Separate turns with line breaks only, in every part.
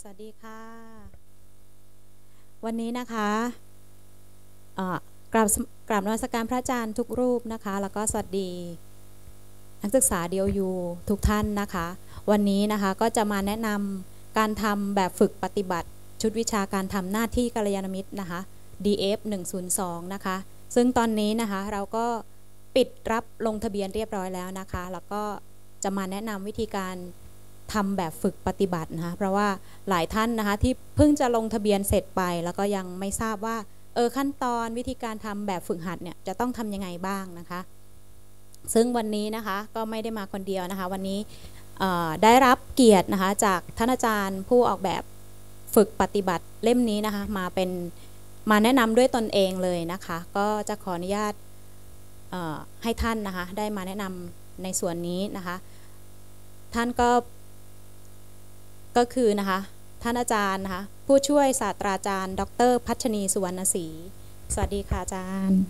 วัสดีค่ะวันนี้นะคะกราบนมัสการพระอาจารย์ทุกรูปนะคะแล้วก็สวัสดีนักศึกษาDOUทุกท่านนะคะวันนี้นะคะก็จะมาแนะนำการทำแบบฝึกปฏิบัติชุดวิชาการทำหน้าที่กัลยาณมิตรนะคะ DF 102นะคะซึ่งตอนนี้นะคะเราก็ปิดรับลงทะเบียนเรียบร้อยแล้วนะคะแล้วก็จะมาแนะนำวิธีการทำแบบฝึกปฏิบัตินะคะเพราะว่าหลายท่านนะคะที่เพิ่งจะลงทะเบียนเสร็จไปแล้วก็ยังไม่ทราบว่าขั้นตอนวิธีการทำแบบฝึกหัดเนี่ยจะต้องทำยังไงบ้างนะคะซึ่งวันนี้นะคะก็ไม่ได้มาคนเดียวนะคะวันนี้ได้รับเกียรตินะคะจากท่านอาจารย์ผู้ออกแบบฝึกปฏิบัติเล่มนี้นะคะมาแนะนำด้วยตนเองเลยนะคะก็จะขออนุญาตให้ท่านนะคะได้มาแนะนำในส่วนนี้นะคะท่านก็คือนะคะท่านอาจารย์นะคะผู้ช่วยศาสตราจารย์ดร.พัชนีสุวรรณศรีสวัสดีค่ะอาจารย์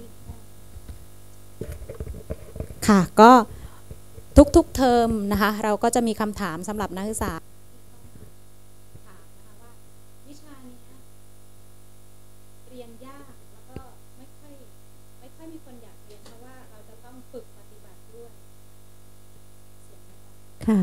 ค่ะก็ทุกเทอมนะคะเราก็จะมีคำถามสำหรับนักศึกษาถามนะคะว่าวิชานี้เรียนยากแล้วก็ไม่ค่อยมีคนอยากเรียนเพราะว่าเราจะต้องฝึกปฏิบัติด้วย
ค่ะ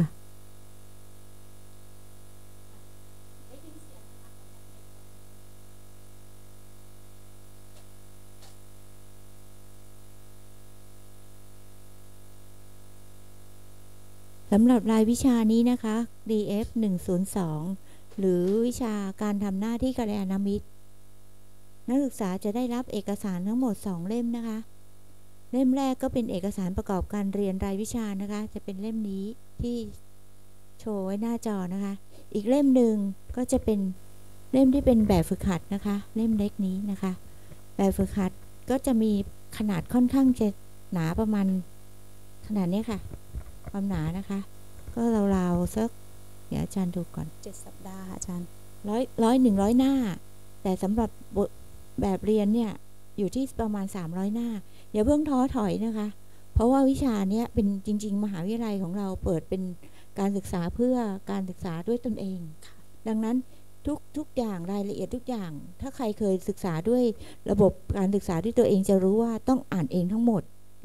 สำหรับรายวิชานี้นะคะ DF 102หรือวิชาการทำหน้าที่กัลยาณมิตรนักศึกษาจะได้รับเอกสารทั้งหมด2เล่มนะคะเล่มแรกก็เป็นเอกสารประกอบการเรียนรายวิชานะคะจะเป็นเล่มนี้ที่โชว์ไว้หน้าจอนะคะอีกเล่มหนึ่งก็จะเป็นเล่มที่เป็นแบบฝึกหัดนะคะเล่มเล็กนี้นะคะแบบฝึกหัดก็จะมีขนาดค่อนข้างจะหนาประมาณขนาดนี้ค่ะความหนานะคะก็ราวๆสักเดี๋ยวอาจารย์ดูก่อน
7 สัปดาห์อาจารย์
100 หน้าแต่สำหรับแบบเรียนเนี่ยอยู่ที่ประมาณ300 หน้าอย่าเพิ่งท้อถอยนะคะเพราะว่าวิชาเนี้ยเป็นจริงๆมหาวิทยาลัยของเราเปิดเป็นการศึกษาเพื่อการศึกษาด้วยตนเองดังนั้นทุกอย่างรายละเอียดทุกอย่างถ้าใครเคยศึกษาด้วยระบบการศึกษาด้วยตัวเองจะรู้ว่าต้องอ่านเองทั้งหมด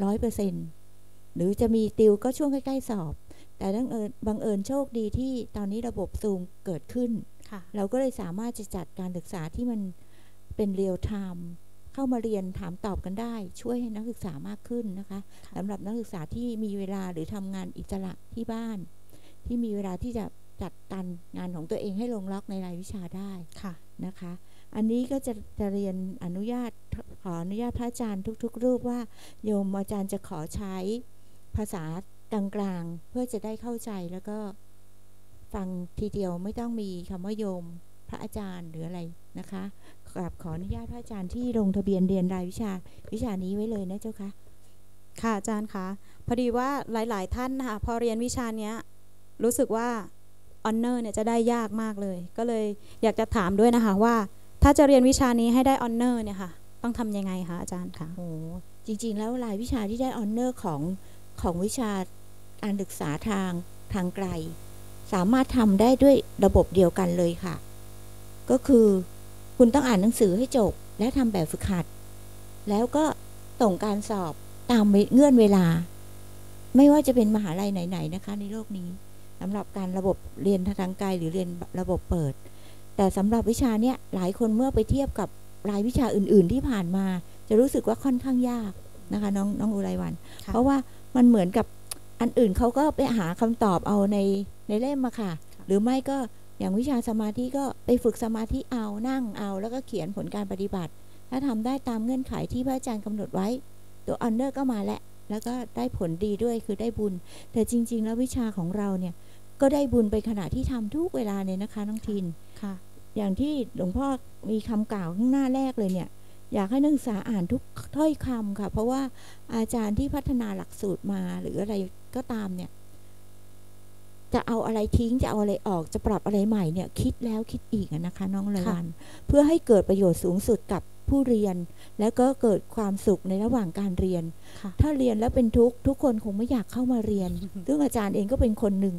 100%หรือจะมีติวก็ช่วงใกล้ๆสอบแต่บังเอิญโชคดีที่ตอนนี้ระบบซูมเกิดขึ้นเราก็เลยสามารถจะจัดการศึกษาที่มันเป็นเรียลไทม์เข้ามาเรียนถามตอบกันได้ช่วยให้นักศึกษามากขึ้นนะคะสำหรับนักศึกษาที่มีเวลาหรือทำงานอิสระที่บ้านที่มีเวลาที่จะจัดการงานของตัวเองให้ลงล็อกในรายวิชาได้นะคะอันนี้ก็จะเรียนขออนุญาตพระอาจารย์ทุกรูปว่าโยมอาจารย์จะขอใช้ภาษากลางๆเพื่อจะได้เข้าใจแล้วก็ฟังทีเดียวไม่ต้องมีคำว่าโยมพระอาจารย์หรืออะไรนะคะขออนุญาตพระอาจารย์ที่ลงทะเบียนเรียนรายวิชานี้ไว้เลยนะเจ้าค่ะ
ค่ะอาจารย์คะพอดีว่าหลายๆท่านนะคะพอเรียนวิชานี้รู้สึกว่าออนเนอร์เนี่ยจะได้ยากมากเลยก็เลยอยากจะถามด้วยนะคะว่าถ้าจะเรียนวิชานี้ให้ได้ออนเนอร์เนี่ยค่ะต้องทำยังไงคะอาจารย์คะ
โอ้จริงๆแล้วรายวิชาที่ได้ออนเนอร์ของวิชาการศึกษาทางไกลสามารถทำได้ด้วยระบบเดียวกันเลยค่ะก็คือคุณต้องอ่านหนังสือให้จบและทำแบบฝึกหัดแล้วก็ส่งการสอบตามเงื่อนเวลาไม่ว่าจะเป็นมหาลัยไหนๆนะคะในโลกนี้สำหรับการระบบเรียนทางไกลหรือเรียนระบบเปิดแต่สำหรับวิชาเนี้ยหลายคนเมื่อไปเทียบกับรายวิชาอื่นๆที่ผ่านมาจะรู้สึกว่าค่อนข้างยากนะคะน้องอุไรวรรณเพราะว่ามันเหมือนกับอันอื่นเขาก็ไปหาคำตอบเอาในเล่มมาค่ะหรือไม่ก็อย่างวิชาสมาธิก็ไปฝึกสมาธิเอานั่งเอาแล้วก็เขียนผลการปฏิบัติถ้าทำได้ตามเงื่อนไขที่พระอาจารย์กำหนดไว้ตัวออนเนอร์ก็มาแล้วก็ได้ผลดีด้วยคือได้บุญแต่จริงๆแล้ววิชาของเราเนี่ยก็ได้บุญไปขณะที่ทำทุกเวลาเลยนะคะน้องทิน
ค่ะ
อย่างที่หลวงพ่อมีคำกล่าวข้างหน้าแรกเลยเนี่ยอยากให้นักศึกษาอ่านทุกถ้อยคำค่ะเพราะว่าอาจารย์ที่พัฒนาหลักสูตรมาหรืออะไรก็ตามเนี่ยจะเอาอะไรทิ้งจะเอาอะไรออกจะปรับอะไรใหม่เนี่ยคิดแล้วคิดอีกนะคะน้องเลวันเพื่อให้เกิดประโยชน์สูงสุดกับผู้เรียนแล้วก็เกิดความสุขในระหว่างการเรียนถ้าเรียนแล้วเป็นทุกคนคงไม่อยากเข้ามาเรียนซึ่งอาจารย์เองก็เป็นคนหนึ่งค่ะ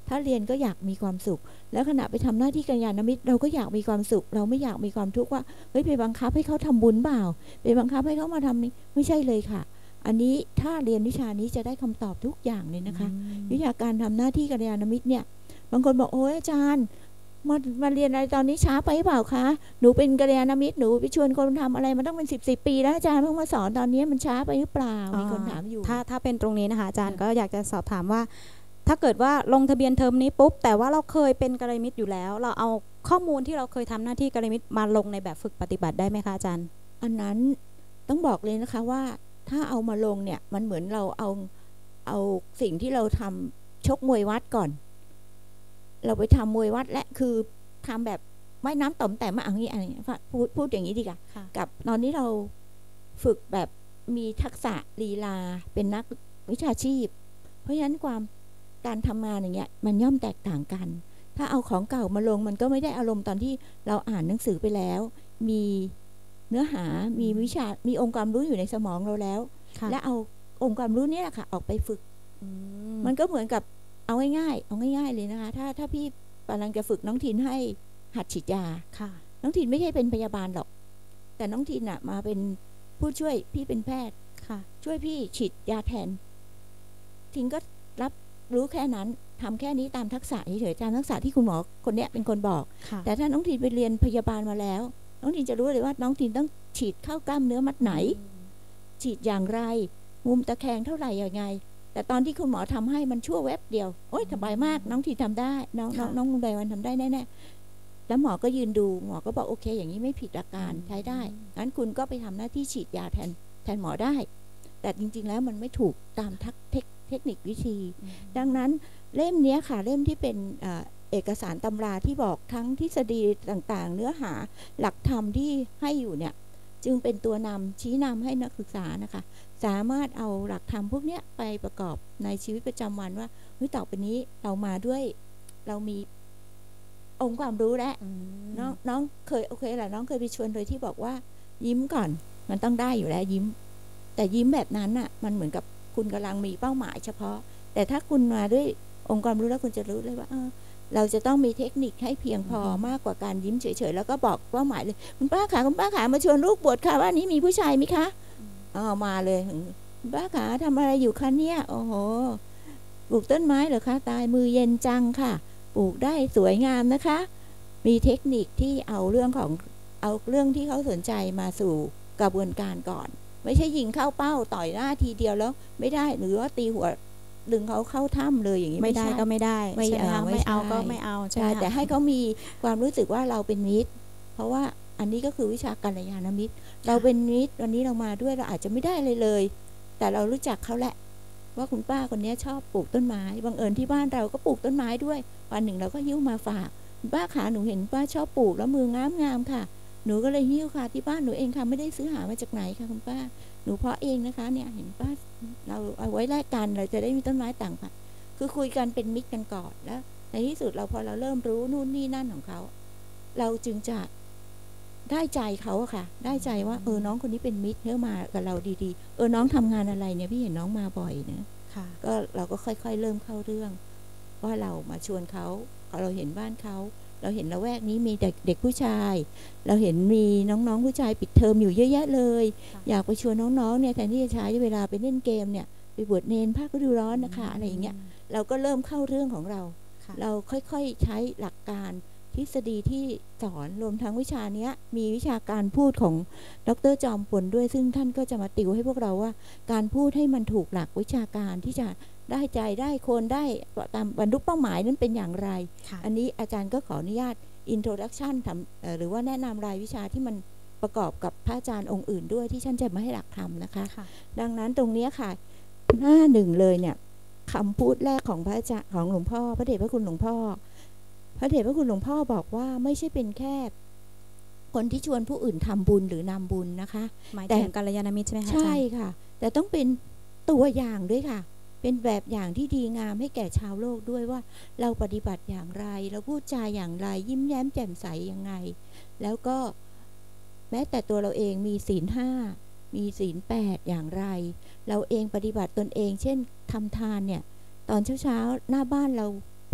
ถ้าเรียนก็อยากมีความสุขแล้วขณะไปทำหน้าที่กัลยาณมิตรเราก็อยากมีความสุขเราไม่อยากมีความทุกข์ว่าเฮ้ยไปบังคับให้เขาทำบุญเปล่าไปบังคับให้เขามาทำนี้ไม่ใช่เลยค่ะอันนี้ถ้าเรียนวิชานี้จะได้คำตอบทุกอย่างเลยนะคะวิชาการทำหน้าที่กัลยาณมิตรเนี่ยบางคนบอกโอ้ยอาจารย์มาเรียนอะไรตอนนี้ช้าไปหรือเปล่าคะหนูเป็นกัลยาณมิตรหนูไปชวนคนทำอะไรมันต้องเป็น10 ปีแล้วอาจารย์เพิ่งมาสอนตอนนี้มันช้าไปหรือเปล่ามีคนถามอยู่
ถ้าเป็นตรงนี้นะคะอาจารย์ก็อยากจะสอบถามว่าถ้าเกิดว่าลงทะเบียนเทอมนี้ปุ๊บแต่ว่าเราเคยเป็นกัลยาณมิตรอยู่แล้วเราเอาข้อมูลที่เราเคยทำหน้าที่กัลยาณมิตรมาลงในแบบฝึกปฏิบัติได้ไหมคะอาจารย์
อันนั้นต้องบอกเลยนะคะว่าถ้าเอามาลงเนี่ยมันเหมือนเราเอาสิ่งที่เราทำชกมวยวัดก่อนเราไปทำมวยวัดและคือทำแบบว่ายน้ำต่อมแต่มาอย่างนี้พูดอย่างนี้ดีกว่ากับตอนนี้เราฝึกแบบมีทักษะลีลาเป็นนักวิชาชีพเพราะฉะนั้นการทำงานอย่างเงี้ยมันย่อมแตกต่างกันถ้าเอาของเก่ามาลงมันก็ไม่ได้อารมณ์ตอนที่เราอ่านหนังสือไปแล้วมีเนื้อหามีวิชามีองค์ความรู้อยู่ในสมองเราแล้วและเอาองค์ความรู้นี้แหละค่ะออกไปฝึกมันก็เหมือนกับเอาง่ายๆเลยนะคะถ้าพี่กำลังจะฝึกน้องทินให้หัดฉีดยาน้องทินไม่ใช่เป็นพยาบาลหรอกแต่น้องทินน่ะมาเป็นผู้ช่วยพี่เป็นแพทย์ช่วยพี่ฉีดยาแทนทินก็รับรู้แค่นั้นทำแค่นี้ตามทักษะเฉยๆตามทักษะที่คุณหมอคนนี้เป็นคนบอกแต่ถ้าน้องทินไปเรียนพยาบาลมาแล้วน้องทินจะรู้เลยว่าน้องทินต้องฉีดเข้ากล้ามเนื้อมัดไหนฉีดอย่างไรมุมตะแคงเท่าไหร่ยังไงแต่ตอนที่คุณหมอทำให้มันชั่วแวบเดียวโอ๊ยสบายมากน้องทินทำได้น้องมุงใดวันทำได้แน่ๆแล้วหมอก็ยืนดูหมอก็บอกโอเคอย่างนี้ไม่ผิดหลักการใช้ได้งั้นคุณก็ไปทำหน้าที่ฉีดยาแทนหมอได้แต่จริงๆแล้วมันไม่ถูกตามเทคนิควิธีดังนั้นเล่มนี้ค่ะเล่มที่เป็นเอกสารตำราที่บอกทั้งทฤษฎีต่างๆเนื้อหาหลักธรรมที่ให้อยู่เนี่ยจึงเป็นตัวนำชี้นำให้นักศึกษานะคะสามารถเอาหลักธรรมพวกนี้ไปประกอบในชีวิตประจำวันว่าเฮ้ยต่อไปนี้เรามาด้วยเรามีองค์ความรู้แล้วน้องเคยโอเคแหละน้องเคยไปชวนโดยที่บอกว่ายิ้มก่อนมันต้องได้อยู่แล้วยิ้มแต่ยิ้มแบบนั้นน่ะมันเหมือนกับคุณกำลังมีเป้าหมายเฉพาะแต่ถ้าคุณมาด้วยองค์ความรู้แล้วคุณจะรู้เลยว่าเราจะต้องมีเทคนิคให้เพียงพอมากกว่าการยิ้มเฉยๆแล้วก็บอกเป้าหมายเลยคุณป้าขามาชวนลูกบวชค่ะว่านี้มีผู้ชายไหมคะมาเลยคุณป้าขาทำอะไรอยู่คะเนี่ยโอ้โหปลูกต้นไม้เหรอคะตายมือเย็นจังค่ะปลูกได้สวยงามนะคะมีเทคนิคที่เอาเรื่องที่เขาสนใจมาสู่กระบวนการก่อนไม่ใช่ยิงเข้าเป้าต่อยหน้าทีเดียวแล้วไม่ได้หรือว่าตีหัวดึงเขาเข้าถ้ำเลยอย่างนี้
ไม่ได้ก็ไม่ได้ไม่เอาก็ไม่เอาใช่
แต่ให้เขามีความรู้สึกว่าเราเป็นมิตรเพราะว่าอันนี้ก็คือวิชากัลยาณมิตรเราเป็นมิตรวันนี้เรามาด้วยเราอาจจะไม่ได้เลยแต่เรารู้จักเขาแหละว่าคุณป้าคนนี้ชอบปลูกต้นไม้บังเอิญที่บ้านเราก็ปลูกต้นไม้ด้วยวันหนึ่งเราก็หิ้วมาฝากป้าขาหนูเห็นป้าชอบปลูกแล้วมืองามค่ะหนูก็เลยหิ้วค่ะที่บ้านหนูเองค่ะไม่ได้ซื้อหามาจากไหนค่ะคุณป้าหนูเพาะเองนะคะเนี่ยเห็นป้าเราเอาไว้แลกกันเราจะได้มีต้นไม้ต่างกันคือคุยกันเป็นมิตรกันก่อนแล้วในที่สุดเราพอเราเริ่มรู้นู่นนี่นั่นของเขาเราจึงจะได้ใจเขาอะค่ะได้ใจว่าน้องคนนี้เป็นมิตรเนื้อมากับเราดีๆน้องทำงานอะไรเนี่ยพี่เห็นน้องมาบ่อยนะก็เราก็ค่อยๆเริ่มเข้าเรื่องว่าเรามาชวนเขาเราเห็นบ้านเขาเราเห็นละแวกนี้มีเด็กผู้ชายเราเห็นมีน้องๆผู้ชายปิดเทอมอยู่เยอะแยะเลยอยากไปชวนน้องๆเนี่ยแทนที่จะใช้เวลาไปเล่นเกมเนี่ยไปบวชเนรภาคฤดูร้อนนะคะอะไรอย่างเงี้ยเราก็เริ่มเข้าเรื่องของเราเราค่อยๆใช้หลักการทฤษฎีที่สอนรวมทั้งวิชาเนี้ยมีวิชาการพูดของดร.จอมพลด้วยซึ่งท่านก็จะมาติวให้พวกเราว่าการพูดให้มันถูกหลักวิชาการที่จะได้ใจได้คนได้ตามบรรลุเป้าหมายนั้นเป็นอย่างไรอันนี้อาจารย์ก็ขออนุญาต introduction หรือว่าแนะนำรายวิชาที่มันประกอบกับพระอาจารย์องค์อื่นด้วยที่ท่านจะมาให้หลักธรรมนะคะดังนั้นตรงนี้ค่ะหน้าหนึ่งเลยเนี่ยคำพูดแรกของพระอาจารย์ของหลวงพ่อพระเดชพระคุณหลวงพ่อบอกว่าไม่ใช่เป็นแค่คนที่ชวนผู้อื่นทำบุญหรือนำบุญนะคะ
หมายถึงกัลยาณมิตรใช่ไหมคะ
ใช่ค่ะแต่ต้องเป็นตัวอย่างด้วยค่ะเป็นแบบอย่างที่ดีงามให้แก่ชาวโลกด้วยว่าเราปฏิบัติอย่างไรเราพูดจาอย่างไรยิ้มแย้มแจ่มใสยังไงแล้วก็แม้แต่ตัวเราเองมีศีล 5มีศีล 8อย่างไรเราเองปฏิบัติตนเองเช่นทำทานเนี่ยตอนเช้าหน้าบ้านเราพ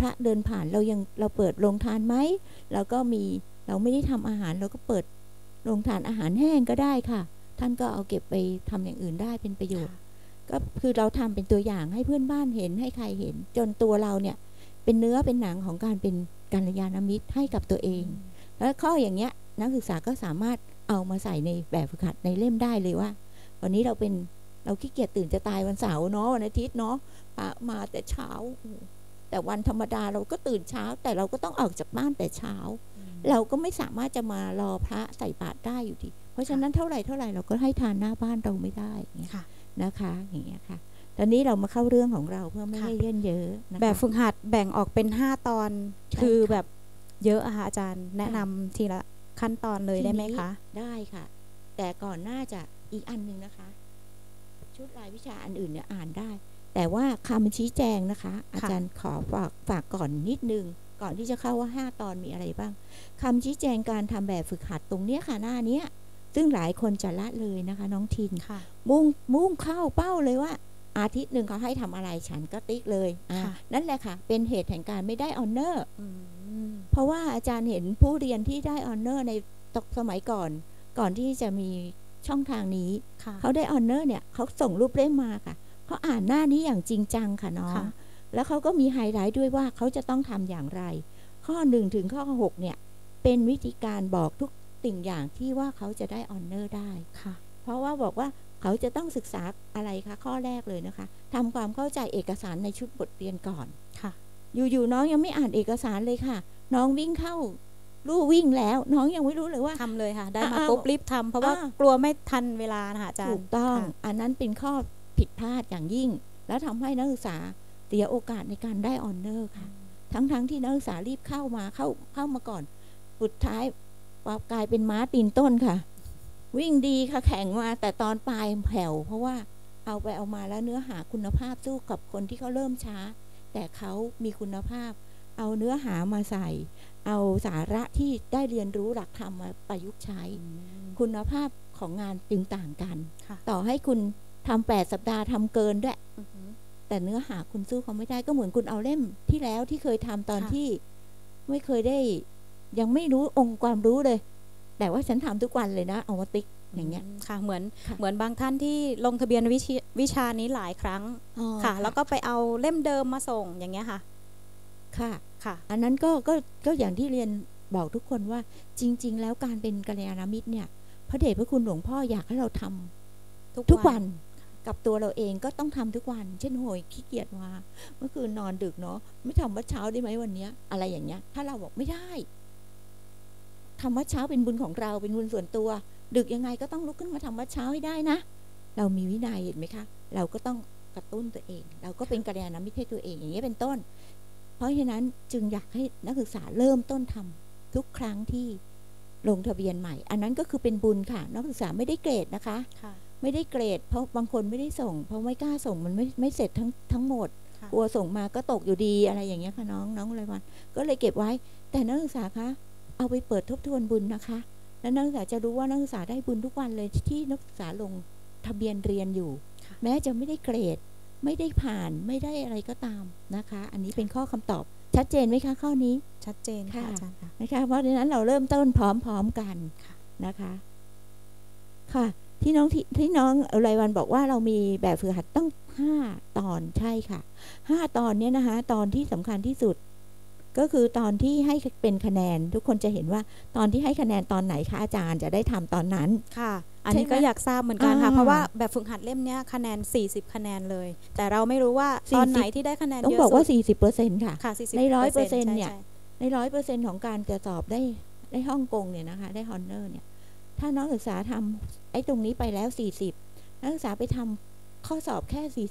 ระเดินผ่านเราเปิดโรงทานไหมแล้วก็เราไม่ได้ทำอาหารเราก็เปิดโรงทานอาหารแห้งก็ได้ค่ะท่านก็เอาเก็บไปทำอย่างอื่นได้เป็นประโยชน์ก็คือเราทำเป็นตัวอย่างให้เพื่อนบ้านเห็นให้ใครเห็นจนตัวเราเนี่ยเป็นเนื้อเป็นหนังของการเป็นกัลยาณมิตรให้กับตัวเองแล้วข้ออย่างเงี้ยนักศึกษาก็สามารถเอามาใส่ในแบบฝึกหัดในเล่มได้เลยว่าวันนี้เราขี้เกียจตื่นจะตายวันเสาร์เนาะวันอาทิตย์เนาะมาแต่เช้าแต่วันธรรมดาเราก็ตื่นเช้าแต่เราก็ต้องออกจากบ้านแต่เช้าเราก็ไม่สามารถจะมารอพระใส่บาตรได้อยู่ดีเพราะฉะนั้นเท่าไหร่เราก็ให้ทานหน้าบ้านเราไม่ได้อย่างเงี้ยนะคะอย่างเงี้ยค่ะตอนนี้เรามาเข้าเรื่องของเราเพื่อไม่ให้เยื่นเยอะนะคะ
แบบฝึกหัดแบ่งออกเป็น5 ตอนคือแบบเยอะอะค่ะอาจารย์แนะนำทีละขั้นตอนเลยได้ไหมคะ
ได้ค่ะแต่ก่อนหน้าจะอีกอันนึงนะคะชุดรายวิชาอันอื่นเนี่ยอ่านได้แต่ว่าคำชี้แจงนะคะอาจารย์ขอฝากก่อนนิดนึงก่อนที่จะเข้าว่า5 ตอนมีอะไรบ้างคำชี้แจงการทำแบบฝึกหัดตรงเนี้ยค่ะหน้าเนี้ยซึ่งหลายคนจะละเลยนะคะน้องทินมุ่งเข้าเป้าเลยว่าอาทิตย์หนึ่งเขาให้ทำอะไรฉันก็ติ๊กเลยนั่นแหละค่ะเป็นเหตุแห่งการไม่ได้ออเนอร์เพราะว่าอาจารย์เห็นผู้เรียนที่ได้ออเนอร์ในสมัยก่อนที่จะมีช่องทางนี้เขาได้ออเนอร์เนี่ยเขาส่งรูปเล่มมาค่ะเขาอ่านหน้านี้อย่างจริงจังค่ะน้องแล้วเขาก็มีไฮไลท์ด้วยว่าเขาจะต้องทำอย่างไรข้อ1ถึงข้อ6เนี่ยเป็นวิธีการบอกทุกสิ่งอย่างที่ว่าเขาจะได้ออเนอร์ได้เพราะว่าบอกว่าเขาจะต้องศึกษาอะไรคะข้อแรกเลยนะคะทำความเข้าใจเอกสารในชุดบทเรียนก่อนอยู่น้องยังไม่อ่านเอกสารเลยค่ะน้องวิ่งเข้ารู้วิ่งแล้วน้องยังไม่รู้เลยว่า
ทำเลยค่ะได้มาปุ๊บรีบทำเพราะว่ากลัวไม่ทันเวลานะคะอาจารย์
ถูกต้องอันนั้นเป็นข้อผิดพลาดอย่างยิ่งแล้วทำให้นักศึกษาเสียโอกาสในการได้ออเนอร์ค่ะทั้งที่นักศึกษารีบเข้ามาก่อนสุดท้ายกลายเป็นม้าตีนต้นค่ะวิ่งดีค่ะแข่งมาแต่ตอนปลายแผ่วเพราะว่าเอามาแล้วเนื้อหาคุณภาพสู้กับคนที่เขาเริ่มช้าแต่เขามีคุณภาพเอาเนื้อหามาใส่เอาสาระที่ได้เรียนรู้หลักธรรมมาประยุกต์ใช้คุณภาพของงานจึงต่างกันต่อให้คุณทำ8 สัปดาห์ทำเกินด้วยแต่เนื้อหาคุณสู้เขาไม่ได้ก็เหมือนคุณเอาเล่มที่แล้วที่เคยทำตอนที่ไม่เคยได้ยังไม่รู้องค์ความรู้เลยแต่ว่าฉันทำทุกวันเลยนะเอามาติ๊กอย่างเงี้ย
ค่ะเหมือนบางท่านที่ลงทะเบียนวิชานี้หลายครั้งค่ะแล้วก็ไปเอาเล่มเดิมมาส่งอย่างเงี้ยค่ะ
ค่ะอันนั้นก็อย่างที่เรียนบอกทุกคนว่าจริงๆแล้วการเป็นกัลยาณมิตรเนี่ยพระเดชพระคุณหลวงพ่ออยากให้เราทำทุกวันกับตัวเราเองก็ต้องทำทุกวันเช่นโหยขี้เกียจว่าเมื่อคืนนอนดึกเนาะไม่ทำวัดเช้าได้ไหมวันนี้อะไรอย่างเงี้ยถ้าเราบอกไม่ได้ทำวัดเช้าเป็นบุญของเราเป็นบุญส่วนตัวดึกยังไงก็ต้องลุกขึ้นมาทำวัดเช้าให้ได้นะเรามีวินัยเห็นไหมคะเราก็ต้องกระตุ้นตัวเองเราก็เป็นกัลยาณมิตรให้ตัวเองอย่างนี้เป็นต้นเพราะฉะนั้นจึงอยากให้นักศึกษาเริ่มต้นทำทุกครั้งที่ลงทะเบียนใหม่อันนั้นก็คือเป็นบุญค่ะนักศึกษาไม่ได้เกรดนะคะไม่ได้เกรดเพราะบางคนไม่ได้ส่งเพราะไม่กล้าส่งมันไม่เสร็จทั้งหมดกลัวส่งมาก็ตกอยู่ดีอะไรอย่างเงี้ยค่ะน้องอะไรวันก็เลยเก็บไว้แต่นักศึกษาคะเอาไปเปิดทบทวนบุญนะคะแล้วนักศึกษาจะรู้ว่านักศึกษาได้บุญทุกวันเลยที่นักศึกษาลงทะเบียนเรียนอยู่แม้จะไม่ได้เกรดไม่ได้ผ่านไม่ได้อะไรก็ตามนะคะอันนี้เป็นข้อคำตอบชัดเจนไหมคะข้อนี้
ชัดเจนค่ะอาจารย์ค่ะ
นะคะเพราะฉะนั้นเราเริ่มต้นพร้อมกันนะคะค่ะที่น้องรายวันบอกว่าเรามีแบบฝึกหัดต้อง5 ตอนใช่ค่ะ5 ตอนนี้นะคะตอนที่สำคัญที่สุดก็คือตอนที่ให้เป็นคะแนนทุกคนจะเห็นว่าตอนที่ให้คะแนนตอนไหนคะอาจารย์จะได้ทำตอนนั้น
ค่ะอันนี้ก็อยากทราบเหมือนกันค่ะเพราะว่าแบบฝึกหัดเล่มนี้คะแนน40 คะแนนเลยแต่เราไม่รู้ว่าตอนไหนที่ได้คะแนนเยอะสุด
ต้องบอกว่า40%ค่ะ
ใน
100% เนี่ยใน 100% ของการจะสอบได้ฮ่องกงเนี่ยนะคะได้ฮอนเนอร์เนี่ยถ้านักศึกษาทำไอ้ตรงนี้ไปแล้ว40นักศึกษาไปทำข้อสอบแค่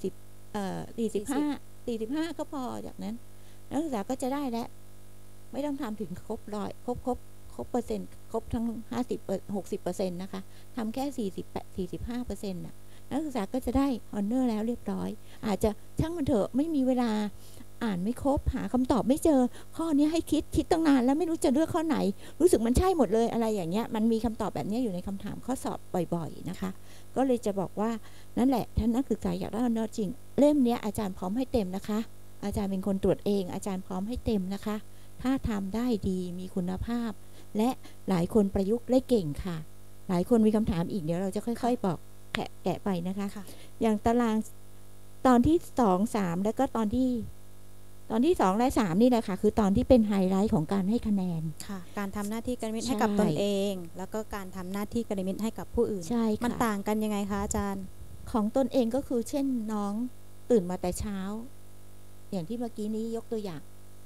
45ก็พอจากนั้นนักศึกษาก็จะได้แล้วไม่ต้องทำถึงครบเปอร์เซ็นต์ครบทั้ง60% นะคะทำแค่45%น่ะนักศึกษาก็จะได้ฮอนเนอร์แล้วเรียบร้อยอาจจะช่างมันเถอะไม่มีเวลาอ่านไม่ครบหาคำตอบไม่เจอข้อนี้ให้คิดตั้งนานแล้วไม่รู้จะเลือกข้อไหนรู้สึกมันใช่หมดเลยอะไรอย่างเงี้ยมันมีคำตอบแบบนี้อยู่ในคำถามข้อสอบบ่อยๆนะคะก็เลยจะบอกว่านั่นแหละถ้านักศึกษาอยากได้ฮอนเนอร์จริงเล่มนี้อาจารย์พร้อมให้เต็มนะคะอาจารย์เป็นคนตรวจเองอาจารย์พร้อมให้เต็มนะคะถ้าทำได้ดีมีคุณภาพและหลายคนประยุกต์ได้เก่งค่ะหลายคนมีคำถามอีกเดี๋ยวเราจะค่อยๆบอกแกะไปนะคะอย่างตารางตอนที่2 3แล้วก็ตอนที่2และ3นี่แหละค่ะคือตอนที่เป็นไฮไลท์ของการให้คะแนน
ค่ะการทำหน้าที่กัลยาณมิตรให้กับตนเองแล้วก็การทำหน้าที่กัลยาณมิตรให้กับผู้อื่น
ใช่ค่ะ
มันต่างกันยังไงคะอาจารย์
ของตนเองก็คือเช่นน้องตื่นมาแต่เช้าอย่างที่เมื่อกี้นี้ยกตัวอย่าง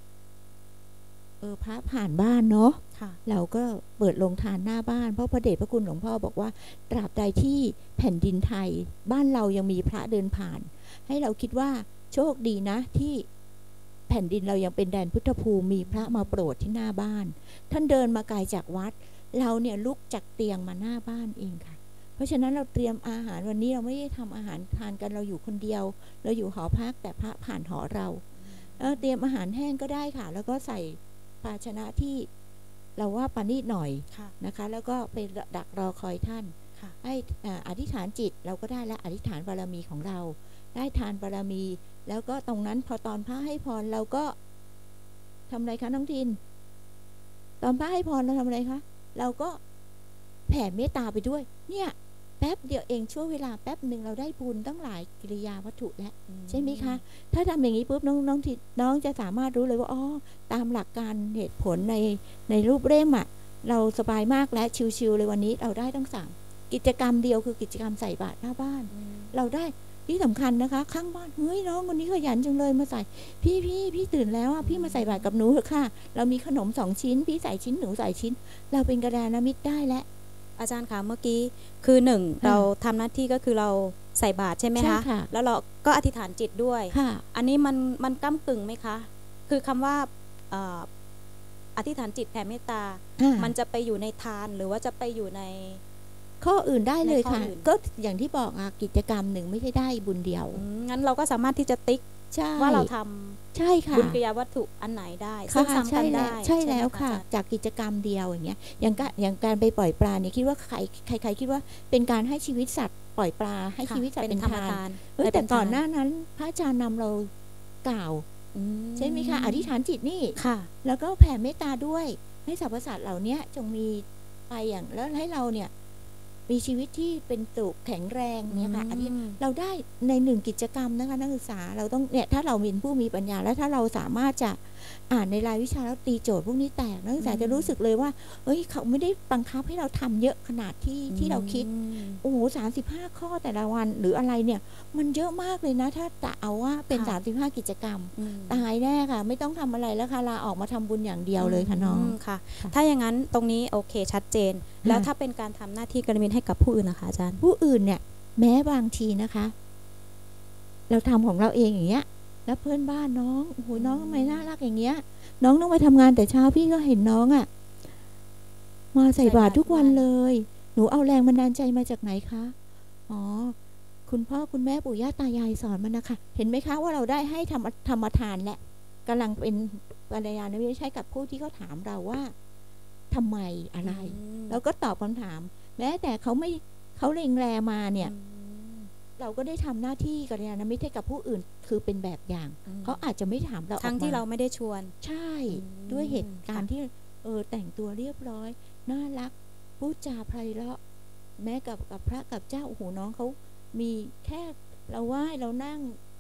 พระผ่านบ้านเนาะเราก็เปิดโรงทานหน้าบ้านเพราะพระเดชพระคุณหลวงพ่อบอกว่าตราบใดที่แผ่นดินไทยบ้านเรายังมีพระเดินผ่านให้เราคิดว่าโชคดีนะที่แผ่นดินเรายังเป็นแดนพุทธภูมิมีพระมาโปรดที่หน้าบ้านท่านเดินมาไกลจากวัดเราเนี่ยลุกจากเตียงมาหน้าบ้านเองค่ะเพราะฉะนั้นเราเตรียมอาหารวันนี้เราไม่ได้ทำอาหารทานกันเราอยู่คนเดียวเราอยู่หอพักแต่พระผ่านหอเราเตรียมอาหารแห้งก็ได้ค่ะแล้วก็ใส่ภาชนะที่เราว่าปานีตหน่อยนะคะแล้วก็ไปดักรอคอยท่านให้อธิษฐานจิตเราก็ได้และอธิษฐานบารมีของเราได้ทานบารมีแล้วก็ตรงนั้นพอตอนพระให้พรเราก็ทำอะไรคะน้องทินตอนพระให้พรเราทำอะไรคะเราก็แผ่เมตตาไปด้วยเนี่ยแป๊บเดียวเองช่วงเวลาแป๊บหนึ่งเราได้บุญตั้งหลายกิริยาวัตถุแล้วใช่ไหมคะถ้าทำอย่างนี้ปุ๊บน้องจะสามารถรู้เลยว่าอ๋อตามหลักการเหตุผลในรูปเล่มอ่ะเราสบายมากและชิวๆเลยวันนี้เราได้ทั้ง3กิจกรรมเดียวคือกิจกรรมใส่บาตรหน้าบ้านเราได้ที่สำคัญนะคะข้างบ้านเฮ้ยน้องคนนี้ขยันจังเลยมาใส่พี่ตื่นแล้วอ่ะพี่มาใส่บาตรกับหนูเถอะค่ะเรามีขนม2 ชิ้นพี่ใส่ชิ้นหนูใส่ชิ้นเราเป็นกัลยาณมิตรได้แล้ว
อาจารย์คะเมื่อกี้คือ1เราทำหน้าที่ก็คือเราใส่บาตรใช่ไหมคะแล้วเราก็อธิษฐานจิตด้วยอันนี้มันก้ำกึ่งไหมคะคือคำว่าอธิษฐานจิตแผ่เมตตามันจะไปอยู่ในทานหรือว่าจะไปอยู่ใน
ข้ออื่นได้เลยค่ะก็อย่างที่บอกกิจกรรม1ไม่ใช่ได้บุญเดียว
งั้นเราก็สามารถที่จะติ๊กว่าเราทำ
ใช่ค่ะ
บุญกิริยาวัตถุอันไหนได้ซึ่งซ้ำกันได้
ใช่แล้วค่ะจากกิจกรรมเดียวอย่างเงี้ยอย่างการไปปล่อยปลาเนี่ยคิดว่าใครคิดว่าเป็นการให้ชีวิตสัตว์ปล่อยปลาให้ชีวิตสัตว์เป็นทานแต่ก่อนหน้านั้นพระอาจารย์นำเรากล่าวใช่ไหมคะอธิษฐานจิตนี่แล้วก็แผ่เมตตาด้วยให้สรรพสัตว์เหล่านี้จงมีไปอย่างแล้วให้เราเนี่ยมีชีวิตที่เป็นสุขแข็งแรงเนี่ยค่ะเราได้ใน1กิจกรรมนะคะนักศึกษาเราต้องเนี่ยถ้าเราเป็นผู้มีปัญญาและถ้าเราสามารถจะอ่านในรายวิชาแล้วตีโจทย์พวกนี้แตกนักศึกษาจะรู้สึกเลยว่าเฮ้ยเขาไม่ได้บังคับให้เราทำเยอะขนาดที่เราคิดโอ้โห35 ข้อแต่ละวันหรืออะไรเนี่ยมันเยอะมากเลยนะถ้าจะเอาว่าเป็น35กิจกรรมตายแน่ค่ะไม่ต้องทำอะไรแล้วค่ะลาออกมาทำบุญอย่างเดียวเลยค่ะน้อง
ค่ะถ้าอย่างนั้นตรงนี้โอเคชัดเจนแล้วถ้าเป็นการทำหน้าที่กัลยาณมิตรให้กับผู้อื่นนะคะอาจารย์
ผู้อื่นเนี่ยแม้บางทีนะคะเราทำของเราเองอย่างเงี้ยแล้วเพื่อนบ้านน้องโอ้โหน้องทำไมน่ารักอย่างเงี้ยน้องต้องไปทำงานแต่เช้าพี่ก็เห็นน้องอ่ะมาใส่บาตรทุกวันเลยหนูเอาแรงบันดาลใจมาจากไหนคะอ๋อคุณพ่อคุณแม่ปู่ย่าตายายสอนมันนะคะเห็นไหมคะว่าเราได้ให้ธรรมทานและกำลังเป็นกัลยาณมิตรใช้กับผู้ที่เขาถามเราว่าทำไมอะไรแล้วก็ตอบคำถามแม้แต่เขาเล็งแลมาเนี่ยเราก็ได้ทำหน้าที่กัลยาณมิตรให้กับผู้อื่นคือเป็นแบบอย่างเขาอาจจะไม่ถามเรา
ทั้งที่เราไม่ได้ชวน
ใช่ด้วยเหตุการณ์ที่แต่งตัวเรียบร้อยน่ารักพูดจาไพเราะแม้กับพระกับเจ้าโอ้โหน้องเขามีแค่เราไหว้เรานั่ง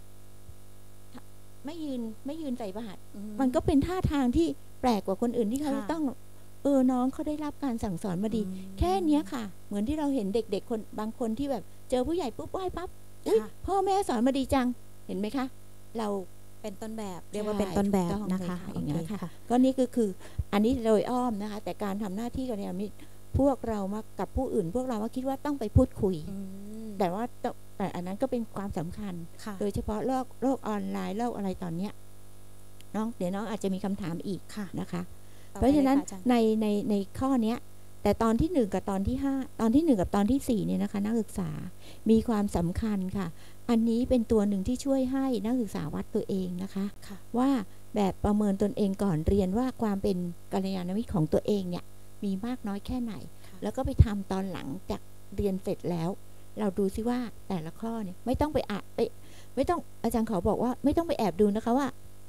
ไม่ยืนใส่บาตรมันก็เป็นท่าทางที่แปลกกว่าคนอื่นที่เขาต้องน้องเขาได้รับการสั่งสอนมาดีแค่นี้ค่ะเหมือนที่เราเห็นเด็กๆคนบางคนที่แบบเจอผู้ใหญ่ปุ๊บไหว้ปั๊บพ่อแม่สอนมาดีจังเห็นไหมคะเรา
เป็นต้นแบบเรียกว่าเป็นต้นแบบนะคะ
อย่างนี้ค่ะก็นี่คืออันนี้โดยอ้อมนะคะแต่การทำหน้าที่กัลยาณมิตรพวกเรามากับผู้อื่นพวกเราว่าคิดว่าต้องไปพูดคุยแต่อันนั้นก็เป็นความสำคัญโดยเฉพาะโลกออนไลน์โลกอะไรตอนเนี้ยเดี๋ยวน้องอาจจะมีคำถามอีกนะคะเพราะฉะนั้นในข้อนี้แต่ตอนที่1กับตอนที่5ตอนที่1กับตอนที่4เนี่ยนะคะนักศึกษามีความสำคัญค่ะอันนี้เป็นตัวหนึ่งที่ช่วยให้นักศึกษาวัดตัวเองนะคะว่าแบบประเมินตนเองก่อนเรียนว่าความเป็นกัลยาณมิตรของตัวเองเนี่ยมีมากน้อยแค่ไหนแล้วก็ไปทำตอนหลังจากเรียนเสร็จแล้วเราดูซิว่าแต่ละข้อเนี่ยไม่ต้องไปไม่ต้องอาจารย์ขอบอกว่าไม่ต้องไปแอบดูนะคะว่า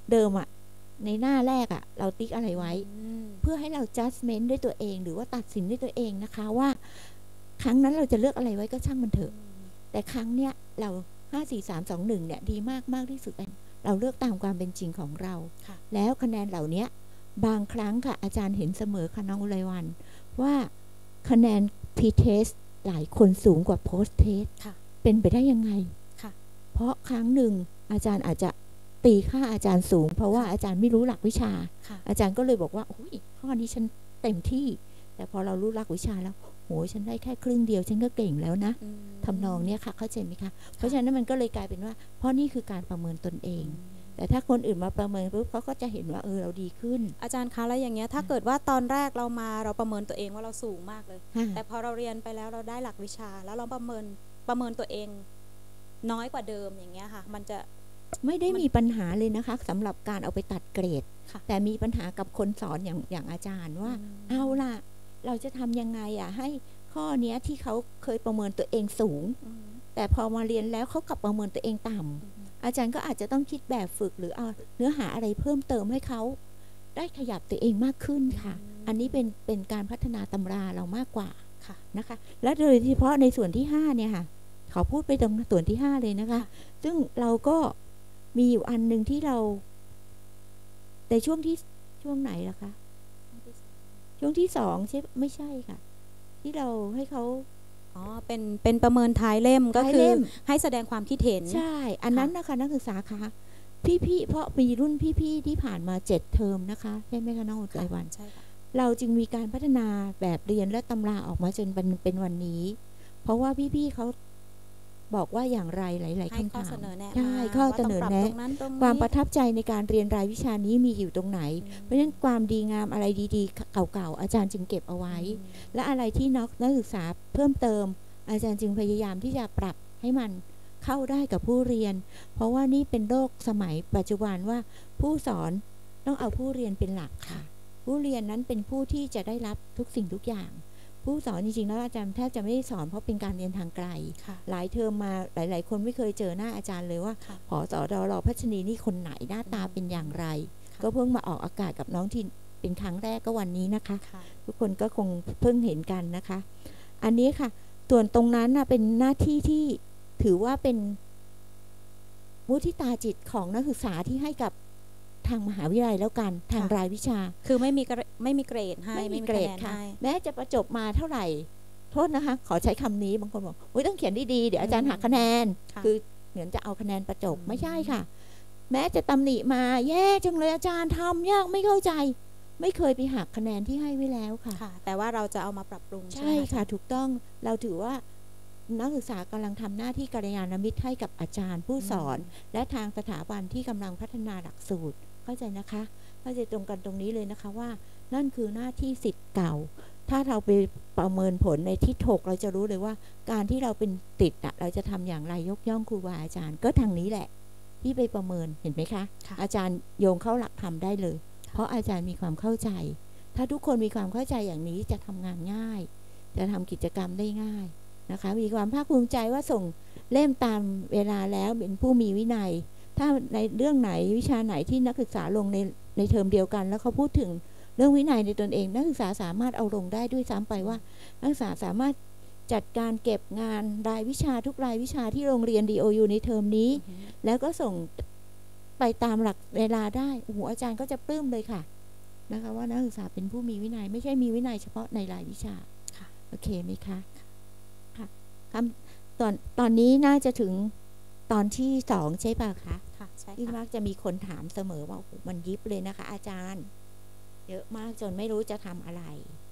เดิมอะในหน้าแรกอะเราติ๊กอะไรไว้ เพื่อให้เรา judgment ด้วยตัวเองหรือว่าตัดสินด้วยตัวเองนะคะว่าครั้งนั้นเราจะเลือกอะไรไว้ก็ช่างมันเถอะแต่ครั้งเนี้ยเรา5 4 3 2 1เนี่ยดีมากที่สุดเราเลือกตามความเป็นจริงของเราแล้วคะแนนเหล่านี้บางครั้งค่ะอาจารย์เห็นเสมอค่ะน้องอุไรวันว่าคะแนน pre-test หลายคนสูงกว่า post-test เป็นไปได้ยังไงเพราะครั้งหนึ่งอาจารย์อาจจะตีค่าอาจารย์สูงเพราะว่าอาจารย์ไม่รู้หลักวิชาอาจารย์ก็เลยบอกว่าโอ้ยข้อนี้ฉันเต็มที่แต่พอเรารู้หลักวิชาแล้วโหฉันได้แค่ครึ่งเดียวฉันก็เก่งแล้วนะทำนองเนี้ยค่ะเข้าใจไหมคะเพราะฉะนั้นมันก็เลยกลายเป็นว่าเพราะนี่คือการประเมินตนเองแต่ถ้าคนอื่นมาประเมินปุ๊บเขาก็จะเห็นว่าเราดีขึ้น
อาจารย์คะแล้วอย่างเงี้ยถ้าเกิดว่าตอนแรกเราประเมินตัวเองว่าเราสูงมากเลยแต่พอเราเรียนไปแล้วเราได้หลักวิชาแล้วเราประเมินตัวเองน้อยกว่าเดิมอย่างเงี้ยค่ะมันจะ
ไม่ได้มีปัญหาเลยนะคะสำหรับการเอาไปตัดเกรดแต่มีปัญหากับคนสอนอย่างอาจารย์ว่าเอาล่ะเราจะทำยังไงให้ข้อเนี้ยที่เขาเคยประเมินตัวเองสูงแต่พอมาเรียนแล้วเขากลับประเมินตัวเองต่ำอาจารย์ก็อาจจะต้องคิดแบบฝึกหรือเอาเนื้อหาอะไรเพิ่มเติมให้เขาได้ขยับตัวเองมากขึ้นค่ะอันนี้เป็นการพัฒนาตำราเรามากกว่านะคะและโดยเฉพาะในส่วนที่5เนี่ยค่ะขอพูดไปตรงส่วนที่5เลยนะคะซึ่งเราก็มีอยู่อันหนึ่งที่เราในช่วงไหนล่ะคะช่วงที่2ใช่ไม่ใช่ค่ะที่เราให้เขา
เป็นประเมินท้ายเล่มก็คือให้แสดงความคิดเห็น
ใช่อันนั้นนะคะนักศึกษาคะพี่เพราะมีรุ่นพี่ที่ผ่านมา7เทอมนะคะใช่ไหมคะน้องอุไรวัน
ใช่ค่ะ
เราจึงมีการพัฒนาแบบเรียนและตำราออกมาจนเป็นวันนี้เพราะว่าพี่เขาบอกว่าอย่างไรหลายๆคำถามใช่ข้อเสนอแนะความประทับใจในการเรียนรายวิชานี้มีอยู่ตรงไหนเพราะฉะนั้นความดีงามอะไรดีๆเก่าๆอาจารย์จึงเก็บเอาไว้และอะไรที่นักศึกษาเพิ่มเติมอาจารย์จึงพยายามที่จะปรับให้มันเข้าได้กับผู้เรียนเพราะว่านี่เป็นโลกสมัยปัจจุบันว่าผู้สอนต้องเอาผู้เรียนเป็นหลักค่ะผู้เรียนนั้นเป็นผู้ที่จะได้รับทุกสิ่งทุกอย่างผู้สอนจริงๆแล้วอาจารย์แทบจะไม่ได้สอนเพราะเป็นการเรียนทางไกลหลายเทอมมาหลายๆคนไม่เคยเจอหน้าอาจารย์เลยว่าผอ.สอ.รอพัชนีนี่คนไหนหน้าตาเป็นอย่างไรก็เพิ่งมาออกอากาศกับน้องที่เป็นครั้งแรกก็วันนี้นะคะทุกคนก็คงเพิ่งเห็นกันนะคะอันนี้ค่ะส่วนตรงนั้นเป็นหน้าที่ที่ถือว่าเป็นมุทิตาจิตของนักศึกษาที่ให้กับทางมหาวิทยาลัยแล้วกันทางรายวิชา
คือไม่มีเกรดให้
ไม่มีเกรดค่ะแม้จะประจบมาเท่าไหร่โทษนะคะขอใช้คำนี้บางคนบอกโอ้ยต้องเขียนดีๆเดี๋ยวอาจารย์หักคะแนนคือเหมือนจะเอาคะแนนประจบไม่ใช่ค่ะแม้จะตำหนิมาแย่จังเลยอาจารย์ทำยากไม่เข้าใจไม่เคยไปหักคะแนนที่ให้ไว้แล้วค่ะ
แต่ว่าเราจะเอามาปรับปรุง
ใช่ค่ะถูกต้องเราถือว่านักศึกษากำลังทำหน้าที่กัลยาณมิตรให้กับอาจารย์ผู้สอนและทางสถาบันที่กำลังพัฒนาหลักสูตรเข้าใจนะคะเข้าใจตรงกันตรงนี้เลยนะคะว่านั่นคือหน้าที่ศิษย์เก่าถ้าเราไปประเมินผลในที่ถกเราจะรู้เลยว่าการที่เราเป็นติดเราจะทำอย่างไรยกย่องครูบาอาจารย์ก็ทางนี้แหละที่ไปประเมินเห็นไหมคะอาจารย์โยงเข้าหลักธรรมได้เลยเพราะอาจารย์มีความเข้าใจถ้าทุกคนมีความเข้าใจอย่างนี้จะทำงานง่ายจะทำกิจกรรมได้ง่ายนะคะมีความภาคภูมิใจว่าส่งเล่มตามเวลาแล้วเป็นผู้มีวินัยถ้าในเรื่องไหนวิชาไหนที่นักศึกษาลงในเทอมเดียวกันแล้วเขาพูดถึงเรื่องวินัยในตนเองนักศึกษาสามารถเอาลงได้ด้วยซ้ำไปว่านักศึกษาสามารถจัดการเก็บงานรายวิชาทุกรายวิชาที่โรงเรียน DOU ในเทอมนี้แล้วก็ส่งไปตามหลักเวลาได้โอ้โหอาจารย์ก็จะปลื้มเลยค่ะนะคะว่านักศึกษาเป็นผู้มีวินัยไม่ใช่มีวินัยเฉพาะในรายวิชาโอเคไหมคะค่ะตอนนี้น่าจะถึงตอนที่2ใช่ป่ะคะที่มักจะมีคนถามเสมอว่ามันยิบเลยนะคะอาจารย์เยอะมากจนไม่รู้จะทำอะไร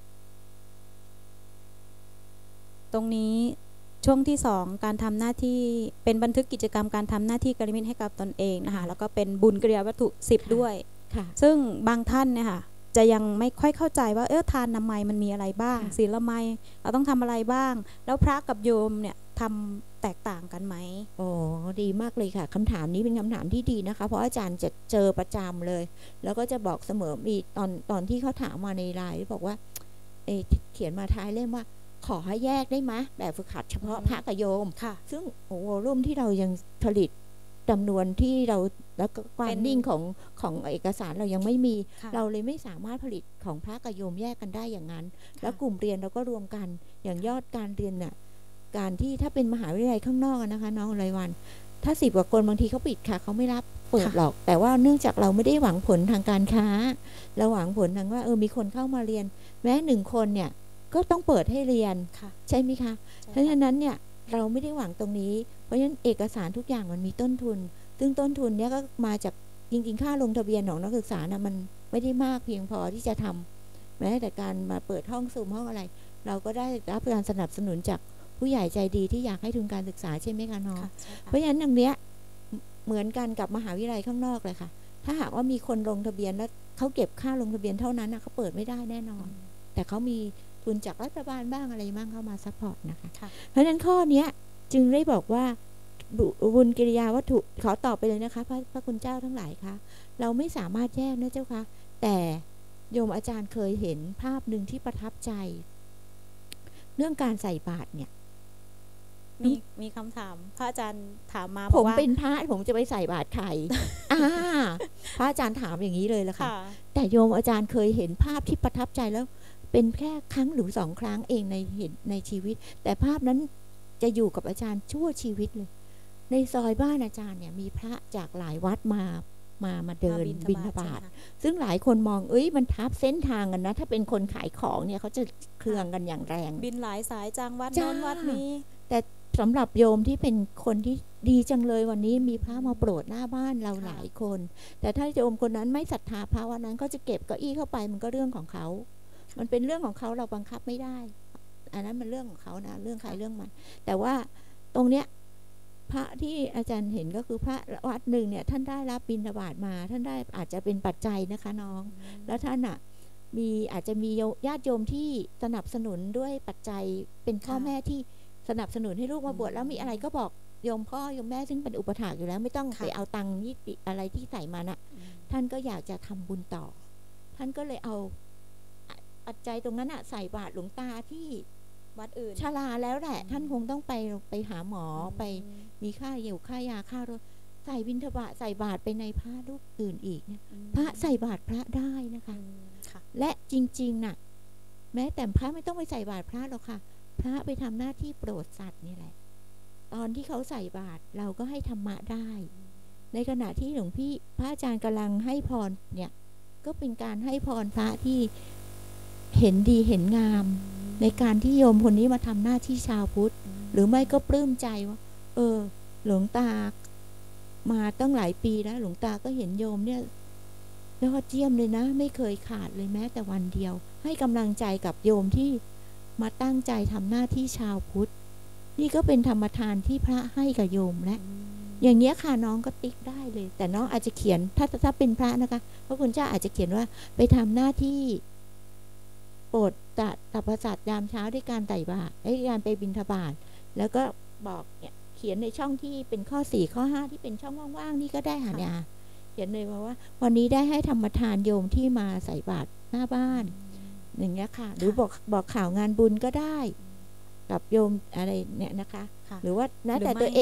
ตรงนี้ช่วงที่2การทำหน้าที่เป็นบันทึกกิจกรรมการทำหน้าที่กัลยาณมิตรให้กับตนเองนะคะแล้วก็เป็นบุญกิริยาวัตถุ10ด้วยซึ่งบางท่านเนี่ยค่ะจะยังไม่ค่อยเข้าใจว่าทานนามัยมันมีอะไรบ้างศีลมัยเราต้องทำอะไรบ้างแล้วพระกับโยมเนี่ยทำแตกต่างกันไหม
โอ้ดีมากเลยค่ะคำถามนี้เป็นคำถามที่ดีนะคะเพราะอาจารย์จะเจอประจำเลยแล้วก็จะบอกเสมอมีตอนที่เขาถามมาในไลน์บอกว่าเขียนมาท้ายเล่มว่าขอให้แยกได้ไหมแบบฝึกหัดเฉพาะพระกับโยมซึ่งวอลุ่มที่เรายังผลิตจำนวนที่เราแล้วก็ควา
เป็
ม
น
นิ่งของเอกสารเรายังไม่มี
ค่ะ
เราเลยไม่สามารถผลิตของพระกับโยมแยกกันได้อย่างนั้น
ค่ะ
แล้วกลุ่มเรียนเราก็รวมกันอย่างยอดการเรียนน่ะการที่ถ้าเป็นมหาวิทยาลัยข้างนอกอะนะคะน้องไรวัน ถ้า10 กว่าคนบางทีเขาปิดค่ะเขาไม่รับเปิด
ค่ะ
หรอก แต่ว่าเนื่องจากเราไม่ได้หวังผลทางการค้า เราหวังผลทางว่ามีคนเข้ามาเรียน แม้1 คนเนี่ยก็ต้องเปิดให้เรียน
ค่ะ
ใช่ไหมคะ
ใช่
เพราะฉะ
ค่ะ
นั้นเนี่ยเราไม่ได้หวังตรงนี้ เพราะฉะนั้นเอกสารทุกอย่างมันมีต้นทุน ซึ่งต้นทุนเนี้ยก็มาจากจริงๆค่าลงทะเบียนของนักศึกษานะมันไม่ได้มากเพียงพอที่จะทำแม้แต่การมาเปิดห้องซูมห้องอะไร เราก็ได้รับการสนับสนุนจากผู้ใหญ่ใจดีที่อยากให้ทุนการศึกษาใช่ไหมคะน้อง
ค่ะใช่
เพ
ค่ะ
ราะฉะนั้นตรงเนี้ยเหมือนกันกับมหาวิทยาลัยข้างนอกเลยค่ะ ถ้าหากว่ามีคนลงทะเบียนแล้วเขาเก็บค่าลงทะเบียนเท่านั้นนะเขาเปิดไม่ได้แน่นอน แต่เขามีทุนจากรัฐบาลบ้างอะไรบ้างเข้ามาซัพพอร์ตนะคะ
ค่ะ
เพราะฉะนั้นข้อเนี้ยจึงได้บอกว่าบุญกิริยาวัตถุขอตอบไปเลยนะคะพระคุณเจ้าทั้งหลายคะเราไม่สามารถแยกนะเจ้าค่ะแต่โยมอาจารย์เคยเห็นภาพหนึ่งที่ประทับใจ เรื่องการใส่บาตรเนี่ย
มีคำถามพระอาจารย์ถามมาบ
ผ
อก
ม
ว่า
เป็นพระผมจะไปใส่บาตรใคร พระอาจารย์ถามอย่างนี้เลยละค่ะ
ค่ะ
แต่โยมอาจารย์เคยเห็นภาพที่ประทับใจแล้ว เป็นแค่ครั้งหรือ2 ครั้งเองในชีวิต แต่ภาพนั้นจะอยู่กับอาจารย์ชั่วชีวิตเลย ในซอยบ้านอาจารย์เนี่ยมีพระจากหลายวัดมาเดินบิณฑบาต ซึ่งหลายคนมองมันทับเส้นทางกันนะ ถ้าเป็นคนขายของเนี่ยเขาจะเครืองกันอย่างแรง
บินหลายสายจังวัด
จ้า
โน้นวัดนี้
แต่สำหรับโยมที่เป็นคนที่ดีจังเลยวันนี้มีพระมาโปรดหน้าบ้านเรา
ค่ะ
หลายคน แต่ถ้าโยมคนนั้นไม่ศรัทธาพระวันนั้นก็จะเก็บเก้าอี้เข้าไปมันก็เรื่องของเขา มันเป็นเรื่องของเขาเราบังคับไม่ได้ อันนั้นมันเรื่องของเขานะเรื่องใครเรื่องมัน แต่ว่าตรงเนี้ยพระที่อาจารย์เห็นก็คือพระวัดหนึ่งเนี่ยท่านได้รับบิณฑบาตมา ท่านได้อาจจะเป็นปัจจัยนะคะน้อง แล้วท่านอ่ะอาจจะมีญาติโยมที่สนับสนุนด้วยปัจจัยเป็นพ่อ
ค่ะ
แม่ที่สนับสนุนให้ลูกมาบวช
อืม
แล้วมีอะไรก็บอกโยมพ่อโยมแม่ซึ่งเป็นอุปถากอยู่แล้วไม่ต้อง
ค่ะ
ไปเอาตังค์นี่อะไรที่ใส่มาน่ะ ท่านก็อยากจะทำบุญต่อ ท่านก็เลยเอาปัจจัยตรงนั้นอะใส่บาตรหลวงตาที่
วัดอื่น
ชราแล้วแหละ ท่านคงต้องไปหาหมอไปมีค่าอยู่ค่ายาค่ารถใส่บิณฑบาตใส่บาตรไปในพระรูปอื่นอีกเนี่ยพระใส่บาตรพระได้นะคะ
ค่ะ
และจริงๆน่ะ แม้แต่พระไม่ต้องไปใส่บาตรพระหรอกค่ะ พระไปทำหน้าที่โปรดสัตว์นี่แหละ ตอนที่เขาใส่บาตรเราก็ให้ธรรมะได้ ในขณะที่หลวงพี่พระอาจารย์กำลังให้พรเนี่ย ก็เป็นการให้พรพระที่เห็นดีเห็นงาม ในการที่โยมคนนี้มาทำหน้าที่ชาวพุทธ หรือไม่ก็ปลื้มใจว่า หลวงตามาตั้งหลายปีแล้วหลวงตาก็เห็นโยมเนี่ยยอดเยี่ยมเลยนะ ไม่เคยขาดเลยแม้แต่วันเดียว ให้กำลังใจกับโยมที่มาตั้งใจทำหน้าที่ชาวพุทธ นี่ก็เป็นธรรมทานที่พระให้กับโยมและอย่างเงี้ยค่ะน้องก็ติ๊กได้เลย แต่น้องอาจจะเขียนถ้าเป็นพระนะคะพระคุณเจ้าอาจจะเขียนว่าไปทำหน้าที่โปรดตัพสัตยามเช้าด้วยการไต่บาตรด้วยการไปบิณฑบาตแล้วก็บอกเนี่ยเขียนในช่องที่เป็นข้อ4ข้อ5ที่เป็นช่องว่างๆนี่ก็ได้ค่ะเนี่ยเขียนเลยว่าวันนี้ได้ให้ธรรมทานโยมที่มาใส่บาตรหน้าบ้านอย่างเงี้ยค่ะ หรือบอกข่าวงานบุญก็ได้ กับโยมอะไรเนี่ยนะคะ
ค่ะ
หรือว่านะ
หรือ
แต่
ไม่
ตัวเอง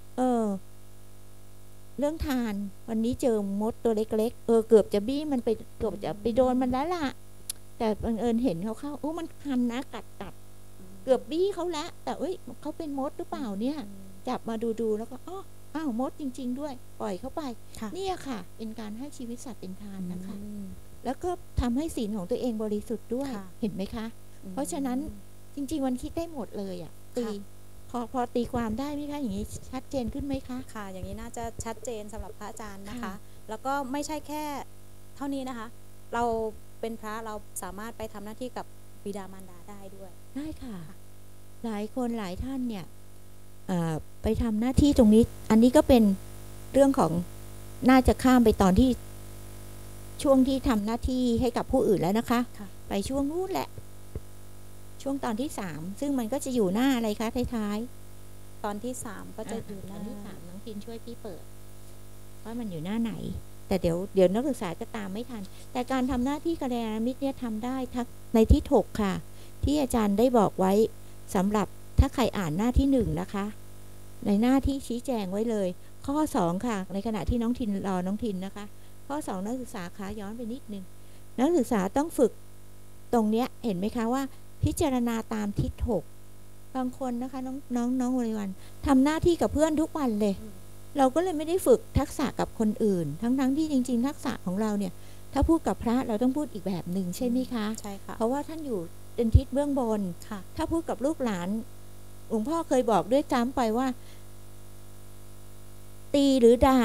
เรื่องทานวันนี้เจอมดตัวเล็กๆเกือบจะบี้มันไปเกือบจะไปโดนมันแล้วล่ะ แต่บังเอิญเห็นเขาเข้ามันคันนะกัดเกือบบี้เขาแล้วแต่เขาเป็นมดหรือเปล่าเนี่ย จับมาดูแล้วก็อ้าวมดจริงๆด้วย ปล่อยเขาไป
ค่ะ
เนี่ยค่ะ เป็นการให้ชีวิตสัตว์เป็นทานนะคะ
อืม
แล้วก็ทำให้ศีลของตัวเองบริสุทธิ์ด้วย
ค่ะ
เห็นไหมคะ เพราะฉะนั้น จริงๆมันคิดได้หมดเลยอ่ะพอตีความได้ไหมคะอย่างนี้ชัดเจนขึ้นไหมคะ
ค่ะ อย่างนี้น่าจะชัดเจนสำหรับพระอาจารย์นะคะ
ค่ะ
แล้วก็ไม่ใช่แค่เท่านี้นะคะ เราเป็นพระเราสามารถไปทำหน้าที่กับบิดามารดาได้ด้วย
ได้ค่ะ
ค่ะ
หลายคนหลายท่านเนี่ยไปทำหน้าที่ตรงนี้ อันนี้ก็เป็นเรื่องของน่าจะข้ามไปตอนที่ช่วงที่ทำหน้าที่ให้กับผู้อื่นแล้วนะคะ
ค่ะ
ไปช่วงนู้นแหละ ช่วงตอนที่3ซึ่งมันก็จะอยู่หน้าอะไรคะท้าย
ตอนที่3ก็จะอยู่ห
ตอ
น้า
นที่3น้องพินช่วยพี่เปิดว่ามันอยู่หน้าไหน แต่เดี๋ยวนักศึกษาจะตามไม่ทัน แต่การทำหน้าที่กัลยาณมิตรเนี่ยทำได้ทั้งในที่6ค่ะ ที่อาจารย์ได้บอกไว้สำหรับถ้าใครอ่านหน้าที่1นะคะ ในหน้าที่ชี้แจงไว้เลยข้อ2ค่ะในขณะที่น้องทินรอน้องทินนะคะข้อ2นักศึกษาคะย้อนไปนิดนึงนักศึกษาต้องฝึกตรงเนี้ยเห็นไหมคะว่าพิจารณาตามทิศ6บางคนนะคะน้องวริวันทำหน้าที่กับเพื่อนทุกวันเลยเราก็เลยไม่ได้ฝึกทักษะกับคนอื่นทั้งที่จริงๆทักษะของเราเนี่ยถ้าพูดกับพระเราต้องพูดอีกแบบหนึ่งใช่ไหมคะ
ใช่ค่ะ
เพราะว่าท่านอยู่เป็นทิศเบื้องบนถ้าพูดกับลูกหลานหลวงพ่อเคยบอกด้วยซ้ำไปว่าตีหรือด่า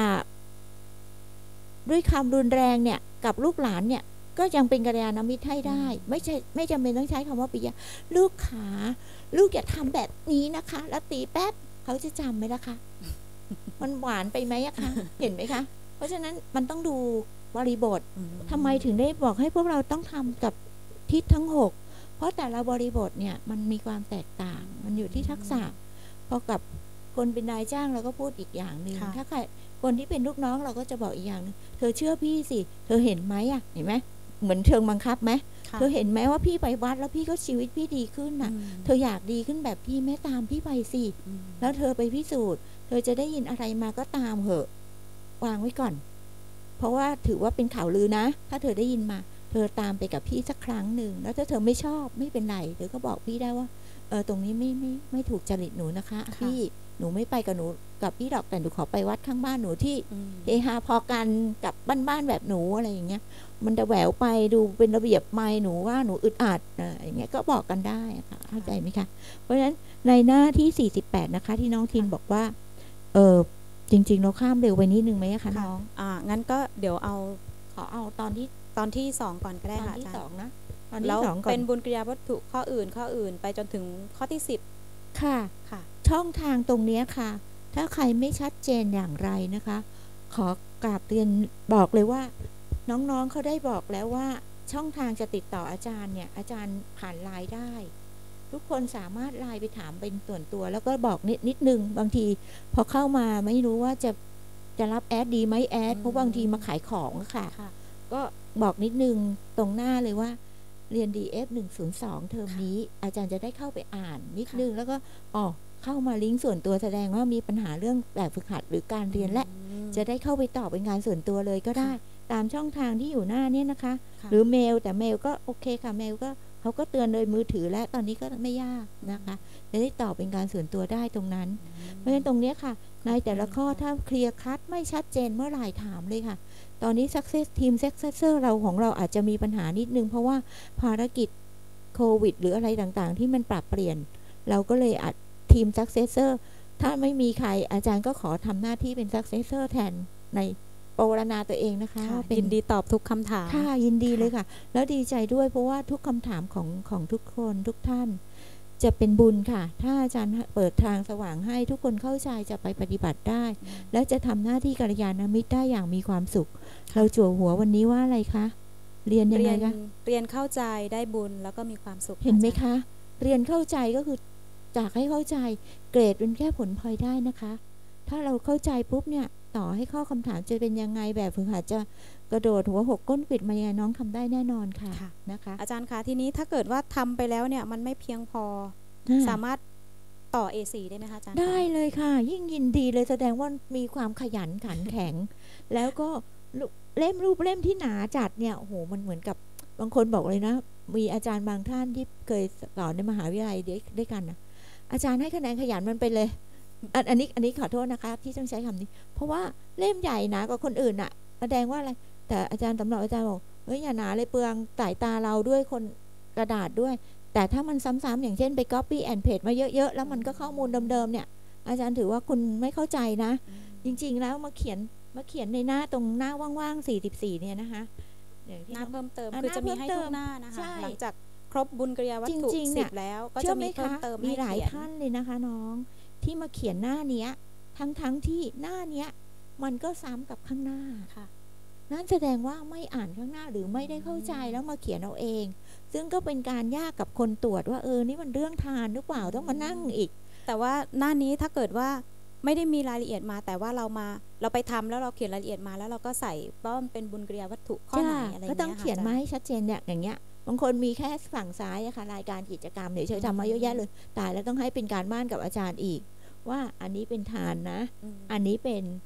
ด้วยคำรุนแรงเนี่ยกับลูกหลานเนี่ยก็ยังเป็นกัลยาณมิตรให้ได้ไม่จำเป็นต้องใช้คำว่าปิยะลูกขาลูกอย่าทำแบบนี้นะคะแล้วตีแป๊บเขาจะจำไหมล่ะคะ มันหวานไปไหมอะคะ เห็นไหมคะเพราะฉะนั้นมันต้องดูบริบททำไมถึงได้บอกให้พวกเราต้องทำกับทิศทั้ง6เพราะแต่ละบริบทเนี่ยมันมีความแตกต่างมันอยู่ที่ทักษะพอกับคนเป็นนายจ้างเราก็พูดอีกอย่างหนึ่งถ้าใครคนที่เป็นลูกน้องเราก็จะบอกอีกอย่างนึงเธอเชื่อพี่สิเธอเห็นไหมอะเห็นไหมเหมือนเชิงบังคับไหมเธอเห็นไหมว่าพี่ไปวัดแล้วพี่ก็ชีวิตพี่ดีขึ้นน่ะเธออยากดีขึ้นแบบพี่แม่ตามพี่ไปสิแล้วเธอไปพิสูจน์เธอจะได้ยินอะไรมาก็ตามเหอะวางไว้ก่อนเพราะว่าถือว่าเป็นข่าวลือนะถ้าเธอได้ยินมาเธอตามไปกับพี่สักครั้งหนึ่งแล้วถ้าเธอไม่ชอบไม่เป็นไรเธอก็บอกพี่ได้ว่าตรงนี้ไม่ถูกจริตหนูนะคะพี่หนูไม่ไปกับหนูกับพี่ดอกแต่หนูขอไปวัดข้างบ้านหนูที่เฮฮาพอกันกับบ้านแบบหนูอะไรอย่างเงี้ยมันจะแหววไปดูเป็นระเบียบไม่หนูว่าหนูอึดอัดอย่างเงี้ยก็บอกกันได้ค่ะเข้าใจไหมคะเพราะฉะนั้นในหน้าที่48นะคะที่น้องทินบอกว่าจริงๆเราข้ามเร็วไปนิดนึงไหมคะน้อง
งั้นก็เดี๋ยว
ขอเอาตอนที่
2ก่อนก็ได้ค่ะ
ตอนที่2นะ
ตอนที่2เป็นบุญกิริยาวัตถุข้ออื่นไปจนถึงข้อที่10
ค่ะช่องทางตรงนี้ค่ะถ้าใครไม่ชัดเจนอย่างไรนะคะขอกราบเรียนบอกเลยว่าน้องๆเขาได้บอกแล้วว่าช่องทางจะติดต่ออาจารย์เนี่ยอาจารย์ผ่านไลน์ได้ทุกคนสามารถไลน์ไปถามเป็นส่วนตัวแล้วก็บอกนิดนึงบางทีพอเข้ามาไม่รู้ว่าจะรับแอดดีไหมแอดเพราะบางทีมาขายของค่ะก็บอกนิดนึงตรงหน้าเลยว่าเรียน DF 102เทอมนี้อาจารย์จะได้เข้าไปอ่านนิดนึงแล้วก็เข้ามาลิงก์ส่วนตัวแสดงว่ามีปัญหาเรื่องแบบฝึกหัดหรือการเรียนและจะได้เข้าไปตอบเป็นงานส่วนตัวเลยก็ได้ตามช่องทางที่อยู่หน้านี้นะคะหรือเมลแต่เมลก็โอเคค่ะเมลก็เขาก็เตือนโดยมือถือและตอนนี้ก็ไม่ยากนะคะจะได้ตอบเป็นการส่วนตัวได้ตรงนั้นเพราะฉะนั้นตรงนี้ค่ะในแต่ละข้อถ้าเคลียร์คัดไม่ชัดเจนเมื่อไหร่ถามเลยค่ะตอนนี้ success team successor เราของเราอาจจะมีปัญหานิดนึงเพราะว่าภารกิจโควิดหรืออะไรต่างๆที่มันปรับเปลี่ยนเราก็เลยอัดทีม successor ถ้าไม่มีใครอาจารย์ก็ขอทำหน้าที่เป็น successor แทนในปรารณาตัวเองนะคะ
ยินดีตอบทุกคำถาม
ค่ะยินดีเลยค่ะแล้วดีใจด้วยเพราะว่าทุกคำถามของทุกคนทุกท่านจะเป็นบุญค่ะถ้าอาจารย์เปิดทางสว่างให้ทุกคนเข้าใจจะไปปฏิบัติได้และจะทำหน้าที่กัลยาณมิตรได้อย่างมีความสุขเราจั่วหัววันนี้ว่าอะไรคะเรียนยังไงคะ
เรียนเข้าใจได้บุญแล้วก็มีความสุข
เห็นไหมคะเรียนเข้าใจก็คือจากให้เข้าใจเกรดเป็นแค่ผลพลอยได้นะคะถ้าเราเข้าใจปุ๊บเนี่ยต่อให้ข้อคำถามจะเป็นยังไงแบบฝึกหัดจะกระโดดหัวหกก้นปิดมายังไงน้องทำได้แน่นอนค่ะนะคะ
อาจารย์คะทีนี้ถ้าเกิดว่าทำไปแล้วเนี่ยมันไม่เพียงพอสามารถต่อ A4 ได้ไหมคะอาจารย์
ได้เลยค่ะยิ่งยินดีเลยแสดงว่ามีความขยันขันแข็งแล้วก็รูปเล่มที่หนาจัดเนี่ยโอ้โหมันเหมือนกับบางคนบอกเลยนะมีอาจารย์บางท่านที่เคยสอนในมหาวิทยาลัยด้วยกันนะอาจารย์ให้คะแนนขยันมันไปเลยอันนี้ขอโทษนะคะที่ต้องใช้คำนี้เพราะว่าเล่มใหญ่หนากว่าคนอื่นอะแสดงว่าอะไรแต่อาจารย์สำหรับอาจารย์บอกเฮ้ยอย่าหนาเลยเปลืองสายตาเราด้วยคนกระดาษด้วยแต่ถ้ามันซ้ำๆอย่างเช่นไป copy and paste มาเยอะๆแล้วมันก็ข้อมูลเดิมๆเนี่ยอาจารย์ถือว่าคุณไม่เข้าใจนะจริงๆแล้วมาเขียนในหน้าตรงหน้าว่างๆ44เนี่ยนะคะ
หน้าเพิ่มเติมคือจะมีให้ทุกหน้านะคะหลังจากครบบุญกิริยาวัตถุ10แล้วก็จะมีเพิ่มเติม
มีหลายท่านเลยนะคะน้องที่มาเขียนหน้าเนี้ยทั้งที่หน้าเนี้ยมันก็ซ้ำกับข้างหน้าค่ะนั่นแสดงว่าไม่อ่านข้างหน้าหรือไม่ได้เข้าใจแล้วมาเขียนเอาเองซึ่งก็เป็นการยากกับคนตรวจว่านี่มันเรื่องทานหรือเปล่าต้องมานั่งอีก
แต่ว่าหน้านี้ถ้าเกิดว่าไม่ได้มีรายละเอียดมาแต่ว่าเราไปทำแล้วเราเขียนรายละเอียดมาแล้วเราก็ใส่ว่ามันเป็นบุญกิริยาวัตถุข้อไหนอะไร
ก็ต้องเขียนมาให้ชัดเจนเนี่ยอย่างเงี้ยบางคนมีแค่ฝั่งซ้ายอะค่ะรายการกิจกรรมเฉยๆทำมาเยอะแยะเลยตายแล้วต้องให้เป็นการบ้านกับอาจารย์อีกว่าอันนี้เป็นทานนะอันนี้เป็น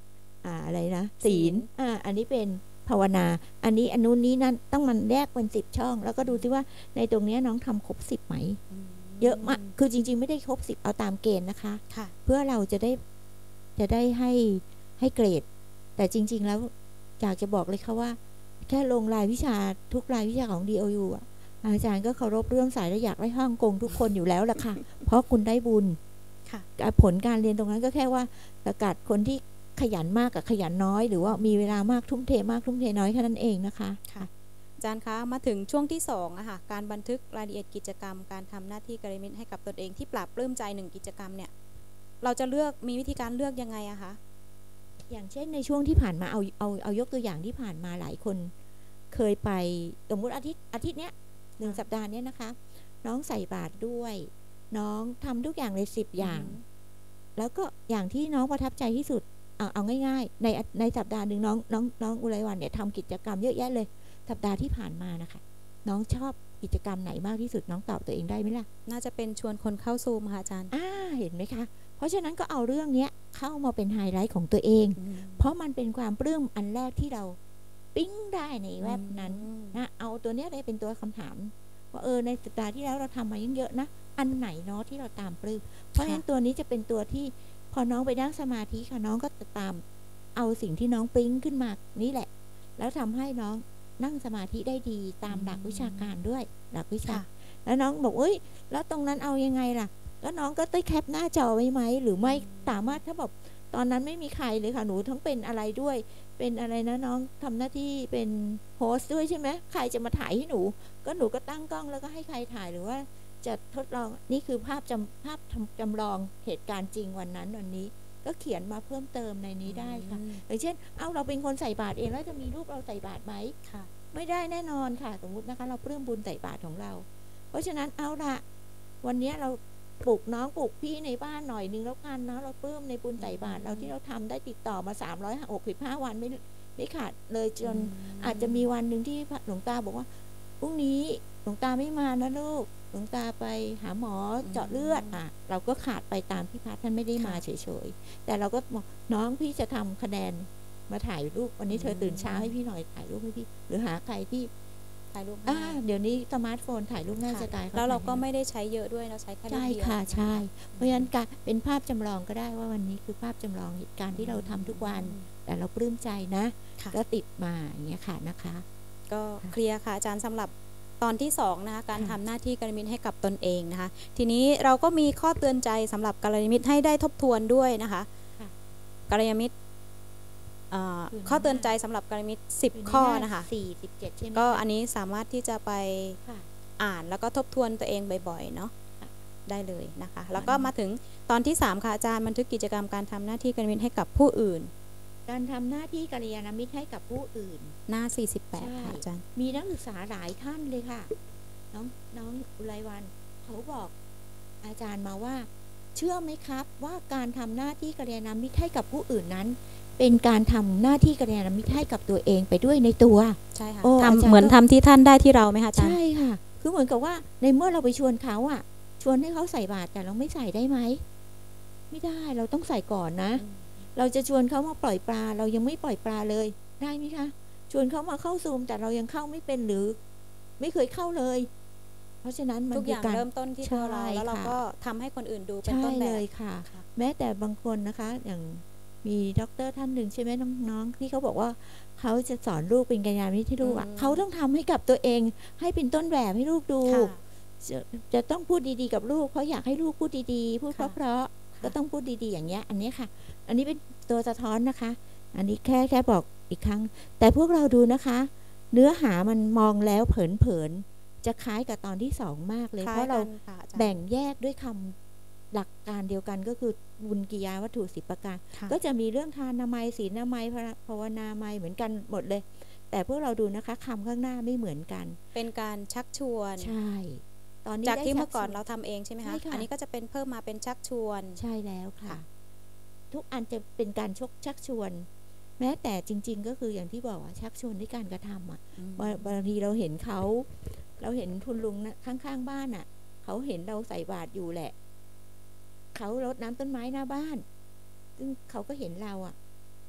อะไรนะศีลอันนี้เป็นภาวนาอันนี้อันนู้นนี้นั่นต้องมันแยกเป็น10 ช่องแล้วก็ดูซิว่าในตรงนี้น้องทำครบ10ไหมเยอะมากคือจริงๆไม่ได้ครบ10เอาตามเกณฑ์นะคะเพื่อเราจะได้ให้เกรดแต่จริงๆแล้วอยากจะบอกเลยค่ะว่าแค่ลงรายวิชาทุกรายวิชาของ DOU อาจารย์ก็เคารพเรื่องสายและอยากได้ฮ่องกงทุกคนอยู่แล้วล่ะค่ะเพราะคุณได้บุญผลการเรียนตรงนั้นก็แค่ว่าประกาศคนที่ขยันมากกับขยันน้อยหรือว่ามีเวลามากทุ่มเทมากทุ่มเทน้อยแค่นั้นเองนะคะ
อาจารย์คะมาถึงช่วงที่2อะค่ะการบันทึกรายละเอียดกิจกรรมการทำหน้าที่กัลยาณมิตรให้กับตนเองที่ปราบปลื้มใจ1กิจกรรมเนี่ยเราจะเลือกมีวิธีการเลือกยังไงอะคะ
อย่างเช่นในช่วงที่ผ่านมาเอายกตัวอย่างที่ผ่านมาหลายคนเคยไปสมมติอาทิตย์เนี้ย1 สัปดาห์เนี้ยนะคะน้องใส่บาตรด้วยน้องทำทุกอย่างเลย10 อย่างแล้วก็อย่างที่น้องประทับใจที่สุดเอาง่ายๆในสัปดาห์หนึ่งน้องอุไรวันเนี่ยทำกิจกรรมเยอะแยะเลยสัปดาห์ที่ผ่านมานะคะน้องชอบกิจกรรมไหนมากที่สุดน้องตอบตัวเองได้ไหมล่ะ
น่าจะเป็นชวนคนเข้าซูมค่ะอาจารย์
เห็นไหมคะเพราะฉะนั้นก็เอาเรื่องนี้เข้ามาเป็นไฮไลท์ของตัวเองเพราะมันเป็นความปลื้มอันแรกที่เราปิ๊งได้ในแวบนั้นนะเอาตัวนี้ได้เป็นตัวคำถามว่าในสัปดาห์ที่แล้วเราทำมาเยอะนะอันไหนเนาะที่เราตามปลื้มเพราะฉะนั้นตัวนี้จะเป็นตัวที่พอน้องไปนั่งสมาธิค่ะน้องก็จะตามเอาสิ่งที่น้องปิ๊งขึ้นมานี่แหละแล้วทำให้น้องนั่งสมาธิได้ดีตามหลักวิชาการด้วยหลักวิชาแล้วน้องบอกแล้วตรงนั้นเอายังไงล่ะก็น้องก็ได้แคปหน้าจอไว้ไหมหรือไม่สามารถถ้าแบบตอนนั้นไม่มีใครเลยค่ะหนูทั้งเป็นอะไรด้วยเป็นอะไรนะน้องทำหน้าที่เป็นโฮสต์ด้วยใช่ไหมใครจะมาถ่ายให้หนูก็ตั้งกล้องแล้วก็ให้ใครถ่ายหรือว่าจะทดลองนี่คือภาพจำลองเหตุการณ์จริงวันนี้ก็เขียนมาเพิ่มเติมในนี้ได้ค่ะอย่างเช่นเราเป็นคนใส่บาตรเองแล้วจะมีรูปเราใส่บาตรไหมไม่ได้แน่นอนค่ะสมมุตินะคะเราปลื้มบุญใส่บาตรของเราเพราะฉะนั้นเอาละวันนี้เราปลุกน้องปลุกพี่ในบ้านหน่อยนึงแล้วกันนะเราปลื้มในบุญใส่บาตรเราที่เราทำได้ติดต่อมา365 วันไม่ขาดเลยจนอาจจะมีวันหนึ่งที่หลวงตาบอกว่าพรุ่งนี้หลวงตาไม่มานะลูกหลวงตาไปหาหมอเจาะเลือดเราก็ขาดไปตามที่พระท่านไม่ได้มาเฉยๆแต่เราก็บอกน้องพี่จะทำคะแนนมาถ่ายรูปวันนี้เธอตื่นเช้าให้พี่หน่อยถ่ายรูปให้พี่หรือหาใครที่
ถ่ายรูป
เดี๋ยวนี้สมาร์ทโฟนถ่ายรูปง่ายจะตาย
แล้วเราก็ไม่ได้ใช้เยอะด้วยเราใช้แค่
ใช่ค่ะใช่เพราะฉะนั้นการเป็นภาพจำลองก็ได้ว่าวันนี้คือภาพจำลองเหตุการณ์ที่เราทำทุกวันแต่เราปลื้มใจนะก็ติดมาอย่างเงี้ยค่ะนะคะ
ก็เคลียร์ค่ะอาจารย์สำหรับตอนที่2นะคะการทำหน้าที่กัลยาณมิตรให้กับตนเองนะคะทีนี้เราก็มีข้อเตือนใจสำหรับกัลยาณมิตรให้ได้ทบทวนด้วยนะคะกัลยาณมิตรข้อเตือนใจสำหรับกัลยาณมิตร10 ข้อนะคะ
47ใช่ไหม
ก็อันนี้สามารถที่จะไปอ่านแล้วก็ทบทวนตัวเองบ่อยๆเนาะได้เลยนะคะแล้วก็มาถึงตอนที่3ค่ะอาจารย์บันทึกกิจกรรมการทำหน้าที่กัลยาณมิตรให้กับผู้อื่น
การทำหน้าที่กัลยาณมิตรให้กับผู้อื่น
หน้า48ค่ะอาจารย์
มีนักศึกษาหลายท่านเลยค่ะน้องอุไรวันเขาบอกอาจารย์มาว่าเชื่อไหมครับว่าการทำหน้าที่กัลยาณมิตรให้กับผู้อื่นนั้นเป็นการทำหน้าที่กัลยาณมิตรให้กับตัวเองไปด้วยในตัว
ใช่ค่ะทำเหมือนทำที่ท่านได้ที่เราไหมคะอาจารย์
ใช่ค่ะคือเหมือนกับว่าในเมื่อเราไปชวนเขาชวนให้เขาใส่บาตรแต่เราไม่ใส่ได้ไหมไม่ได้เราต้องใส่ก่อนนะเราจะชวนเขามาปล่อยปลาเรายังไม่ปล่อยปลาเลยได้ไหมคะชวนเขามาเข้าซูมแต่เรายังเข้าไม่เป็นหรือไม่เคยเข้าเลยเพราะฉะนั้นมัน
ทุกอย่างเริ่มต้นที่ตัวเราแล้วเราก็ทำให้คนอื่นดูเป็นต้นแบบ
เลยค่ะแม้แต่บางคนนะคะอย่างมีด็อกเตอร์ท่านหนึ่งใช่ไหมน้องๆที่เขาบอกว่าเขาจะสอนลูกเป็นกัลยาณมิตรให้ลูกเขาต้องทำให้กับตัวเองให้เป็นต้นแบบให้ลูกดูจะต้องพูดดีๆกับลูกเพราะอยากให้ลูกพูดดีๆพูดเพราะก็ต้องพูดดีๆอย่างเงี้ยอันนี้ค่ะอันนี้เป็นตัวสะท้อนนะคะอันนี้แค่บอกอีกครั้งแต่พวกเราดูนะคะเนื้อหามันมองแล้วเผินๆจะคล้ายกับตอนที่2มากเลยเพราะเราแบ่งแยกด้วยคำหลักการเดียวกันก็คือบุญกิยาวัตถุ10 ประการก็จะมีเรื่องทานนามัยศีลนามัยภาวนามัยเหมือนกันหมดเลยแต่พวกเราดูนะคะคำข้างหน้าไม่เหมือนกัน
เป็นการชักชวน
ใช่
ตอนนี้จากที่เมื่อก่อนเราทำเองใช่ไหมคะอันนี้ก็จะเป็นเพิ่มมาเป็นชักชวน
ใช่แล้วค่ะทุกอันจะเป็นการชักชวนแม้แต่จริงๆก็คืออย่างที่บอกว่าชักชวนด้วยการกระทำบางทีเราเห็นคุณลุงข้างๆบ้านเขาเห็นเราใส่บาตรอยู่แหละเขารดน้ำต้นไม้หน้าบ้านซึ่งเขาก็เห็นเรา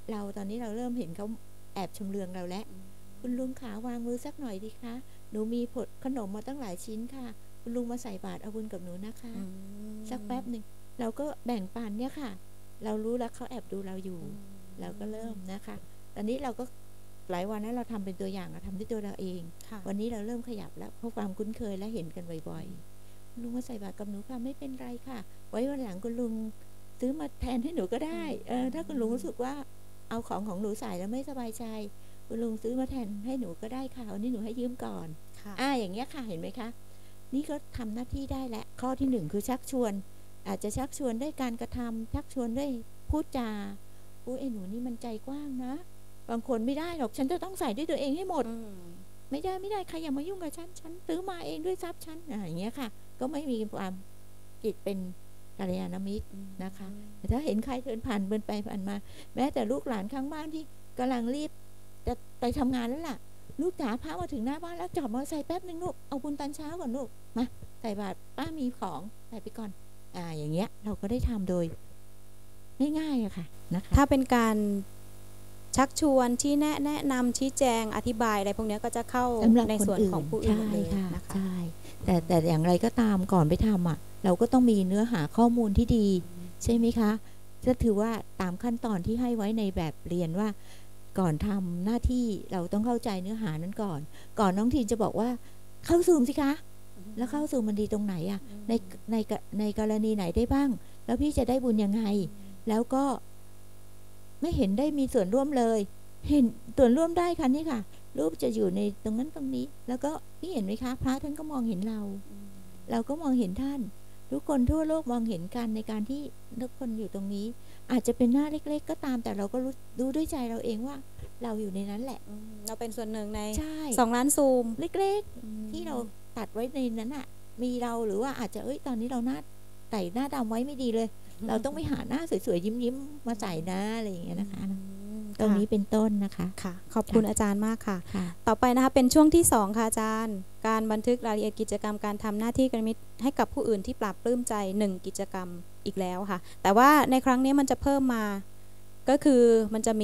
เราตอนนี้เราเริ่มเห็นเขาแอบชำเลืองเราแล้วคุณลุงขาวางมือสักหน่อยดีคะหนูมีผลขนมมาตั้งหลายชิ้นค่ะคุณลุงมาใส่บาตรเอาบุญกับหนูนะคะสักแป๊บหนึ่งเราก็แบ่งปันเนี่ยค่ะเรารู้แล้วเขาแอบดูเราอยู่เราก็เริ่มนะคะ ตอนนี้เราก็หลายวันนั้นเราทำเป็นตัวอย่างเราทำด้วยตัวเราเองวันนี้เราเริ่มขยับแล้วเพราะความคุ้นเคยและเห็นกันบ่อยๆคุณลุงมาใส่บาตรกับหนูค่ะไม่เป็นไรค่ะไว้วันหลังคุณลุงซื้อมาแทนให้หนูก็ได้ถ้าคุณลุงรู้สึกว่าเอาของหนูใส่แล้วไม่สบายใจคุณลุงซื้อมาแทนให้หนูก็ได้ค่ะวันนี้หนูให้ยืมก่อนอย่างเงี้ยค่ะเห็นไหมคะนี่ก็ทำหน้าที่ได้และข้อที่1คือชักชวนอาจจะชักชวนด้วยการกระทำชักชวนด้วยพูดจาไอ้หนูนี่มันใจกว้างนะบางคนไม่ได้หรอกฉันจะต้องใส่ด้วยตัวเองให้หมดไม่ได้ใครอย่ามายุ่งกับฉันซื้อมาเองด้วยทรัพย์ฉันอย่างเงี้ยค่ะก็ไม่มีความจิตเป็นกัลยาณมิตรนะคะแต่ถ้าเห็นใครเดินผ่านไปผ่านมาแม้แต่ลูกหลานข้างบ้านที่กำลังรีบจะไปทำงานแล้วล่ะลูกจ๋าพามาถึงหน้าบ้านแล้วจอดมอเตอร์ไซค์แป๊บนึงลูกเอาบุญตอนเช้าก่อนลูกมาใส่บาตรป้ามีของใส่ไปก่อนอย่างเงี้ยเราก็ได้ทำโดยง่ายๆอะค่ะนะคะ
ถ้าเป็นการชักชวนชี้แนะนำชี้แจงอธิบายอะไรพวกนี้ก็จะเข้าในส่วนของผู้อื่นเลยนะคะ
ใช่แต่อย่างไรก็ตามก่อนไปทำเราก็ต้องมีเนื้อหาข้อมูลที่ดีใช่ไหมคะจะถือว่าตามขั้นตอนที่ให้ไว้ในแบบเรียนว่าก่อนทำหน้าที่เราต้องเข้าใจเนื้อหานั้นก่อนน้องทีนจะบอกว่าเข้าซูมสิคะแล้วเข้าซูมมันดีตรงไหนในกรณีไหนได้บ้างแล้วพี่จะได้บุญยังไงแล้วก็ไม่เห็นได้มีส่วนร่วมเลยเห็นส่วนร่วมได้ค่ะนี่ค่ะรูปจะอยู่ในตรงนั้นตรงนี้แล้วก็พี่เห็นไหมคะพระท่านก็มองเห็นเราก็มองเห็นท่านทุกคนทั่วโลกมองเห็นกันในการที่ทุกคนอยู่ตรงนี้อาจจะเป็นหน้าเล็กๆก็ตามแต่เราก็รู้ด้วยใจเราเองว่าเราอยู่ในนั้นแหละ
เราเป็นส่วนหนึ่งใน
2
ล้านซูม
เล็กๆที่เราตัดไว้ในนั้นมีเราหรือว่าอาจจะตอนนี้เราใส่หน้าดำไว้ไม่ดีเลยเราต้องไปหาหน้าสวยๆยิ้มๆมาใส่นะอะไรอย่างเงี้ยนะคะตรงนี้เป็นต้นนะคะ
ค่ะขอบคุณอาจารย์มากค่ะต่อไปนะคะเป็นช่วงที่2ค่ะอาจารย์การบันทึกรายละเอียดกิจกรรมการทำหน้าที่กัลยาณมิตรให้กับผู้อื่นที่ปราบปลื้มใจ1กิจกรรมอีกแล้วค่ะแต่ว่าในครั้งนี้มันจะเพิ่มมาก็คือมันจะ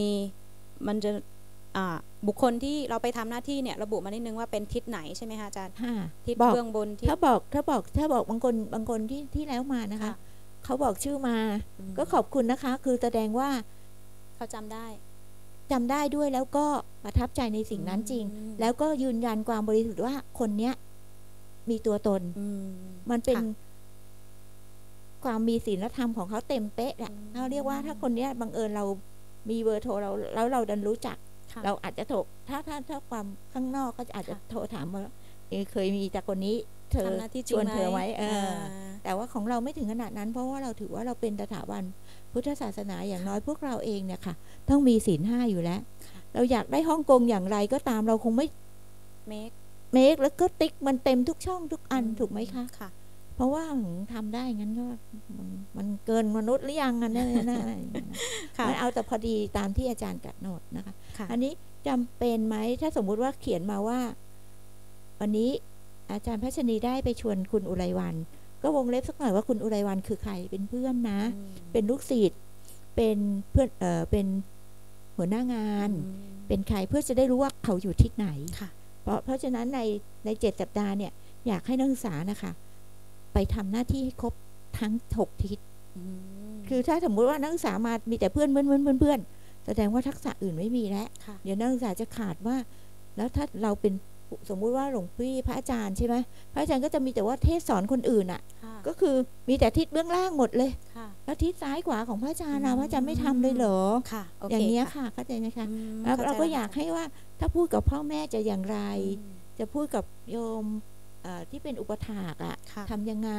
บุคคลที่เราไปทำหน้าที่เนี่ยระบุมานิดนึงว่าเป็นทิศไหนใช่ไหมคะอาจารย์ทิศเบื้องบน
ถ้าบอกบางคนที่แล้วมานะคะเขาบอกชื่อมาก็ขอบคุณนะคะคือแสดงว่า
เขาจำ
ได้ด้วยแล้วก็ประทับใจในสิ่งนั้นจริงแล้วก็ยืนยันความบริสุทธิ์ว่าคนเนี้ยมีตัวตนมันเป็นความมีศีลธรรมของเขาเต็มเป๊ะแหละเขาเรียกว่าถ้าคนเนี้ยบังเอิญเรามีเบอร์โทรเราแล้วเราดันรู้จักเราอาจจะโทรถ้าความข้างนอกก็อาจจะโทรถามว่าเคยมีจากคนนี้เธอชวนเธอไว้แต่ว่าของเราไม่ถึงขนาดนั้นเพราะว่าเราถือว่าเราเป็นสถาบันพุทธศาสนาอย่างน้อยพวกเราเองเนี่ยค่ะต้องมีศีล 5อยู่แล้วเราอยากได้ฮ่องกงอย่างไรก็ตามเราคงไม่เมคแล้วก็ติ๊กมันเต็มทุกช่องทุกอันถูกไหมคะเพราะว่าทำได้งั้นก็มันเกินมนุษย์หรือยังกันนะมันเอาแต่พอดีตามที่อาจารย์กำหนดนะคะอันนี้จำเป็นไหมถ้าสมมุติว่าเขียนมาว่าวันนี้อาจารย์พัชนีได้ไปชวนคุณอุไรวรรณก็วงเล็บสักหน่อยว่าคุณอุไรวรรณคือใครเป็นเพื่อนนะเป็นลูกศิษย์เป็นเพื่อนเป็นหัวหน้างานเป็นใครเพื่อจะได้รู้ว่าเขาอยู่ทิศไหนเพราะฉะนั้นใน7 สัปดาห์เนี่ยอยากให้นักศึกษานะคะไปทำหน้าที่ให้ครบทั้ง6 ทิศคือถ้าสมมุติว่านักศึกษามามีแต่เพื่อนแสดงว่าทักษะอื่นไม่มีแล้วเดี๋ยวนักศึกษาจะขาดว่าแล้วถ้าเราเป็นสมมุติว่าหลวงพี่พระอาจารย์ใช่ไหมพระอาจารย์ก็จะมีแต่ว่าเทศสอนคนอื่นก็คือมีแต่ทิศเบื้องล่างหมดเลยแล้วทิศซ้ายขวาของพระอาจารย์พระอาจารย์ไม่ทำเลยเหรออย่างนี้ค่ะเข้าใจไหมคะแล้วเราก็อยากให้ว่าถ้าพูดกับพ่อแม่จะอย่างไรจะพูดกับโยมที่เป็นอุปถากทำยังไง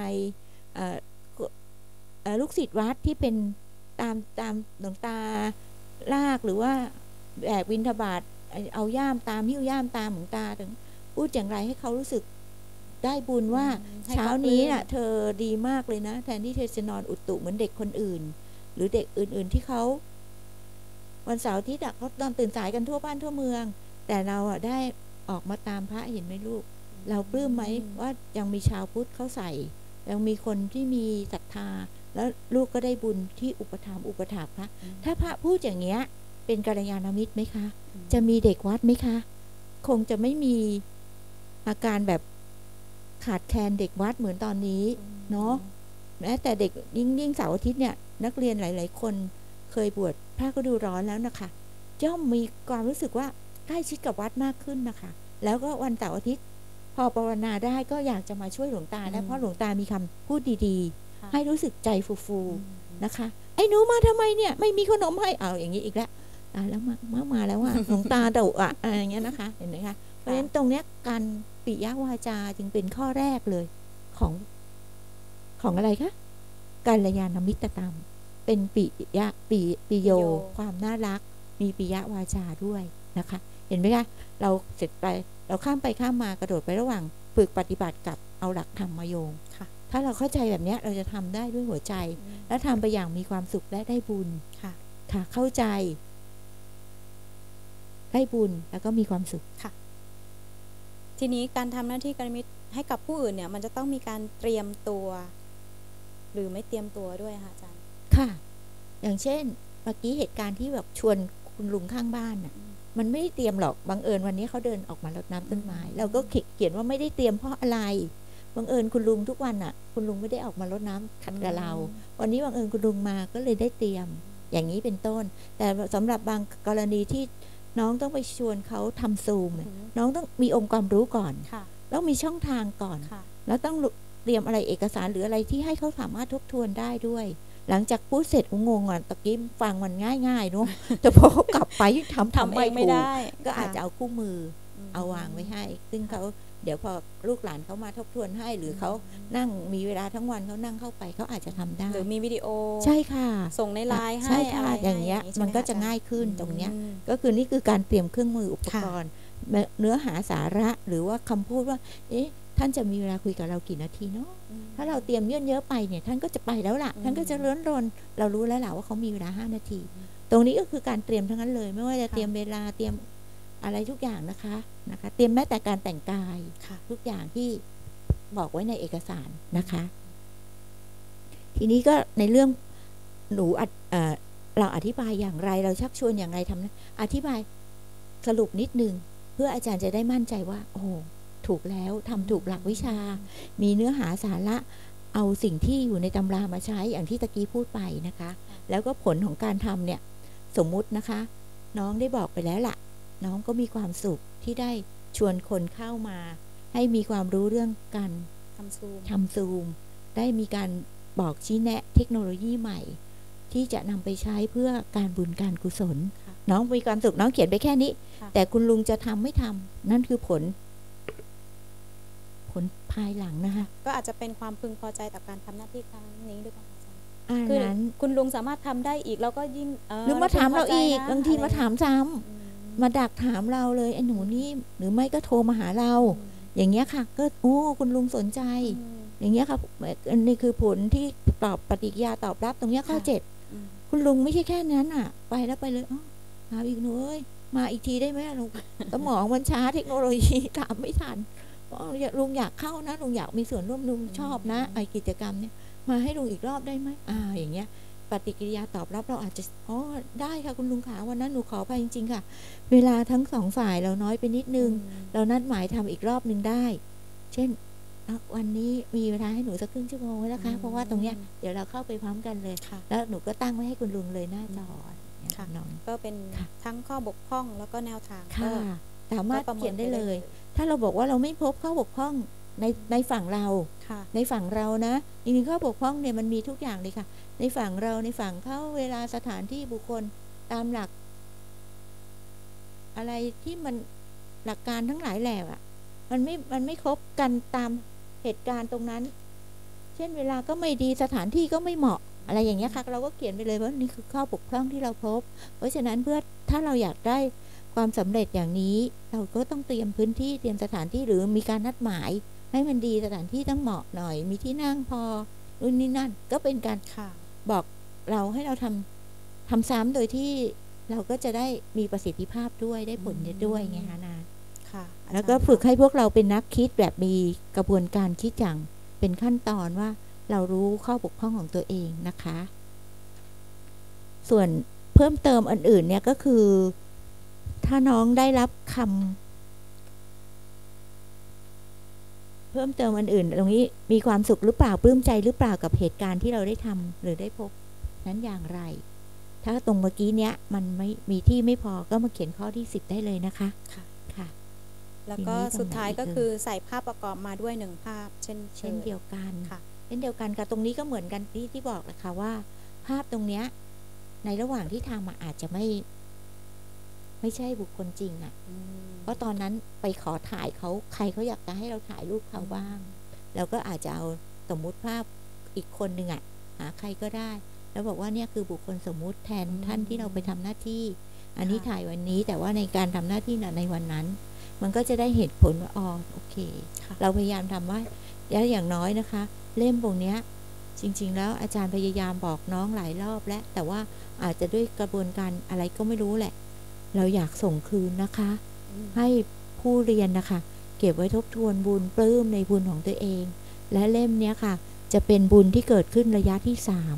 ลูกศิษย์วัดที่เป็นตามหลวงตาลากหรือว่าแบกบิณฑบาตเอาย่ามตามหิ้วย่ามตามหลวงตาถึงพูดอย่างไรให้เขารู้สึกได้บุญว่าเช้านี้น่ะเธอดีมากเลยนะแทนที่เธอจะนอนอุตุเหมือนเด็กคนอื่นหรือเด็กอื่นๆที่เขาวันเสาร์อาทิตย์เขานอนตื่นสายกันทั่วบ้านทั่วเมืองแต่เราได้ออกมาตามพระเห็นไหมลูกเราปลื้มไหมว่ายังมีชาวพุทธเขาใส่ยังมีคนที่มีศรัทธาแล้วลูกก็ได้บุญที่อุปถัมภ์อุปถากพระถ้าพระพูดอย่างเงี้ยเป็นกัลยาณมิตรไหมคะ จะมีเด็กวัดไหมคะ คงจะไม่มีอาการแบบขาดแคลนเด็กวัดเหมือนตอนนี้เนาะแม้แต่เด็กยิ่งเสาร์อาทิตย์เนี่ยนักเรียนหลายๆคนเคยบวชพระฤดูร้อนแล้วนะคะย่อมมีความรู้สึกว่าใกล้ชิดกับวัดมากขึ้นนะคะแล้วก็วันเสาร์อาทิตย์พอภาวนาได้ก็อยากจะมาช่วยหลวงตาเพราะหลวงตามีคำพูดดีๆให้รู้สึกใจฟูๆนะคะไอ้หนูมาทำไมเนี่ยไม่มีขนมให้เอาอย่างนี้อีกแล้วแล้วมาแล้วว่าหลวงตาดุอะไรอย่างเงี้ยนะคะเห็นไหมคะเพราะฉะนั้นตรงเนี้ยการปิยวาจาจึงเป็นข้อแรกเลยของอะไรคะกัลยาณมิตรธรรมเป็นปิโยความน่ารักมีปิยวาจาด้วยนะคะเห็นไหมคะเราเสร็จไปเราข้ามไปข้ามมากระโดดไประหว่างฝึกปฏิบัติกับเอาหลักธรรมมาโยงถ้าเราเข้าใจแบบนี้เราจะทำได้ด้วยหัวใจและทำไปอย่างมีความสุขและได้บุญค่ะเข้าใจได้บุญแล้วก็มีความสุข
ค่ะทีนี้การทำหน้าที่กัลยาณมิตรให้กับผู้อื่นเนี่ยมันจะต้องมีการเตรียมตัวหรือไม่เตรียมตัวด้วยค่ะอาจารย์
ค่ะอย่างเช่นเมื่อกี้เหตุการณ์ที่แบบชวนคุณลุงข้างบ้านน่ะมันไม่ได้เตรียมหรอกบังเอิญวันนี้เขาเดินออกมารดน้ำต้นไม้เราก็เขียนว่าไม่ได้เตรียมเพราะอะไรบังเอิญคุณลุงทุกวันน่ะคุณลุงไม่ได้ออกมารดน้ำขัดกับเราวันนี้บังเอิญคุณลุงมาก็เลยได้เตรียมอย่างนี้เป็นต้นแต่สำหรับบางกรณีที่น้องต้องไปชวนเขาทำซูมน้องต้องมีองค์ความรู้ก่อนแล้วมีช่องทางก่อนแล้วต้องเตรียมอะไรเอกสารหรืออะไรที่ให้เขาสามารถทบทวนได้ด้วยหลังจากพูดเสร็จงงตะกี้ฟังมันง่ายๆเนาะแต่พอเขากลับไปทำไม่ได้ก็อาจจะเอาคู่มือเอาวางไว้ให้ซึ่งเขาเดี๋ยวพอลูกหลานเขามาทบทวนให้หรือเขานั่งมีเวลาทั้งวันเขานั่งเข้าไปเขาอาจจะทำได้
หรือมีวิดีโอ
ใช่ค่ะ
ส่งในไลน์ให้
ใช่ค่ะอย่างเงี้ยมันก็จะง่ายขึ้นตรงเนี้ยก็คือนี่คือการเตรียมเครื่องมืออุปกรณ์เนื้อหาสาระหรือว่าคำพูดว่าท่านจะมีเวลาคุยกับเรากี่นาทีเนาะถ้าเราเตรียมเยอะๆไปเนี่ยท่านก็จะไปแล้วล่ะท่านก็จะเลื่อนรนเรารู้แล้วแหละว่าเขามีเวลา5 นาทีตรงนี้ก็คือการเตรียมทั้งนั้นเลยไม่ว่าจะเตรียมเวลาเตรียมอะไรทุกอย่างนะคะเตรียมแม้แต่การแต่งกายทุกอย่างที่บอกไว้ในเอกสารนะคะทีนี้ก็ในเรื่องหนูเราอธิบายอย่างไรเราชักชวนอย่างไรทำอธิบายสรุปนิดนึงเพื่ออาจารย์จะได้มั่นใจว่าโอ้ถูกแล้วทำถูกหลักวิชามีเนื้อหาสาระเอาสิ่งที่อยู่ในตำรามาใช้อย่างที่ตะกี้พูดไปนะคะแล้วก็ผลของการทำเนี่ยสมมุตินะคะน้องได้บอกไปแล้วล่ะน้องก็มีความสุขที่ได้ชวนคนเข้ามาให้มีความรู้เรื่องการทำซูมได้มีการบอกชี้แนะเทคโนโลยีใหม่ที่จะนำไปใช้เพื่อการบุญการกุศลน้องมีความสุขน้องเขียนไปแค่นี้แต่คุณลุงจะทำไม่ทำนั่นคือผลภายหลังนะคะ
ก็อาจจะเป็นความพึงพอใจต่อการทำหน้าที่ครั้งนี้ด้วยป่ะอาจารย์
คือ
คุณลุงสามารถทำได้อีกแล้วก็ยิ่ง
หรือมาถามเราอีกบางทีมาถามซ้ำมาดักถามเราเลยไอ้หนูนี่หรือไม่ก็โทรมาหาเราอย่างเงี้ยค่ะก็โอ้คุณลุงสนใจอย่างเงี้ยค่ะอันนี้คือผลที่ตอบปฏิกิริยาตอบรับตรงเนี้ยข้อ7คุณลุงไม่ใช่แค่นั้นอ่ะไปแล้วไปเลยถามอีกหนูเอ้ยมาอีกทีได้ไหมลุงสมองมันช้าเทคโนโลยีถามไม่ทันลุงอยากเข้านะลุงอยากมีส่วนร่วมลุงชอบนะไอกิจกรรมเนี่ยมาให้ลุงอีกรอบได้ไหมอย่างเงี้ยปฏิกิริยาตอบรับเราอาจจะได้ค่ะคุณลุงขาวันนั้นหนูขอไปจริงๆค่ะเวลาทั้ง2 ฝ่ายเราน้อยไปนิดนึงเรานัดหมายทำอีกรอบนึงได้เช่นวันนี้มีเวลาให้หนูสักครึ่งชั่วโมงนะคะเพราะว่าตรงเนี้ยเดี๋ยวเราเข้าไปพร้อมกันเลยแล้วหนูก็ตั้งไว้ให้คุณลุงเลยหน้าจอ
ก็เป็นทั้งข้อบกพร่องแล้วก็แนวทาง
ก็สามารถเขียนได้เลยถ้าเราบอกว่าเราไม่พบข้อบกพร่องในฝั่งเราในฝั่งเรานะจริงๆข้อบกพร่องเนี่ยมันมีทุกอย่างเลยค่ะในฝั่งเราในฝั่งเขาเวลาสถานที่บุคคลตามหลักอะไรที่มันหลักการทั้งหลายแหล่มันไม่ครบกันตามเหตุการณ์ตรงนั้นเช่นเวลาก็ไม่ดีสถานที่ก็ไม่เหมาะอะไรอย่างเงี้ยค่ะเราก็เขียนไปเลยว่านี่คือข้อบกพร่องที่เราพบเพราะฉะนั้นเพื่อถ้าเราอยากได้ความสำเร็จอย่างนี้เราก็ต้องเตรียมพื้นที่เตรียมสถานที่หรือมีการนัดหมายให้มันดีสถานที่ต้องเหมาะหน่อยมีที่นั่งพอนู่นนี่นั่นก็เป็นการบอกเราให้เราทำซ้ำโดยที่เราก็จะได้มีประสิทธิภาพด้วยได้ผลด้วยไงคะนาแล้วก็ฝึกให้พวกเราเป็นนักคิดแบบมีกระบวนการคิดอย่างเป็นขั้นตอนว่าเรารู้ข้อบกพร่องของตัวเองนะคะส่วนเพิ่มเติมอันอื่นเนี่ยก็คือ ถ้าน้องได้รับคำเพิ่มเติมอันอื่นตรงนี้มีความสุขหรือเปล่าปลื้มใจหรือเปล่ากับเหตุการณ์ที่เราได้ทำหรือได้พบนั้นอย่างไร ถ้าตรงเมื่อกี้เนี้ยมันไม่มีที่ไม่พอก็มาเขียนข้อที่10ได้เลยนะคะค่ะ
แล้วก็สุดท้ายก็คือใส่ภาพประกอบมาด้วย1ภาพเช่น
เดียวกัน
ค่ะ
เช่นเดียวกันค่ะตรงนี้ก็เหมือนกันที่บอกแหละค่ะว่า ภาพตรงเนี้ยในระหว่างที่ทำอาจจะไม่ใช่บุคคลจริงเพราะตอนนั้นไปขอถ่ายเขาใครเขาอยากจะให้เราถ่ายรูปเขาบ้างเราก็อาจจะเอาสมมุติภาพอีกคนหนึ่งหาใครก็ได้แล้วบอกว่าเนี่ยคือบุคคลสมมุติแทนท่านที่เราไปทำหน้าที่อันนี้ถ่ายวันนี้แต่ว่าในการทำหน้าที่ในวันนั้นมันก็จะได้เหตุผลว่าอ๋อโอเคเราพยายามทำว่าอย่างน้อยนะคะเล่มพวกนี้จริงๆแล้วอาจารย์พยายามบอกน้องหลายรอบแล้วแต่ว่าอาจจะด้วยกระบวนการอะไรก็ไม่รู้แหละเราอยากส่งคืนนะคะให้ผู้เรียนนะคะเก็บไว้ทบทวนบุญปลื้มในบุญของตัวเองและเล่มนี้ค่ะจะเป็นบุญที่เกิดขึ้นระยะที่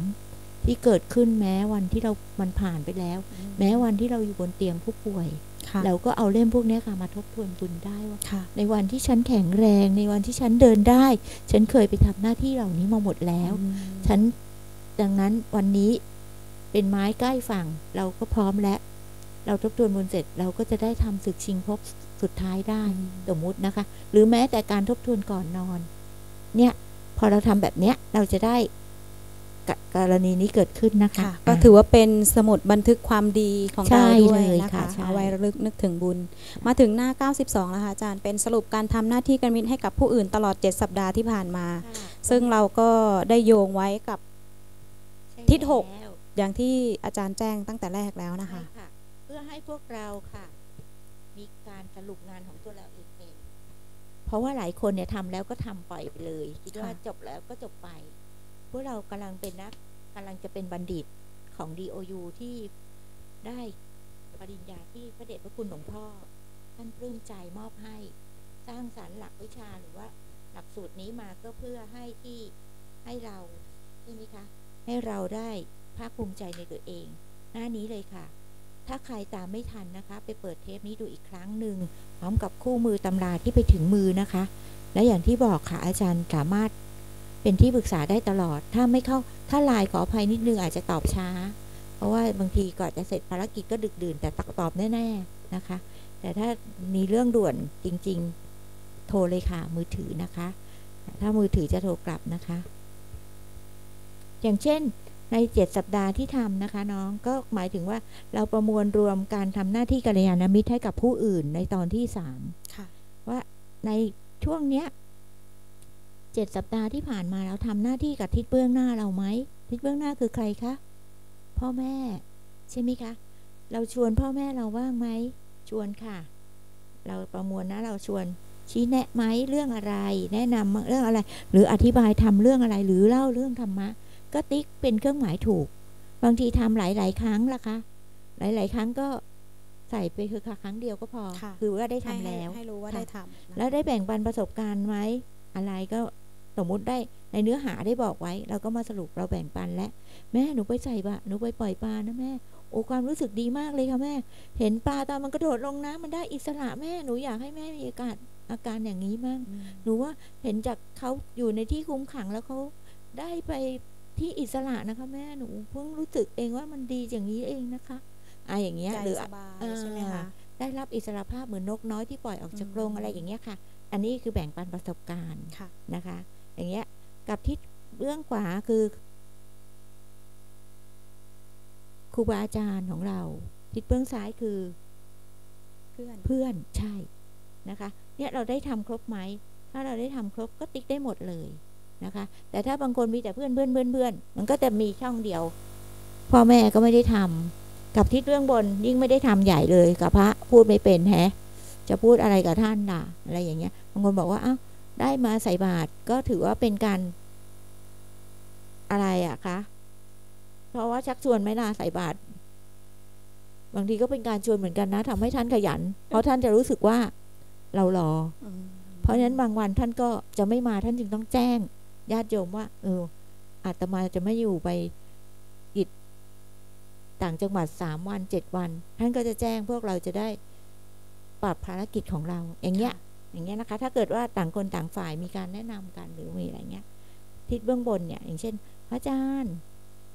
3ที่เกิดขึ้นแม้วันที่มันผ่านไปแล้วแม้วันที่เราอยู่บนเตียงผู้ป่วยเราก็เอาเล่มพวกนี้ค่ะมาทบทวนบุญได้ว่าในวันที่ฉันแข็งแรงในวันที่ฉันเดินได้ฉันเคยไปทำหน้าที่เหล่านี้มาหมดแล้วฉันดังนั้นวันนี้เป็นไม้ใกล้ฝั่งเราก็พร้อมแล้วเราทบทวนบุญเสร็จเราก็จะได้ทำศึกชิงภพสุดท้ายได้สมมุตินะคะหรือแม้แต่การทบทวนก่อนนอนเนี่ยพอเราทำแบบเนี้ยเราจะได้กรณีนี้เกิดขึ้นนะคะ
ก็ถือว่าเป็นสมุดบันทึกความดีของเราด้วยนะคะเอาไว้ระลึกนึกถึงบุญมาถึงหน้า92แล้วค่ะอาจารย์เป็นสรุปการทำหน้าที่การมิตรให้กับผู้อื่นตลอด7สัปดาห์ที่ผ่านมาซึ่งเราก็ได้โยงไว้กับทิศ6อย่างที่อาจารย์แจ้งตั้งแต่แรกแล้วนะคะ
เพื่อให้พวกเราค่ะมีการสรุปงานของตัวเราเองเพราะว่าหลายคนเนี่ยทำแล้วก็ทำปล่อยไปเลยคิดว่าจบแล้วก็จบไปพวกเรากำลังจะเป็นบัณฑิตของ DOU ที่ได้ปริญญาที่พระเดชพระคุณหลวงพ่อท่านปลื้มใจมอบให้สร้างสรรค์หลักวิชาหรือว่าหลักสูตรนี้มาก็เพื่อให้เราใช่ไหมคะให้เราได้ภาคภูมิใจในตัวเองหน้านี้เลยค่ะถ้าใครตามไม่ทันนะคะไปเปิดเทปนี้ดูอีกครั้งหนึ่งพร้อมกับคู่มือตำราที่ไปถึงมือนะคะและอย่างที่บอกค่ะอาจารย์สามารถเป็นที่ปรึกษาได้ตลอดถ้าไลน์ขออภัยนิดนึงอาจจะตอบช้าเพราะว่าบางทีก่อนจะเสร็จภารกิจก็ดึกดื่นแต่ตอบแน่ๆนะคะแต่ถ้ามีเรื่องด่วนจริงๆโทรเลยค่ะมือถือนะคะถ้ามือถือจะโทรกลับนะคะอย่างเช่นใน7สัปดาห์ที่ทำนะคะน้องก็หมายถึงว่าเราประมวลรวมการทำหน้าที่กัลยาณมิตรให้กับผู้อื่นในตอนที่3ว่าในช่วงเนี้ย7สัปดาห์ที่ผ่านมาเราทำหน้าที่กับทิศเบื้องหน้าเราไหมทิศเบื้องหน้าคือใครคะพ่อแม่ใช่ไหมคะเราชวนพ่อแม่เราบ้างไหมชวนค่ะเราประมวลนะเราชวนชี้แนะไหมเรื่องอะไรแนะนำเรื่องอะไรหรืออธิบายทำเรื่องอะไรหรือเล่าเรื่องธรรมะก็ติ๊กเป็นเครื่องหมายถูกบางทีทำหลายครั้งล่ะคะหลายครั้งก็ใส่ไปคือครั้งเดียวก็พอคือว่าได้ทำแล้ว
ให้รู้ว่าได้ทำ
แล้วได้แบ่งปันประสบการณ์ไหมอะไรก็สมมุติได้ในเนื้อหาได้บอกไว้เราก็มาสรุปเราแบ่งปันและแม่หนูไปใส่ปะหนูไปปล่อยปลานะแม่โอ้ความรู้สึกดีมากเลยค่ะแม่เห็นปลาตอนมันกระโดดลงน้ำมันได้อิสระแม่หนูอยากให้แม่มีอาการอย่างนี้มั่งหนูว่าเห็นจากเขาอยู่ในที่คุมขังแล้วเขาได้ไปที่อิสระนะคะแม่หนูเพิ่งรู้สึกเองว่ามันดีอย่างนี้เองนะคะอย่างเงี้ยหรือ
ใช่ไหมคะ
ได้รับอิสรภาพเหมือนนกน้อยที่ปล่อยออกจากกรงอะไรอย่างเงี้ยค่ะอันนี้คือแบ่งปันประสบการณ์นะคะอย่างเงี้ยกับทิศเบื้องขวาคือครูบาอาจารย์ของเราทิศเบื้องซ้ายคือเพื่อนใช่นะคะเนี่ยเราได้ทำครบไหมถ้าเราได้ทำครบก็ติ๊กได้หมดเลยนะคะแต่ถ้าบางคนมีแต่เพื่อนมันก็จะมีช่องเดียวพ่อแม่ก็ไม่ได้ทำกับทิศเบื้องบนยิ่งไม่ได้ทำใหญ่เลยกับพระพูดไม่เป็นจะพูดอะไรกับท่านล่ะอะไรอย่างเงี้ยบางคนบอกว่าอ้าวได้มาใส่บาตรก็ถือว่าเป็นการอะไรอะคะเพราะว่าชักชวนไม่น่าใส่บาตรบางทีก็เป็นการชวนเหมือนกันนะทำให้ท่านขยันเพราะท่านจะรู้สึกว่าเรารอเพราะฉะนั้นบางวันท่านก็จะไม่มาท่านจึงต้องแจ้งญาติโยมว่าอาตมาจะไม่อยู่ไปกิจต่างจังหวัด3 วัน 7 วันท่านก็จะแจ้งพวกเราจะได้ปรับภารกิจของเราอย่างเงี้ยนะคะ ถ้าเกิดว่าต่างคนต่างฝ่ายมีการแนะนำกันหรือมีอะไรเงี้ยทิศเบื้องบนเนี่ยอย่างเช่นพระอาจารย์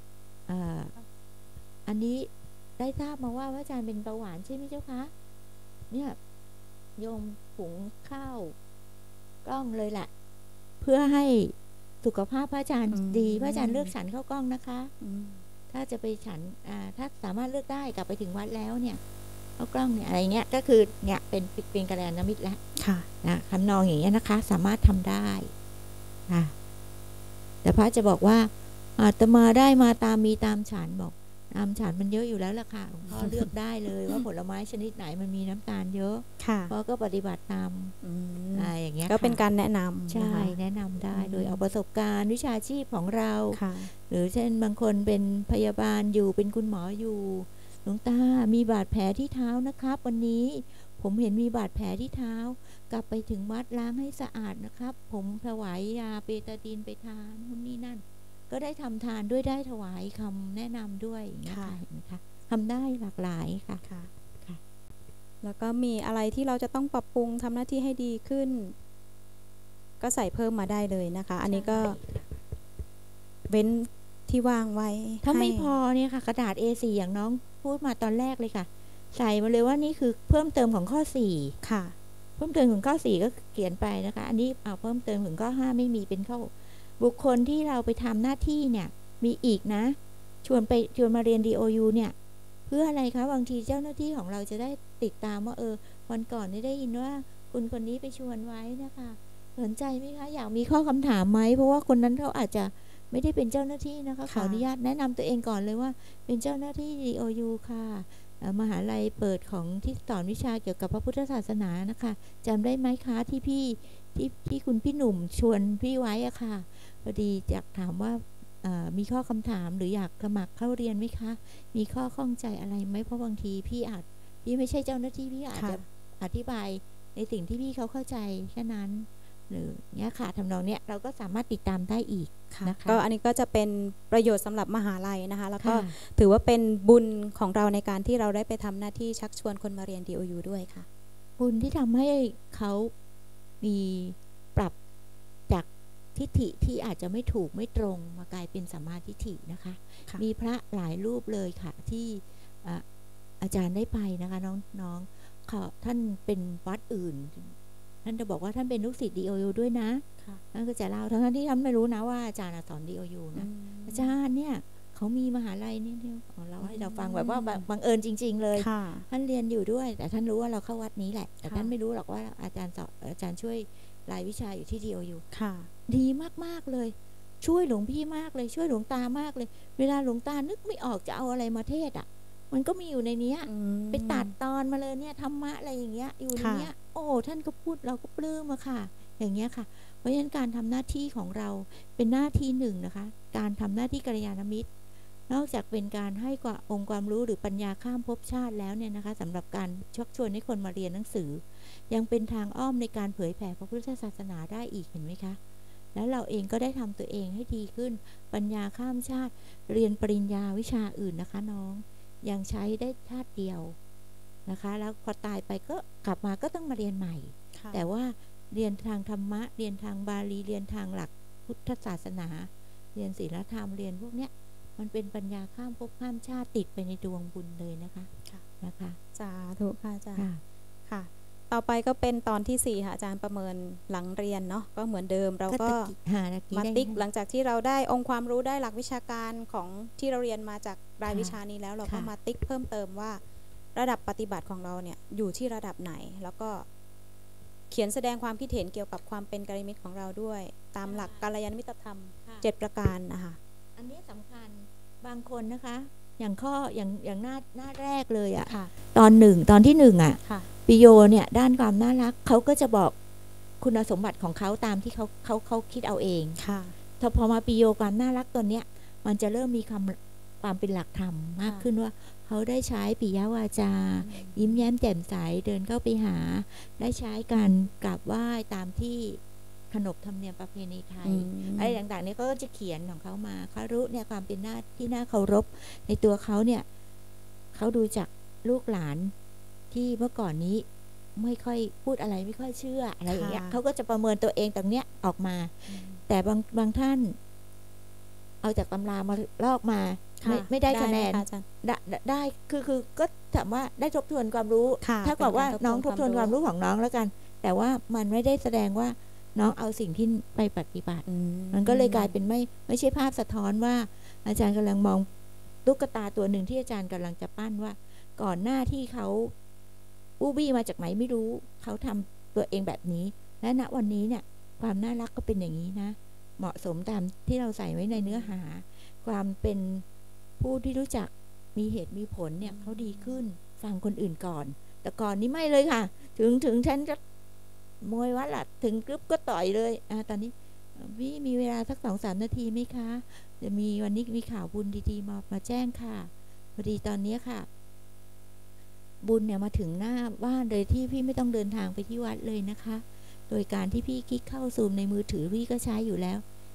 อันนี้ได้ทราบมาว่าพระอาจารย์เป็นเบาหวานใช่ไหมเจ้าคะเนี่ยโยมหุงข้าวกล้องเลยแหละเพื่อให้สุขภาพพระอาจารย์ดีพระอาจารย์เลือกฉันข้าวกล้องนะคะถ้าจะไปฉันถ้าสามารถเลือกได้กลับไปถึงวัดแล้วเนี่ยข้าวกล้องเนี่ยอะไรเงี้ยก็คือเนี่ยเป็นกัลยาณมิตรแล้วนะคำนองอย่างเงี้ยนะคะสามารถทำได้ค่ะแต่พระจะบอกว่าอาตมาได้มาตามมีตามฉันบอกตามฉันมันเยอะอยู่แล้วล่ะค่ะหลวงพ่อเลือกได้เลยว่าผลไม้ชนิดไหนมันมีน้ำตาลเยอะเพราะก็ปฏิบัติตามอย่างเงี้ย
ก็เป็นการแนะนำ
ใช่แนะนำได้โดยเอาประสบการณ์วิชาชีพของเราหรือเช่นบางคนเป็นพยาบาลอยู่เป็นคุณหมออยู่หลวงตามีบาดแผลที่เท้านะครับวันนี้ผมเห็นมีบาดแผลที่เท้ากลับไปถึงวัดล้างให้สะอาดนะครับผมถวายยาเบตาดีนไปทานนู่นนี่นั่นก็ได้ทำทานด้วยได้ถวายคำแนะนำด้วยนะคะทำได้หลากหลายค่ะ
แล้วก็มีอะไรที่เราจะต้องปรับปรุงทำหน้าที่ให้ดีขึ้นก็ใส่เพิ่มมาได้เลยนะคะอันนี้ก็เว้นที่วางไว้
ถ้าไม่พอเนี่ยค่ะกระดาษ A4 อย่างน้องพูดมาตอนแรกเลยค่ะใส่มาเลยว่านี่คือเพิ่มเติมของข้อ4ค่ะเพิ่มเติมของข้อ4ก็เขียนไปนะคะอันนี้เอาเพิ่มเติมถึงข้อ5ไม่มีเป็นข้อบุคคลที่เราไปทำหน้าที่เนี่ยมีอีกนะชวนมาเรียน DOU เนี่ยเพื่ออะไรคะบางทีเจ้าหน้าที่ของเราจะได้ติดตามว่าวันก่อนได้ยินว่าคุณคนนี้ไปชวนไว้นะคะสนใจไหมคะอยากมีข้อคำถามไหมเพราะว่าคนนั้นเขาอาจจะไม่ได้เป็นเจ้าหน้าที่นะคะขออนุญาตแนะนำตัวเองก่อนเลยว่าเป็นเจ้าหน้าที่ DOU ค่ะมหาลัยเปิดของที่สอนวิชาเกี่ยวกับพระพุทธศาสนานะคะจำได้ไหมคะที่คุณพี่หนุ่มชวนพี่ไว้อะค่ะพอดีอยากถามว่ามีข้อคำถามหรืออยากสมัครเข้าเรียนไหมคะมีข้อข้องใจอะไรไหมเพราะบางทีพี่ไม่ใช่เจ้าหน้าที่พี่อาจจะอธิบายในสิ่งที่พี่เขาเข้าใจแค่นั้นหรือเนี้ยค่ะทำนองเนี้ยเราก็สามารถติดตามได้อีกนะคะ
ก็อันนี้ก็จะเป็นประโยชน์สำหรับมหาลัยนะคะแล้วก็ถือว่าเป็นบุญของเราในการที่เราได้ไปทำหน้าที่ชักชวนคนมาเรียน DOU ด้วยค่ะ
บุญที่ทำให้เขามีปรับจากทิฏฐิที่อาจจะไม่ถูกไม่ตรงมากลายเป็นสัมมาทิฏฐินะคะมีพระหลายรูปเลยค่ะที่อาจารย์ได้ไปนะคะน้องท่านเป็นวัดอื่นท่านจะบอกว่าท่านเป็นลูกศิษย์ DOU ด้วยนะท่านก็จะเล่าทั้งที่ท่านไม่รู้นะว่าอาจารย์สอน DOU นะอาจารย์เนี่ยเขามีมหาลัยนี่เราให้เราฟังแบบว่าบังเอิญจริงๆเลยท่านเรียนอยู่ด้วยแต่ท่านรู้ว่าเราเข้าวัดนี้แหละแต่ท่านไม่รู้หรอกว่าอาจารย์ช่วยรายวิชาอยู่ที่ DOU ดีมากๆเลยช่วยหลวงพี่มากเลยช่วยหลวงตามากเลยเวลาหลวงตานึกไม่ออกจะเอาอะไรมาเทศอ่ะมันก็มีอยู่ในนี้ไปตัดตอนมาเลยเนี่ยธรรมะอะไรอย่างเงี้ยอยู่ในเนี้ยโอ้ท่านก็พูดเราก็ปลื้มอะค่ะอย่างเงี้ยค่ะเพราะฉะนั้นการทำหน้าที่ของเราเป็นหน้าที่หนึ่งนะคะการทำหน้าที่กัลยาณมิตรนอกจากเป็นการให้องค์ความรู้หรือปัญญาข้ามภพชาติแล้วเนี่ยนะคะสำหรับการชักชวนให้คนมาเรียนหนังสือยังเป็นทางอ้อมในการเผยแผ่พระพุทธศาสนาได้อีกเห็นไหมคะแล้วเราเองก็ได้ทำตัวเองให้ดีขึ้นปัญญาข้ามชาติเรียนปริญญาวิชาอื่นนะคะน้องยังใช้ได้ชาติเดียวนะคะแล้วพอตายไปก็กลับมาก็ต้องมาเรียนใหม่แต่ว่าเรียนทางธรรมะเรียนทางบาลีเรียนทางหลักพุทธศาสนาเรียนศีลธรรมเรียนพวกเนี้ยมันเป็นปัญญาข้ามภพข้ามชาติติดไปในดวงบุญเลยนะคะ
สาธุค่ะอาจารย์ค่ะต่อไปก็เป็นตอนที่4ค่ะอาจารย์ประเมินหลังเรียนเนาะก็เหมือนเดิมเราก็มาติ๊กหลังจากที่เราได้องค์ความรู้ได้หลักวิชาการของที่เราเรียนมาจากรายวิชานี้แล้วเราก็มาติ๊กเพิ่มเติมว่าระดับปฏิบัติของเราเนี่ยอยู่ที่ระดับไหนแล้วก็เขียนแสดงความคิดเห็นเกี่ยวกับความเป็นกัลยาณมิตรของเราด้วยตามหลักกัลยาณมิตรธรรม7ประการนะคะ
อันนี้สำคัญบางคนนะคะอย่างหน้าแรกเลยอะตอนที่1อะปิโยเนี่ยด้านความน่ารักเขาก็จะบอกคุณสมบัติของเขาตามที่เขาคิดเอาเองถ้าพอมาปิโยความน่ารักตัวเนี้ยมันจะเริ่มมีความเป็นหลักธรรมมากขึ้นว่าเขาได้ใช้ปิยวาจายิ้มแย้มแจ่มใสเดินเข้าไปหาได้ใช้การกราบไหว้ตามที่ขนบธรรมเนียมประเพณีไทยอะไรต่างๆเนี่ยเขาก็จะเขียนของเขามาเขารู้เนี่ยความเป็นหน้าที่น่าเคารพในตัวเขาเนี่ยเขาดูจากลูกหลานที่เมื่อก่อนนี้ไม่ค่อยพูดอะไรไม่ค่อยเชื่ออะไรอย่างเงี้ยเขาก็จะประเมินตัวเองตรงเนี้ยออกมาแต่บางท่านเอาจากตำรามาลอกมาไม่ได้คะแนนได้คือก็ถามว่าได้ทบทวนความรู้ถ้ากับว่าน้องทบทวนความรู้ของน้องแล้วกันแต่ว่ามันไม่ได้แสดงว่าน้องเอาสิ่งที่ไปปฏิบัติมันก็เลยกลายเป็นไม่ใช่ภาพสะท้อนว่าอาจารย์กำลังมองตุ๊กตาตัวหนึ่งที่อาจารย์กำลังจะปั้นว่าก่อนหน้าที่เขาบูบี้มาจากไหนไม่รู้เขาทำตัวเองแบบนี้และณวันนี้เนี่ยความน่ารักก็เป็นอย่างนี้นะเหมาะสมตามที่เราใส่ไว้ในเนื้อหาความเป็นผู้ที่รู้จักมีเหตุมีผลเนี่ยเขาดีขึ้นฟังคนอื่นก่อนแต่ก่อนนี้ไม่เลยค่ะถึงฉันจะมวยวัดละถึงกรึบก็ต่อยเลยตอนนี้พี่มีเวลาสัก 2-3 นาทีไหมคะจะมีวันนี้มีข่าวบุญดีๆมาแจ้งค่ะพอดีตอนนี้ค่ะบุญเนี่ยมาถึงหน้าบ้านเลยที่พี่ไม่ต้องเดินทางไปที่วัดเลยนะคะโดยการที่พี่คลิกเข้าซูมในมือถือพี่ก็ใช้อยู่แล้ว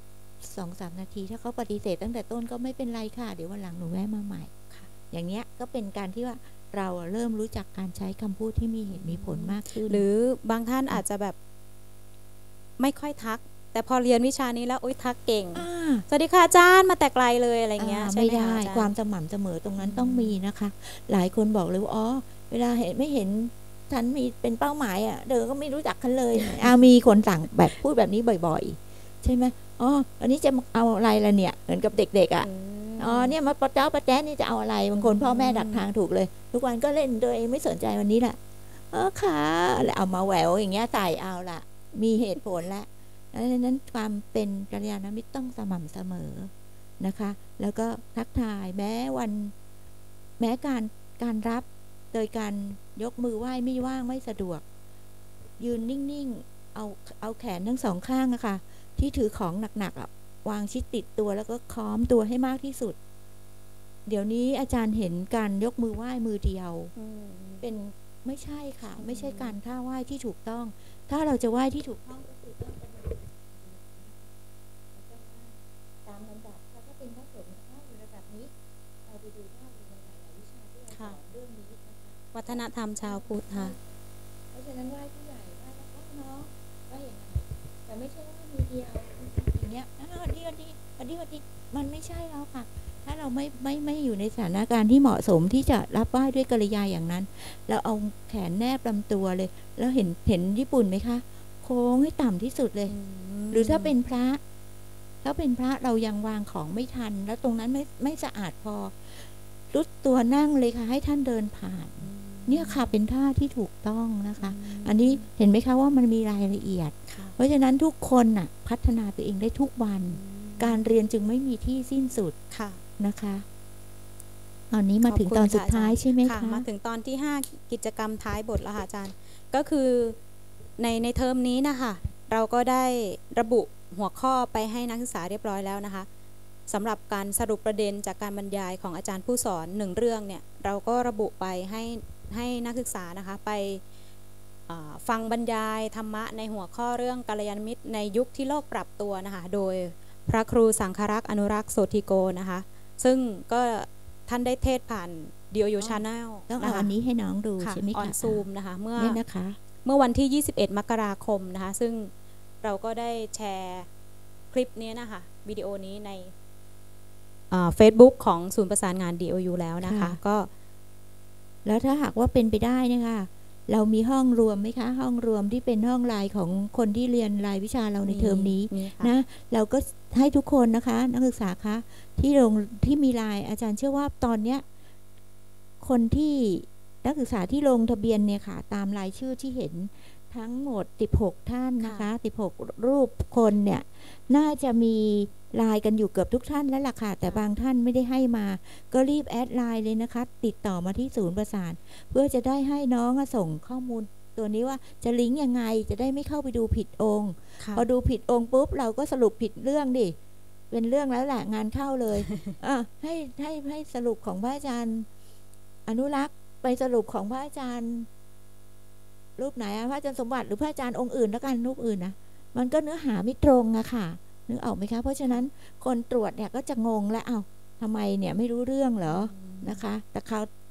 2-3 นาทีถ้าเขาปฏิเสธตั้งแต่ต้นก็ไม่เป็นไรค่ะเดี๋ยววันหลังหนูแวะมาใหม่อย่างเนี้ยก็เป็นการที่ว่าเราเริ่มรู้จักการใช้คำพูดที่มีเหตุมีผลมากขึ้น
หรือบางท่านอาจจะแบบไม่ค่อยทักแต่พอเรียนวิชานี้แล้วโอ๊ยทักเก่งสวัสดีค่ะอาจารย์มาแต่ไกลเลยอะไรเงี้ย
ไม่ได้ความสม่ำเสมอตรงนั้นต้องมีนะคะหลายคนบอกเลยว่าอ๋อเวลาไม่เห็นฉันมีเป็นเป้าหมายเดี๋ยวก็ไม่รู้จักกันเลยมีคนสั่งแบบพูดแบบนี้บ่อยๆใช่ไหมอ๋ออันนี้จะเอาอะไรล่ะเนี่ยเหมือนกับเด็กๆเนี่ยมาประเจ้าประแจ๊นี่จะเอาอะไรบางคนพ่อแม่ดักทางถูกเลยทุกวันก็เล่นโดยไม่สนใจวันนี้แหละค่ะแล้วเอามาแหววอย่างเงี้ยใส่เอาละมีเหตุผลแล้วดังนั้นความเป็นกัลยาณมิตรต้องสม่ำเสมอนะคะแล้วก็ทักทายแม้การรับโดยการยกมือไหว้ไม่ว่างไม่สะดวกยืนนิ่งๆเอาแขนทั้งสองข้างอะค่ะที่ถือของหนักๆวางชิดติดตัวแล้วก็ค้อมตัวให้มากที่สุดเดี๋ยวนี้อาจารย์เห็นการยกมือไหว้มือเดียวเป็นไม่ใช่ค่ะไม่ใช่การท่าไหว้ที่ถูกต้องถ้าเราจะไหว้ที่ถูกต้องก็คือต้องตามลำดับถ้าเป็นพระสงฆ์ถ้าอยู่ระดับนี้เราไปดูภาพในหลายๆวิชาที่เราสอนเรื่องนี้นะคะ
วัฒนธรรมชาวพุทธค่ะ
เพราะฉะนั้นไหว้ผู้ใหญ่ไหว้น้องไหว้อย่างไรแต่ไม่ใช่ว่ามือเดียวอย่างเงี้ยดีมันไม่ใช่แล้วค่ะถ้าเราไม่อยู่ในสถานการณ์ที่เหมาะสมที่จะรับไหว้ด้วยกริยาอย่างนั้นเราเอาแขนแนบลำตัวเลยแล้วเห็นญี่ปุ่นไหมคะโค้งให้ต่ำที่สุดเลยหรือถ้าเป็นพระเรายังวางของไม่ทันแล้วตรงนั้นไม่สะอาดพอรุดตัวนั่งเลยค่ะให้ท่านเดินผ่านเนี่ยค่ะเป็นท่าที่ถูกต้องนะคะอันนี้เห็นไหมคะว่ามันมีรายละเอียดเพราะฉะนั้นทุกคนน่ะพัฒนาตัวเองได้ทุกวันการเรียนจึงไม่มีที่สิ้นสุดนะคะตอนนี้มาถึงตอนสุดท้ายใช่ไหมคะ
มาถึงตอนที่5กิจกรรมท้ายบทแล้วค่ะอาจารย์ก็คือในเทอมนี้นะคะเราก็ได้ระบุหัวข้อไปให้นักศึกษาเรียบร้อยแล้วนะคะสำหรับการสรุปประเด็นจากการบรรยายของอาจารย์ผู้สอน1เรื่องเนี่ยเราก็ระบุไปให้นักศึกษานะคะไปฟังบรรยายธรรมะในหัวข้อเรื่องกัลยาณมิตรในยุคที่โลกปรับตัวนะคะโดยพระครูสังฆรักษ์อนุรักษ์โสธิโกนะคะซึ่งก็ท่านได้เทศผ่านDOU Channel
ต้องเอาอันนี้ให้น้องดูใช่ไหมคะ
ออนซูมนะคะเมื่อวันที่21มกราคมนะคะซึ่งเราก็ได้แชร์คลิปนี้นะคะวิดีโอนี้ในFacebook ของศูนย์ประสานงาน DOU แล้วนะคะก็
แล้วถ้าหากว่าเป็นไปได้นะคะเรามีห้องรวมไหมคะห้องรวมที่เป็นห้องรายของคนที่เรียนรายวิชาเราในเทอมนี้นะเราก็ให้ทุกคนนะคะนักศึกษาคะที่มีรายอาจารย์เชื่อว่าตอนเนี้ยคนที่นักศึกษาที่ลงทะเบียนเนี่ยค่ะตามรายชื่อที่เห็นทั้งหมด16ท่านนะคะ16รูปคนเนี่ยน่าจะมีไลน์กันอยู่เกือบทุกท่านแล้วล่ะค่ะแต่บางท่านไม่ได้ให้มาก็รีบแอดไลน์เลยนะคะติดต่อมาที่ศูนย์ประสานเพื่อจะได้ให้น้องส่งข้อมูลตัวนี้ว่าจะลิงก์ยังไงจะได้ไม่เข้าไปดูผิดองค์พอดูผิดองค์ปุ๊บเราก็สรุปผิดเรื่องดิเป็นเรื่องแล้วแหละงานเข้าเลย ให้สรุปของพระอาจารย์อนุรักษ์ไปสรุปของพระอาจารย์รูปไหนพระอาจารย์สมบัติหรือพระอาจารย์องค์อื่นแล้วกันรูปอื่นนะมันก็เนื้อหาไม่ตรงอะค่ะนึกออกไหมคะเพราะฉะนั้นคนตรวจเนี่ยก็จะงงและทำไมเนี่ยไม่รู้เรื่องเหรอนะคะแต่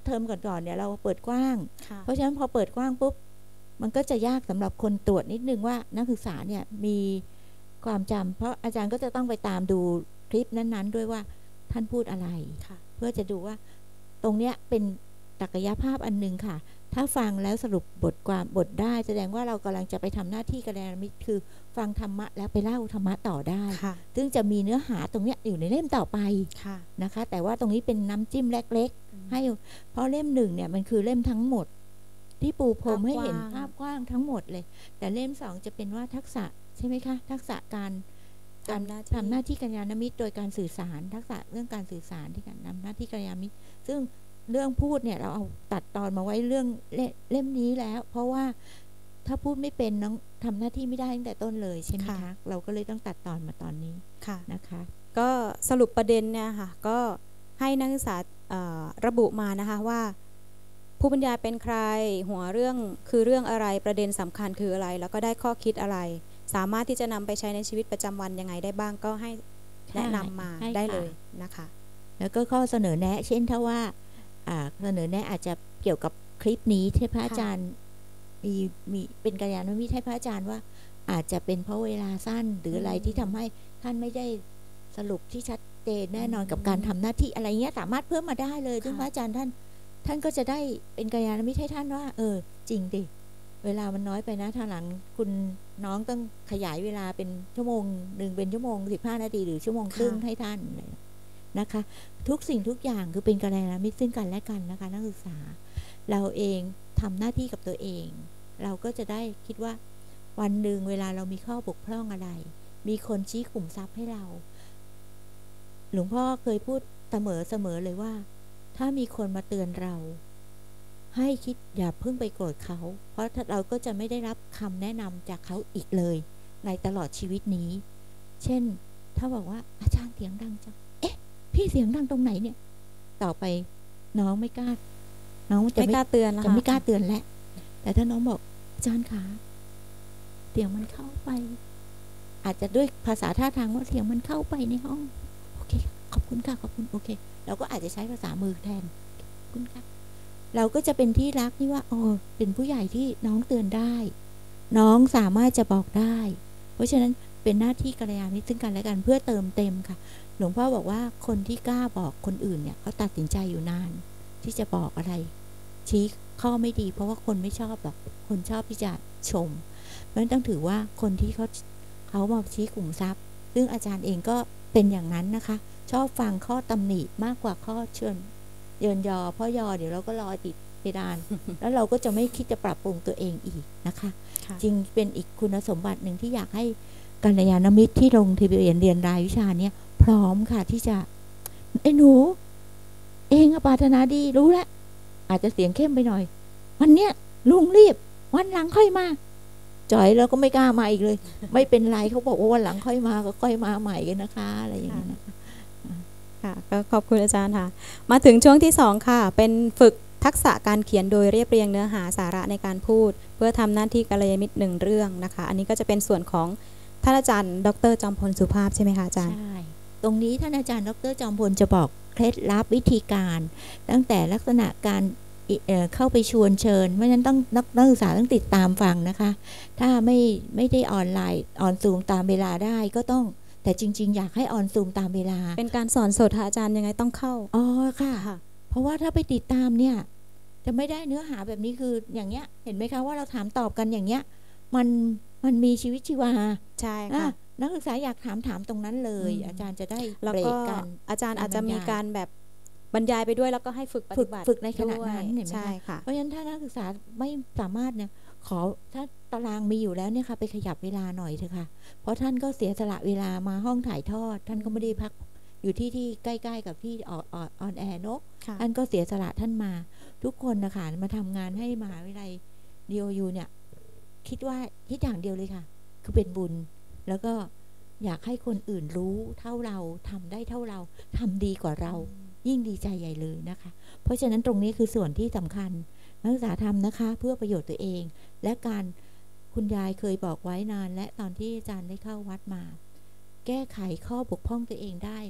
เทอมก่อนๆเนี่ยเราเปิดกว้าง
ค่ะ
เพราะฉะนั้นพอเปิดกว้างปุ๊บมันก็จะยากสำหรับคนตรวจนิดนึงว่านักศึกษาเนี่ยมีความจำเพราะอาจารย์ก็จะต้องไปตามดูคลิปนั้นๆด้วยว่าท่านพูดอะไร
ค่ะ
เพื่อจะดูว่าตรงเนี้ยเป็นศักยภาพอันนึงค่ะ ถ้าฟังแล้วสรุปบทได้แสดงว่าเรากำลังจะไปทำหน้าที่กัลยาณมิตรคือฟังธรรมะแล้วไปเล่าธรรมะต่อได้
ค่ะ
ซึ่งจะมีเนื้อหาตรงเนี้ยอยู่ในเล่มต่อไป
ค่ะ
นะคะ แต่ว่าตรงนี้เป็นน้ำจิ้มเล็กๆให้เพราะเล่มหนึ่งเนี่ยมันคือเล่มทั้งหมดที่ปูพรมให้เห็นภาพกว้างทั้งหมดเลย แต่เล่มสองจะเป็นว่าทักษะใช่ไหมคะทักษะการทำหน้าที่กัลยาณมิตรโดยการสื่อสารทักษะเรื่องการสื่อสารที่การนำหน้าที่กัลยาณมิตรซึ่งเรื่องพูดเนี่ยเราเอาตัดตอนมาไว้เรื่องเล่มนี้แล้วเพราะว่าถ้าพูดไม่เป็นน้องทำหน้าที่ไม่ได้ตั้งแต่ต้นเลยใช่ไหมคะเราก็เลยต้องตัดตอนมาตอนนี้
ค่ะ
นะคะ
ก็สรุปประเด็นเนี่ยค่ะก็ให้นักศึกษาระบุมานะคะว่าผู้บรรยายเป็นใครหัวเรื่องคือเรื่องอะไรประเด็นสำคัญคืออะไรแล้วก็ได้ข้อคิดอะไรสามารถที่จะนำไปใช้ในชีวิตประจำวันยังไงได้บ้างก็ให้แนะนำมาได้เลยนะคะ
แล้วก็ข้อเสนอแนะเช่นถ้าว่าเสนอแนะอาจจะเกี่ยวกับคลิปนี้ที่พระอาจารย์มีเป็นกัลยาณมิตรให้พระอาจารย์ว่าอาจจะเป็นเพราะเวลาสั้นหรืออะไรที่ทำให้ท่านไม่ได้สรุปที่ชัดเจนแน่นอนกับการทำหน้าที่อะไรเงี้ยสามารถเพิ่มมาได้เลยซึ่งพระอาจารย์ท่านก็จะได้เป็นกัลยาณมิตรให้ท่านว่าจริงดิเวลามันน้อยไปนะทางหลังคุณน้องต้องขยายเวลาเป็นชั่วโมงหนึ่งเป็นชั่วโมง15 นาทีหรือชั่วโมงครึ่งให้ท่านนะคะทุกสิ่งทุกอย่างคือเป็นกัลยาณมิตรซึ่งกันและกันนะคะนักศึกษาเราเองทำหน้าที่กับตัวเองเราก็จะได้คิดว่าวันหนึ่งเวลาเรามีข้อบกพร่องอะไรมีคนชี้ขุมทรัพย์ให้เราหลวงพ่อเคยพูดเสมอเลยว่าถ้ามีคนมาเตือนเราให้คิดอย่าเพิ่งไปโกรธเขาเพราะเราก็จะไม่ได้รับคำแนะนำจากเขาอีกเลยในตลอดชีวิตนี้เช่นถ้าบอกว่าอาจารย์เสียงดังจังพี่เสียงดังตรงไหนเนี่ยต่อไปน้องไม่กล้าน้องจะไม่กล้าเตือนจะไม่กล้าเตือนแล้วแต่ถ้าน้องบอกอาจารย์คะเสียงมันเข้าไปอาจจะด้วยภาษาท่าทางว่าเสียงมันเข้าไปในห้องโอเคขอบคุณค่ะขอบคุณโอเคเราก็อาจจะใช้ภาษามือแทนขอบคุณค่ะเราก็จะเป็นที่รักที่ว่าเป็นผู้ใหญ่ที่น้องเตือนได้น้องสามารถจะบอกได้เพราะฉะนั้นเป็นหน้าที่กัลยาณมิตรซึ่งกันและกันเพื่อเติมเต็มค่ะหลวงพ่อบอกว่าคนที่กล้าบอกคนอื่นเนี่ยเขาตัดสินใจอยู่นานที่จะบอกอะไรชี้ข้อไม่ดีเพราะว่าคนไม่ชอบหรอกคนชอบที่จะชมเพราะฉะนั้นต้องถือว่าคนที่เขามาชี้ขุมทรัพย์ซึ่งอาจารย์เองก็เป็นอย่างนั้นนะคะชอบฟังข้อตำหนิมากกว่าข้อเชิญเยินยอเพราะยอเดี๋ยวเราก็รอติดเพดาน แล้วเราก็จะไม่คิดจะปรับปรุงตัวเองอีกนะคะจริงเป็นอีกคุณสมบัติหนึ่งที่อยากให้กัลยาณมิตรที่ลงทะเบียนเรียนรายวิชาเนี้ยพร้อมค่ะที่จะไอ้หนูเองปรารถนาดีรู้แล้วอาจจะเสียงเข้มไปหน่อยวันเนี้ยลุงรีบวันหลังค่อยมาจ่อยแล้วก็ไม่กล้ามาอีกเลย ไม่เป็นไรเขาบอกว่าวันหลังค่อยมาก็ค่อยมาใหม่กันนะคะอะไรอย่างเงี้ยนะคะ
ค่ะก็ขอบคุณอาจารย์ค่ะมาถึงช่วงที่2ค่ะเป็นฝึกทักษะการเขียนโดยเรียบเรียงเนื้อหาสาระในการพูดเพื่อทำหน้าที่กัลยาณมิตร1เรื่องนะคะอันนี้ก็จะเป็นส่วนของท่านอาจารย์ดร.จอมพลสุภาพใช่ไหมคะอาจารย์
ใช่ตรงนี้ท่านอาจารย์ดร.จอมพลจะบอกเคล็ดลับวิธีการตั้งแต่ลักษณะการเข้าไปชวนเชิญเพราะฉะนั้นต้องนักศึกษาต้องติดตามฟังนะคะถ้าไม่ได้ออนไลน์ออนซูมตามเวลาได้ก็ต้องแต่จริงๆอยากให้ออนซูมตามเวลา
เป็นการสอนสดค่ะอาจารย์ยังไงต้องเข้า
ค่ะเพราะว่าถ้าไปติดตามเนี่ยจะไม่ได้เนื้อหาแบบนี้คืออย่างเงี้ยเห็นไหมคะว่าเราถามตอบกันอย่างเงี้ยมันมีชีวิตชีวา
ใช่ค่ะ
นักศึกษาอยากถามตรงนั้นเลยอาจารย์จะได้เบรกกัน
อาจารย์อาจจะมีการแบบบรรยายไปด้วยแล้วก็ให้ฝึกปฏิบัติ
ฝึกในขณะนั้นเห็นไหม
ใช่ค่ะ
เพราะฉะนั้นถ้านักศึกษาไม่สามารถเนี่ยขอถ้าตารางมีอยู่แล้วเนี่ยค่ะไปขยับเวลาหน่อยเถอะค่ะเพราะท่านก็เสียสละเวลามาห้องถ่ายทอดท่านก็ไม่ได้พักอยู่ที่ใกล้ๆกับที่ออนแอร์เนาะท่านก็เสียสละท่านมาทุกคนนะคะมาทำงานให้มหาวิทยาลัย DOU เนี่ยคิดอย่างเดียวเลยค่ะคือเป็นบุญแล้วก็อยากให้คนอื่นรู้เท่าเราทำได้เท่าเราทำดีกว่าเรายิ่งดีใจใหญ่เลยนะคะเพราะฉะนั้นตรงนี้คือส่วนที่สำคัญนักศึกษาทำนะคะเพื่อประโยชน์ตัวเองและการคุณยายเคยบอกไว้นานและตอนที่อาจารย์ได้เข้าวัดมาแก้ไขข้อบกพร่องตัวเองได้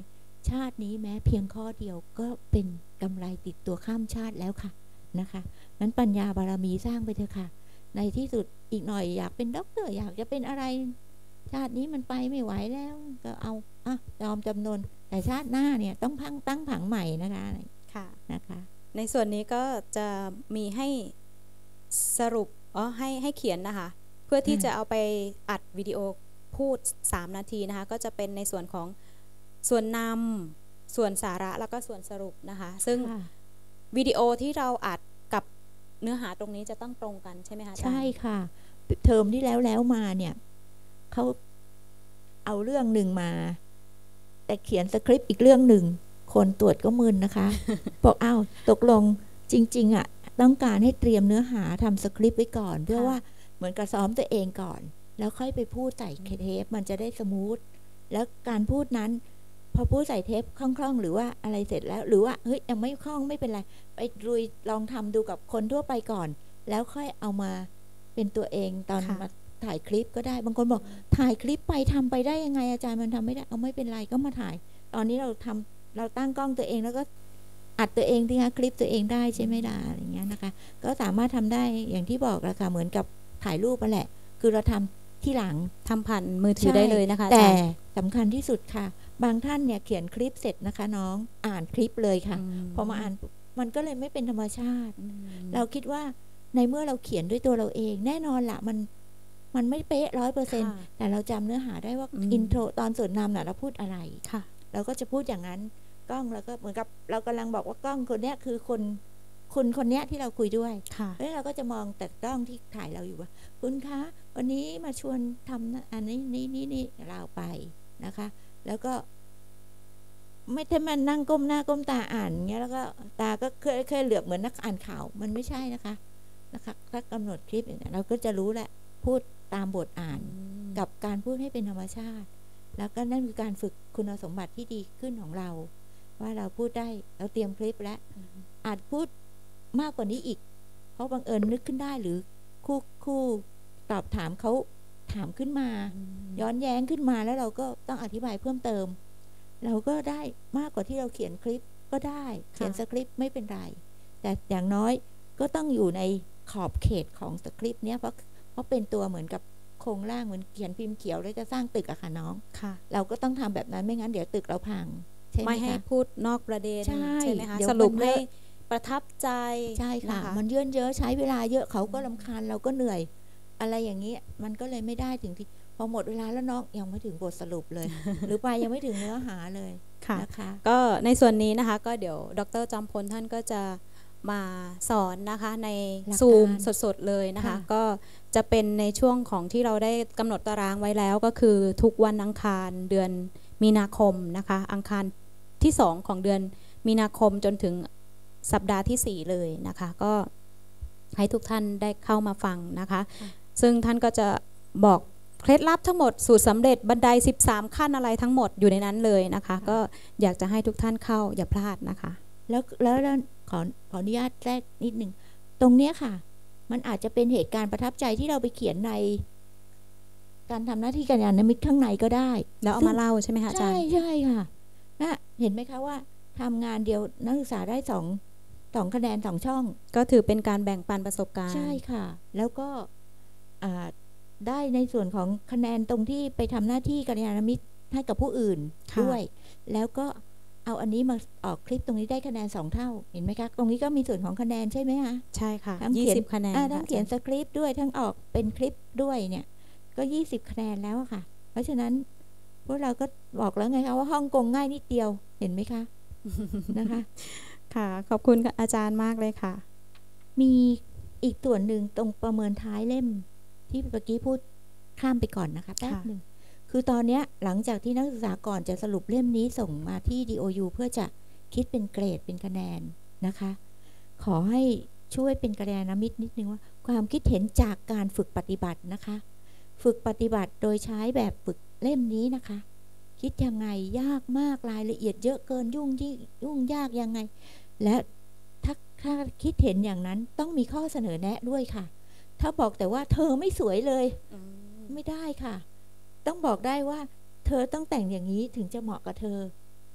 ชาตินี้แม้เพียงข้อเดียวก็เป็นกำไรติดตัวข้ามชาติแล้วค่ะนะคะนั้นปัญญาบารมีสร้างไปเถอะค่ะในที่สุดอีกหน่อยอยากเป็นด็อกเตอร์อยากจะเป็นอะไรชาตินี้มันไปไม่ไหวแล้วก็เอายอมจำนนแต่ชาติหน้าเนี่ยต้องตั้งผังใหม่นะคะ
ค่ะ
นะคะ
ในส่วนนี้ก็จะมีให้สรุปให้เขียนนะคะเพื่อที่จะเอาไปอัดวิดีโอพูด3 นาทีนะคะก็จะเป็นในส่วนของส่วนนำส่วนสาระแล้วก็ส่วนสรุปนะคะซึ่งวิดีโอที่เราอัดกับเนื้อหาตรงนี้จะต้องตรงกันใช่ไหมคะ
ใช่ค่ะเทอมที่แล้วมาเนี่ยเขาเอาเรื่องหนึ่งมาแต่เขียนสคริปต์อีกเรื่องหนึ่งคนตรวจก็มึนนะคะ บอกอ้าวตกลงจริงๆต้องการให้เตรียมเนื้อหาทำสคริปต์ไว้ก่อนเพื่อว่าเหมือนกับซ้อมตัวเองก่อนแล้วค่อยไปพูดใส่เทปมันจะได้สมูทแล้วการพูดนั้นพอพูดใส่เทปคล่องๆหรือว่าอะไรเสร็จแล้วหรือว่าเฮ้ยยังไม่คล่องไม่เป็นไรไปลุยลองทำดูกับคนทั่วไปก่อนแล้วค่อยเอามาเป็นตัวเองตอนมาถ่ายคลิปก็ได้บางคนบอกถ่ายคลิปไปทำไปได้ยังไงอาจารย์มันทำไม่ได้เอาไม่เป็นไรก็มาถ่ายตอนนี้เราตั้งกล้องตัวเองแล้วก็อัดตัวเองที่คลิปตัวเองได้ใช่ไหมล่ะอะไรเงี้ยนะคะก็สามารถทำได้อย่างที่บอกแล้วค่ะเหมือนกับถ่ายรูปไปแหละคือเราทำที่หลัง
ทำผ่านมือถือได้เลยนะคะ
แต่สำคัญที่สุดค่ะบางท่านเนี่ยเขียนคลิปเสร็จนะคะน้องอ่านคลิปเลยค่ะพอมาอ่านมันก็เลยไม่เป็นธรรมชาติเราคิดว่าในเมื่อเราเขียนด้วยตัวเราเองแน่นอนละมันไม่เป๊ะ100%แต่เราจำเนื้อหาได้ว่าอินโทรตอนส่วนนำน่ะเราพูดอะไรเราก็จะพูดอย่างนั้นกล้องแล้วก็เหมือนกับเรากำลังบอกว่ากล้องคนนี้คือคุณคนนี้ที่เราคุยด้วยแล้วเราก็จะมองแต่กล้องที่ถ่ายเราอยู่ว่าคุณคะวันนี้มาชวนทำอันนี้เราไปนะคะแล้วก็ไม่ใช่มันนั่งก้มหน้าก้มตาอ่านเงี้ยแล้วก็ตาก็เคยเหลือบเหมือนนักอ่านข่าวมันไม่ใช่นะคะถ้ากำหนดคลิปเนี่ยเราก็จะรู้แหละพูดตามบทอ่านกับการพูดให้เป็นธรรมชาติแล้วก็นั่นคือการฝึกคุณสมบัติที่ดีขึ้นของเราว่าเราพูดได้เราเตรียมคลิปแล้วอาจพูดมากกว่านี้อีกเพราะบังเอิญนึกขึ้นได้หรือคู่ตอบถามเขาถามขึ้นมาย้อนแย้งขึ้นมาแล้วเราก็ต้องอธิบายเพิ่มเติมเราก็ได้มากกว่าที่เราเขียนคลิปก็ได้เขียนสคริปต์ไม่เป็นไรแต่อย่างน้อยก็ต้องอยู่ในขอบเขตของสคริปต์เนี้ยเพราะเป็นตัวเหมือนกับโครงร่างเหมือนเขียนพิมพ์เขียวแล้วจะสร้างตึกอะค่ะน้องเราก็ต้องทำแบบนั้นไม่งั้นเดี๋ยวตึกเราพัง
ไม่ให้พูดนอกประเด็นใช่ไหมคะสรุปให้ประทับใจ
ใช่ค่ะมันเยื่นเยอะใช้เวลาเยอะเขาก็รำคาญเราก็เหนื่อยอะไรอย่างนี้มันก็เลยไม่ได้ถึงที่พอหมดเวลาแล้วน้องยังไม่ถึงบทสรุปเลย หรือไปยังไม่ถึงเนื้อหาเลยนะคะ
ก็ในส่วนนี้นะคะก็เดี๋ยวดร.จอมพลท่านก็จะมาสอนนะคะในซูมสดๆเลยนะคะก็จะเป็นในช่วงของที่เราได้กำหนดตารางไว้แล้วก็คือทุกวันอังคารเดือนมีนาคมนะคะอังคารที่2ของเดือนมีนาคมจนถึงสัปดาห์ที่4เลยนะคะก็ให้ทุกท่านได้เข้ามาฟังนะคะซึ่งท่านก็จะบอกเคล็ดลับทั้งหมดสูตรสำเร็จบันได13ขั้นอะไรทั้งหมดอยู่ในนั้นเลยนะคะก็อยากจะให้ทุกท่านเข้าอย่าพลาดนะคะ
แล้วขออนุญาตแทรกนิดนึงตรงเนี้ยค่ะมันอาจจะเป็นเหตุการณ์ประทับใจที่เราไปเขียนในการทำหน้าที่กัลยาณมิตรข้างในก็ได้
แล้วเอามาเล่าใช่ไหมคะอาจารย์
ใช่ค่ะนะเห็นไหมคะว่าทำงานเดียวนักศึกษาได้2คะแนน2ช่อง
ก็ถือเป็นการแบ่งปันประสบการณ์
ใช่ค่ะแล้วก็ได้ในส่วนของคะแนนตรงที่ไปทำหน้าที่กัลยาณมิตรให้กับผู้อื่นด้วยแล้วก็เอาอันนี้มาออกคลิปตรงนี้ได้คะแนน2เท่าเห็นไหมคะตรงนี้ก็มีส่วนของคะแนนใช่ไหมคะ
ใช่ค่ะ
ทั้งเขียน
20คะแนน
ทั้งเขียนสคริปต์ด้วยทั้งออกเป็นคลิปด้วยเนี่ยก็20คะแนนแล้วค่ะเพราะฉะนั้นพวกเราก็บอกแล้วไงคะว่าฮ่องกงง่ายนิดเดียวเห็นไหมคะนะคะ
ค่ะขอบคุณอาจารย์มากเลยค่ะ
มีอีกส่วนหนึ่งตรงประเมินท้ายเล่มที่เมื่อกี้พูดข้ามไปก่อนนะคะแป๊บหนึ่งคือตอนนี้หลังจากที่นักศึกษาก่อนจะสรุปเล่มนี้ส่งมาที่ DOU เพื่อจะคิดเป็นเกรดเป็นคะแนนนะคะขอให้ช่วยเป็นกัลยาณมิตรนิดนึงว่าความคิดเห็นจากการฝึกปฏิบัตินะคะฝึกปฏิบัติโดยใช้แบบฝึกเล่มนี้นะคะคิดยังไงยากมากรายละเอียดเยอะเกินยุ่งยากยังไงและถ้าคิดเห็นอย่างนั้นต้องมีข้อเสนอแนะด้วยค่ะถ้าบอกแต่ว่าเธอไม่สวยเลยไม่ได้ค่ะต้องบอกได้ว่าเธอต้องแต่งอย่างนี้ถึงจะเหมาะกับเธอ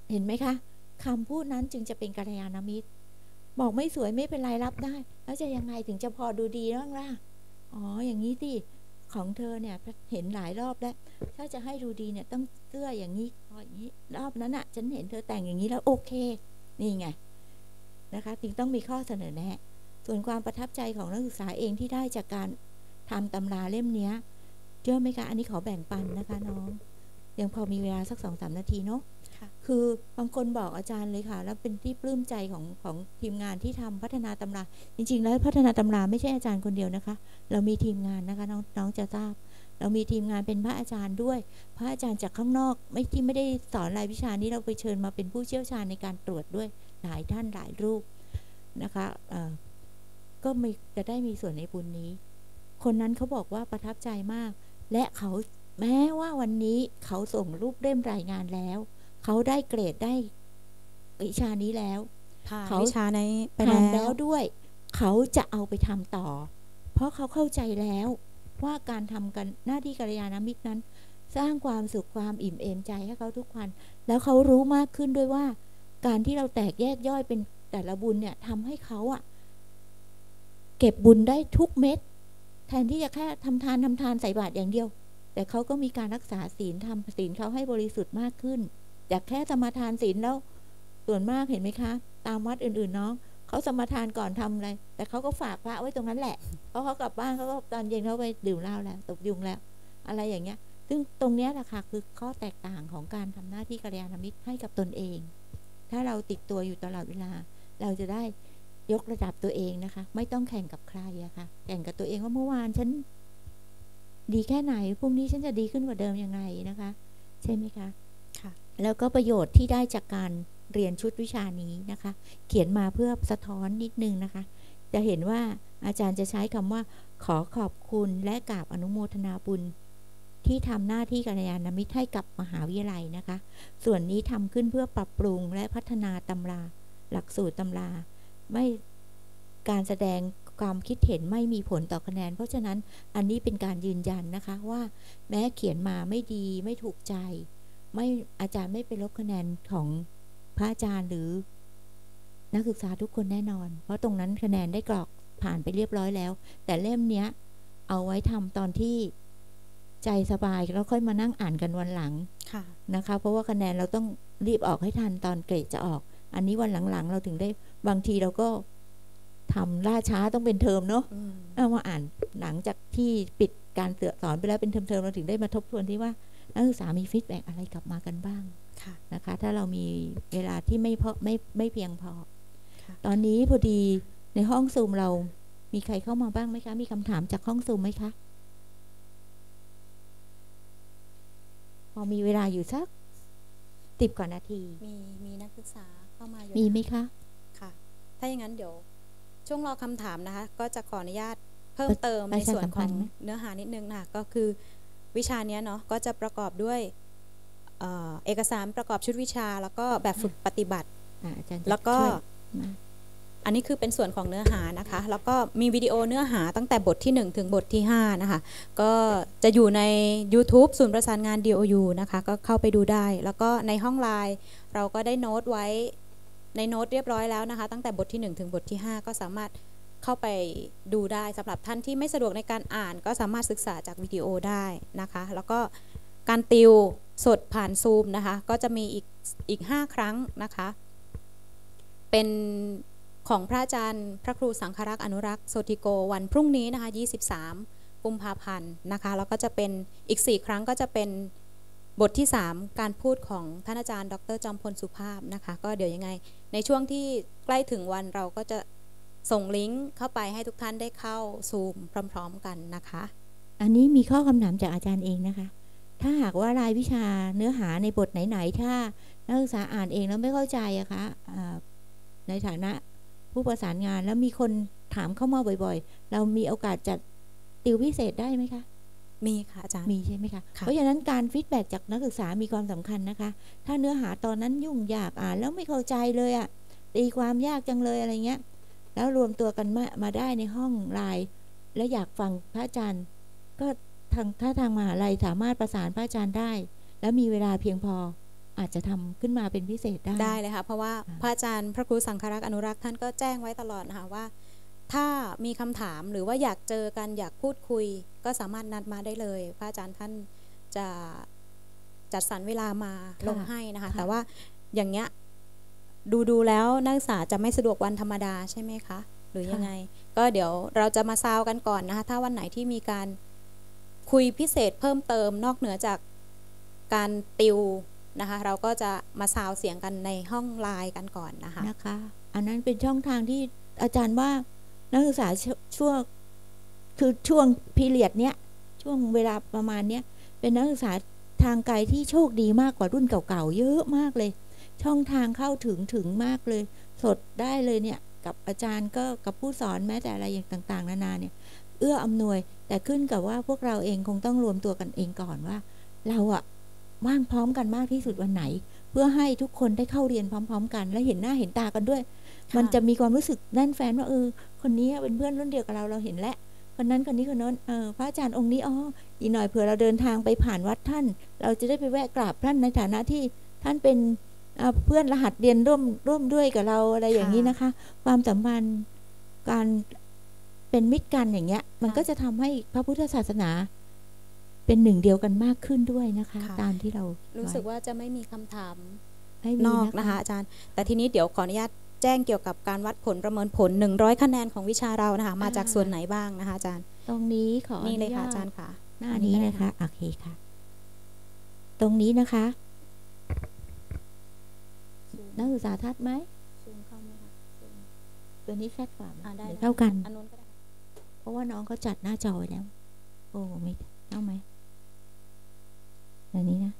เห็นไหมคะคำพูดนั้นจึงจะเป็นกัลยาณมิตรบอกไม่สวยไม่เป็นไรรับได้แล้วจะยังไงถึงจะพอดูดีบ้างล่ะอ๋ออย่างนี้สิของเธอเนี่ยเห็นหลายรอบแล้วถ้าจะให้ดูดีเนี่ยต้องเสื้ออย่างนี้คออย่างนี้รอบนั้นอะฉันเห็นเธอแต่งอย่างนี้แล้วโอเคนี่ไงนะคะจึงต้องมีข้อเสนอแนะส่วนความประทับใจของนักศึกษาเองที่ได้จากการทำตำราเล่มนี้เชื่อไหมคะอันนี้ขอแบ่งปันนะคะน้องยังพอมีเวลาสัก 2-3 นาทีเนาะคือบางคนบอกอาจารย์เลยค่ะแล้วเป็นที่ปลื้มใจของทีมงานที่ทำพัฒนาตำราจริงๆแล้วพัฒนาตำราไม่ใช่อาจารย์คนเดียวนะคะเรามีทีมงานนะคะน้องจะทราบเรามีทีมงานเป็นพระอาจารย์ด้วยพระอาจารย์จากข้างนอกที่ไม่ได้สอนรายวิชานี้เราไปเชิญมาเป็นผู้เชี่ยวชาญในการตรวจด้วยหลายท่านหลายรูปนะคะก็จะได้มีส่วนในบุญนี้คนนั้นเขาบอกว่าประทับใจมากและเขาแม้ว่าวันนี้เขาส่งรูปเล่มรายงานแล้วเขาได้เกรดได้วิชานี้แล้ว
เขาวิชาในไป
แล้วด้วยเขาจะเอาไปทำต่อเพราะเขาเข้าใจแล้วว่าการทำกันหน้าที่กัลยาณมิตรนั้นสร้างความสุขความอิ่มเอมใจให้เขาทุกวันแล้วเขารู้มากขึ้นด้วยว่าการที่เราแตกแยกย่อยเป็นแต่ละบุญเนี่ยทำให้เขาเก็บบุญได้ทุกเม็ดแทนที่จะแค่ทำทานใส่บาตรอย่างเดียวแต่เขาก็มีการรักษาศีลทำศีลเขาให้บริสุทธิ์มากขึ้นจากแค่สมาทานศีลแล้วส่วนมากเห็นไหมคะตามวัดอื่นๆน้องเขาสมาทานก่อนทำอะไรแต่เขาก็ฝากพระไว้ตรงนั้นแหละเพราะเขากลับบ้านเขาก็ตอนเย็นเขาไปดื่มเหล้าแล้วตบยุงแล้วอะไรอย่างเงี้ยซึ่งตรงนี้แหละค่ะคือข้อแตกต่างของการทำหน้าที่กัลยาณมิตรให้กับตนเองถ้าเราติดตัวอยู่ตลอดเวลาเราจะได้ยกระดับตัวเองนะคะไม่ต้องแข่งกับใครอะค่ะแข่งกับตัวเองว่าเมื่อวานฉันดีแค่ไหนพรุ่งนี้ฉันจะดีขึ้นกว่าเดิมยังไงนะคะใช่ไหมคะค่ะแล้วก็ประโยชน์ที่ได้จากการเรียนชุดวิชานี้นะคะเขียนมาเพื่อสะท้อนนิดนึงนะคะจะเห็นว่าอาจารย์จะใช้คำว่าขอขอบคุณและกราบอนุโมทนาบุญที่ทำหน้าที่กัลยาณมิตรให้กับมหาวิทยาลัยนะคะส่วนนี้ทำขึ้นเพื่อปรับปรุงและพัฒนาตำราหลักสูตรตำราไม่การแสดงความคิดเห็นไม่มีผลต่อคะแนนเพราะฉะนั้นอันนี้เป็นการยืนยันนะคะว่าแม้เขียนมาไม่ดีไม่ถูกใจไม่อาจารย์ไม่ไปลบคะแนนของพระอาจารย์หรือนักศึกษาทุกคนแน่นอนเพราะตรงนั้นคะแนนได้กรอกผ่านไปเรียบร้อยแล้วแต่เล่มเนี้ยเอาไว้ทำตอนที่ใจสบายแล้วค่อยมานั่งอ่านกันวันหลังนะคะเพราะว่าคะแนนเราต้องรีบออกให้ทันตอนเกรดจะออกอันนี้วันหลังๆเราถึงได้บางทีเราก็ทำล่าช้าต้องเป็นเทอมเนาะเอามาอ่านหลังจากที่ปิดการสอนไปแล้วเป็นเทอมเราถึงได้มาทบทวนที่ว่านักศึกษามีฟีดแบ็กอะไรกลับมากันบ้างนะคะถ้าเรามีเวลาที่ไม่เพียงพอตอนนี้พอดีในห้องซูมเรามีใครเข้ามาบ้างไหมคะมีคำถามจากห้องซูมไหมคะพอมีเวลาอยู่สัก10 กว่านาที
มีนักศึกษาเข้ามาอยู่
มีไหมคะ
ค่ะถ้าอย่างนั้นเดี๋ยวช่วงรอคำถามนะคะก็จะขออนุญาตเพิ่มเติมในส่วนของเนื้อหานิดนึงนะคะก็คือวิชานี้เนาะก็จะประกอบด้วยเอกสารประกอบชุดวิชาแล้วก็แบบฝึกปฏิบัติแล้วก็อันนี้คือเป็นส่วนของเนื้อหานะคะแล้วก็มีวิดีโอเนื้อหาตั้งแต่บทที่1ถึงบทที่5นะคะก็จะอยู่ใน YouTube ศูนย์ประสานงาน DOU นะคะก็เข้าไปดูได้แล้วก็ในห้องไลน์เราก็ได้โน้ตไว้ในโน้ตเรียบร้อยแล้วนะคะตั้งแต่บทที่1ถึงบทที่5ก็สามารถเข้าไปดูได้สำหรับท่านที่ไม่สะดวกในการอ่านก็สามารถศึกษาจากวิดีโอได้นะคะแล้วก็การติวสดผ่านซูมนะคะก็จะมีอีก5ครั้งนะคะเป็นของพระอาจารย์พระครูสังฆรักษ์อนุรักษ์โสติโกวันพรุ่งนี้นะคะ23 กุมภาพันธ์นะคะแล้วก็จะเป็นอีก4ครั้งก็จะเป็นบทที่3การพูดของท่านอาจารย์ดร.จอมพลสุภาพนะคะก็เดี๋ยวยังไงในช่วงที่ใกล้ถึงวันเราก็จะส่งลิงก์เข้าไปให้ทุกท่านได้เข้าซูมพร้อมๆกันนะคะ
อันนี้มีข้อคำถามจากอาจารย์เองนะคะถ้าหากว่ารายวิชาเนื้อหาในบทไหนๆถ้านักศึกษาอ่านเองแล้วไม่เข้าใจอะคะในฐานะผู้ประสานงานแล้วมีคนถามเข้ามาบ่อยๆเรามีโอกาสจัดติวพิเศษได้ไหมคะ
มีค่ะอาจารย์
มีใช่ไหมคะเพราะฉะนั้นการฟีดแบ็กจากนักศึกษามีความสำคัญนะคะถ้าเนื้อหาตอนนั้นยุ่งยากอ่านแล้วไม่เข้าใจเลยอะตีความยากจังเลยอะไรเงี้ยแล้วรวมตัวกันมาได้ในห้องไลน์และอยากฟังพระอาจารย์ก็ถ้าทางมหาลัยสามารถประสานพระอาจารย์ได้แล้วมีเวลาเพียงพออาจจะทำขึ้นมาเป็นพิเศษได้
ได้เลยค่ะเพราะว่าพระอาจารย์พระครูสังฆรักษ์อนุรักษ์ท่านก็แจ้งไว้ตลอดนะคะว่าถ้ามีคำถามหรือว่าอยากเจอกันอยากพูดคุยก็สามารถนัดมาได้เลยพระอาจารย์ท่านจะจัดสรรเวลามาลงให้นะคะแต่ว่าอย่างเงี้ยดูแล้วนักศึกษาจะไม่สะดวกวันธรรมดาใช่ไหมคะหรือยังไงก็เดี๋ยวเราจะมาซาวกันก่อนนะคะถ้าวันไหนที่มีการคุยพิเศษเพิ่มเติมนอกเหนือจากการติวนะคะเราก็จะมาซาวเสียงกันในห้องไลน์กันก่อนนะคะ
อันนั้นเป็นช่องทางที่อาจารย์ว่านักศึกษาช่วงคือช่วงพีเรียดเนี้ยช่วงเวลาประมาณเนี้ยเป็นนักศึกษาทางไกลที่โชคดีมากกว่ารุ่นเก่าๆเยอะมากเลยช่องทางเข้าถึงมากเลยสดได้เลยเนี่ยกับอาจารย์ก็กับผู้สอนแม้แต่อะไรอย่างต่างๆนานาเนี่ยเอื้ออำนวยแต่ขึ้นกับว่าพวกเราเองคงต้องรวมตัวกันเองก่อนว่าเราอะว่างพร้อมกันมากที่สุดวันไหนเพื่อให้ทุกคนได้เข้าเรียนพร้อมๆกันและเห็นหน้าเห็นตากันด้วยมันจะมีความรู้สึกแน่นแฟนว่าคนนี้เป็นเพื่อนรุ่นเดียวกับเราเห็นแล้วคนนั้นคนนี้คนนั้นพระอาจารย์องค์นี้อีกหน่อยเผื่อเราเดินทางไปผ่านวัดท่านเราจะได้ไปแวะกราบท่านในฐานะที่ท่านเป็นเพื่อนรหัสเรียนร่วมด้วยกับเราอะไรอย่างนี้นะคะความสัมพันธ์การเป็นมิตรกันอย่างเงี้ยมันก็จะทำให้พระพุทธศาสนาเป็นหนึ่งเดียวกันมากขึ้นด้วยนะคะตามที่เรา
รู้สึกว่าจะไม่มีคำถามนอกนะคะอาจารย์แต่ทีนี้เดี๋ยวขออนุญาตแจ้งเกี่ยวกับการวัดผลประเมินผล100คะแนนของวิชาเรานะคะมาจากส่วนไหนบ้างนะคะอาจารย์
ตรงนี้ขอ
นี่เลยค่ะอาจารย์ค่ะ
หน้านี้นะคะโอเคค่ะตรงนี้นะคะนักศึกษาทัดไหม
ซูมเข้าไหมคะ
ตัวนี้แคบกว่า
ได้
เท่ากัน
อันนู้นก็ได้
เพราะว่าน้องเขาจัดหน้าจอไว้แล้วโอ้ไม่เท่าไหมอันนี้นะ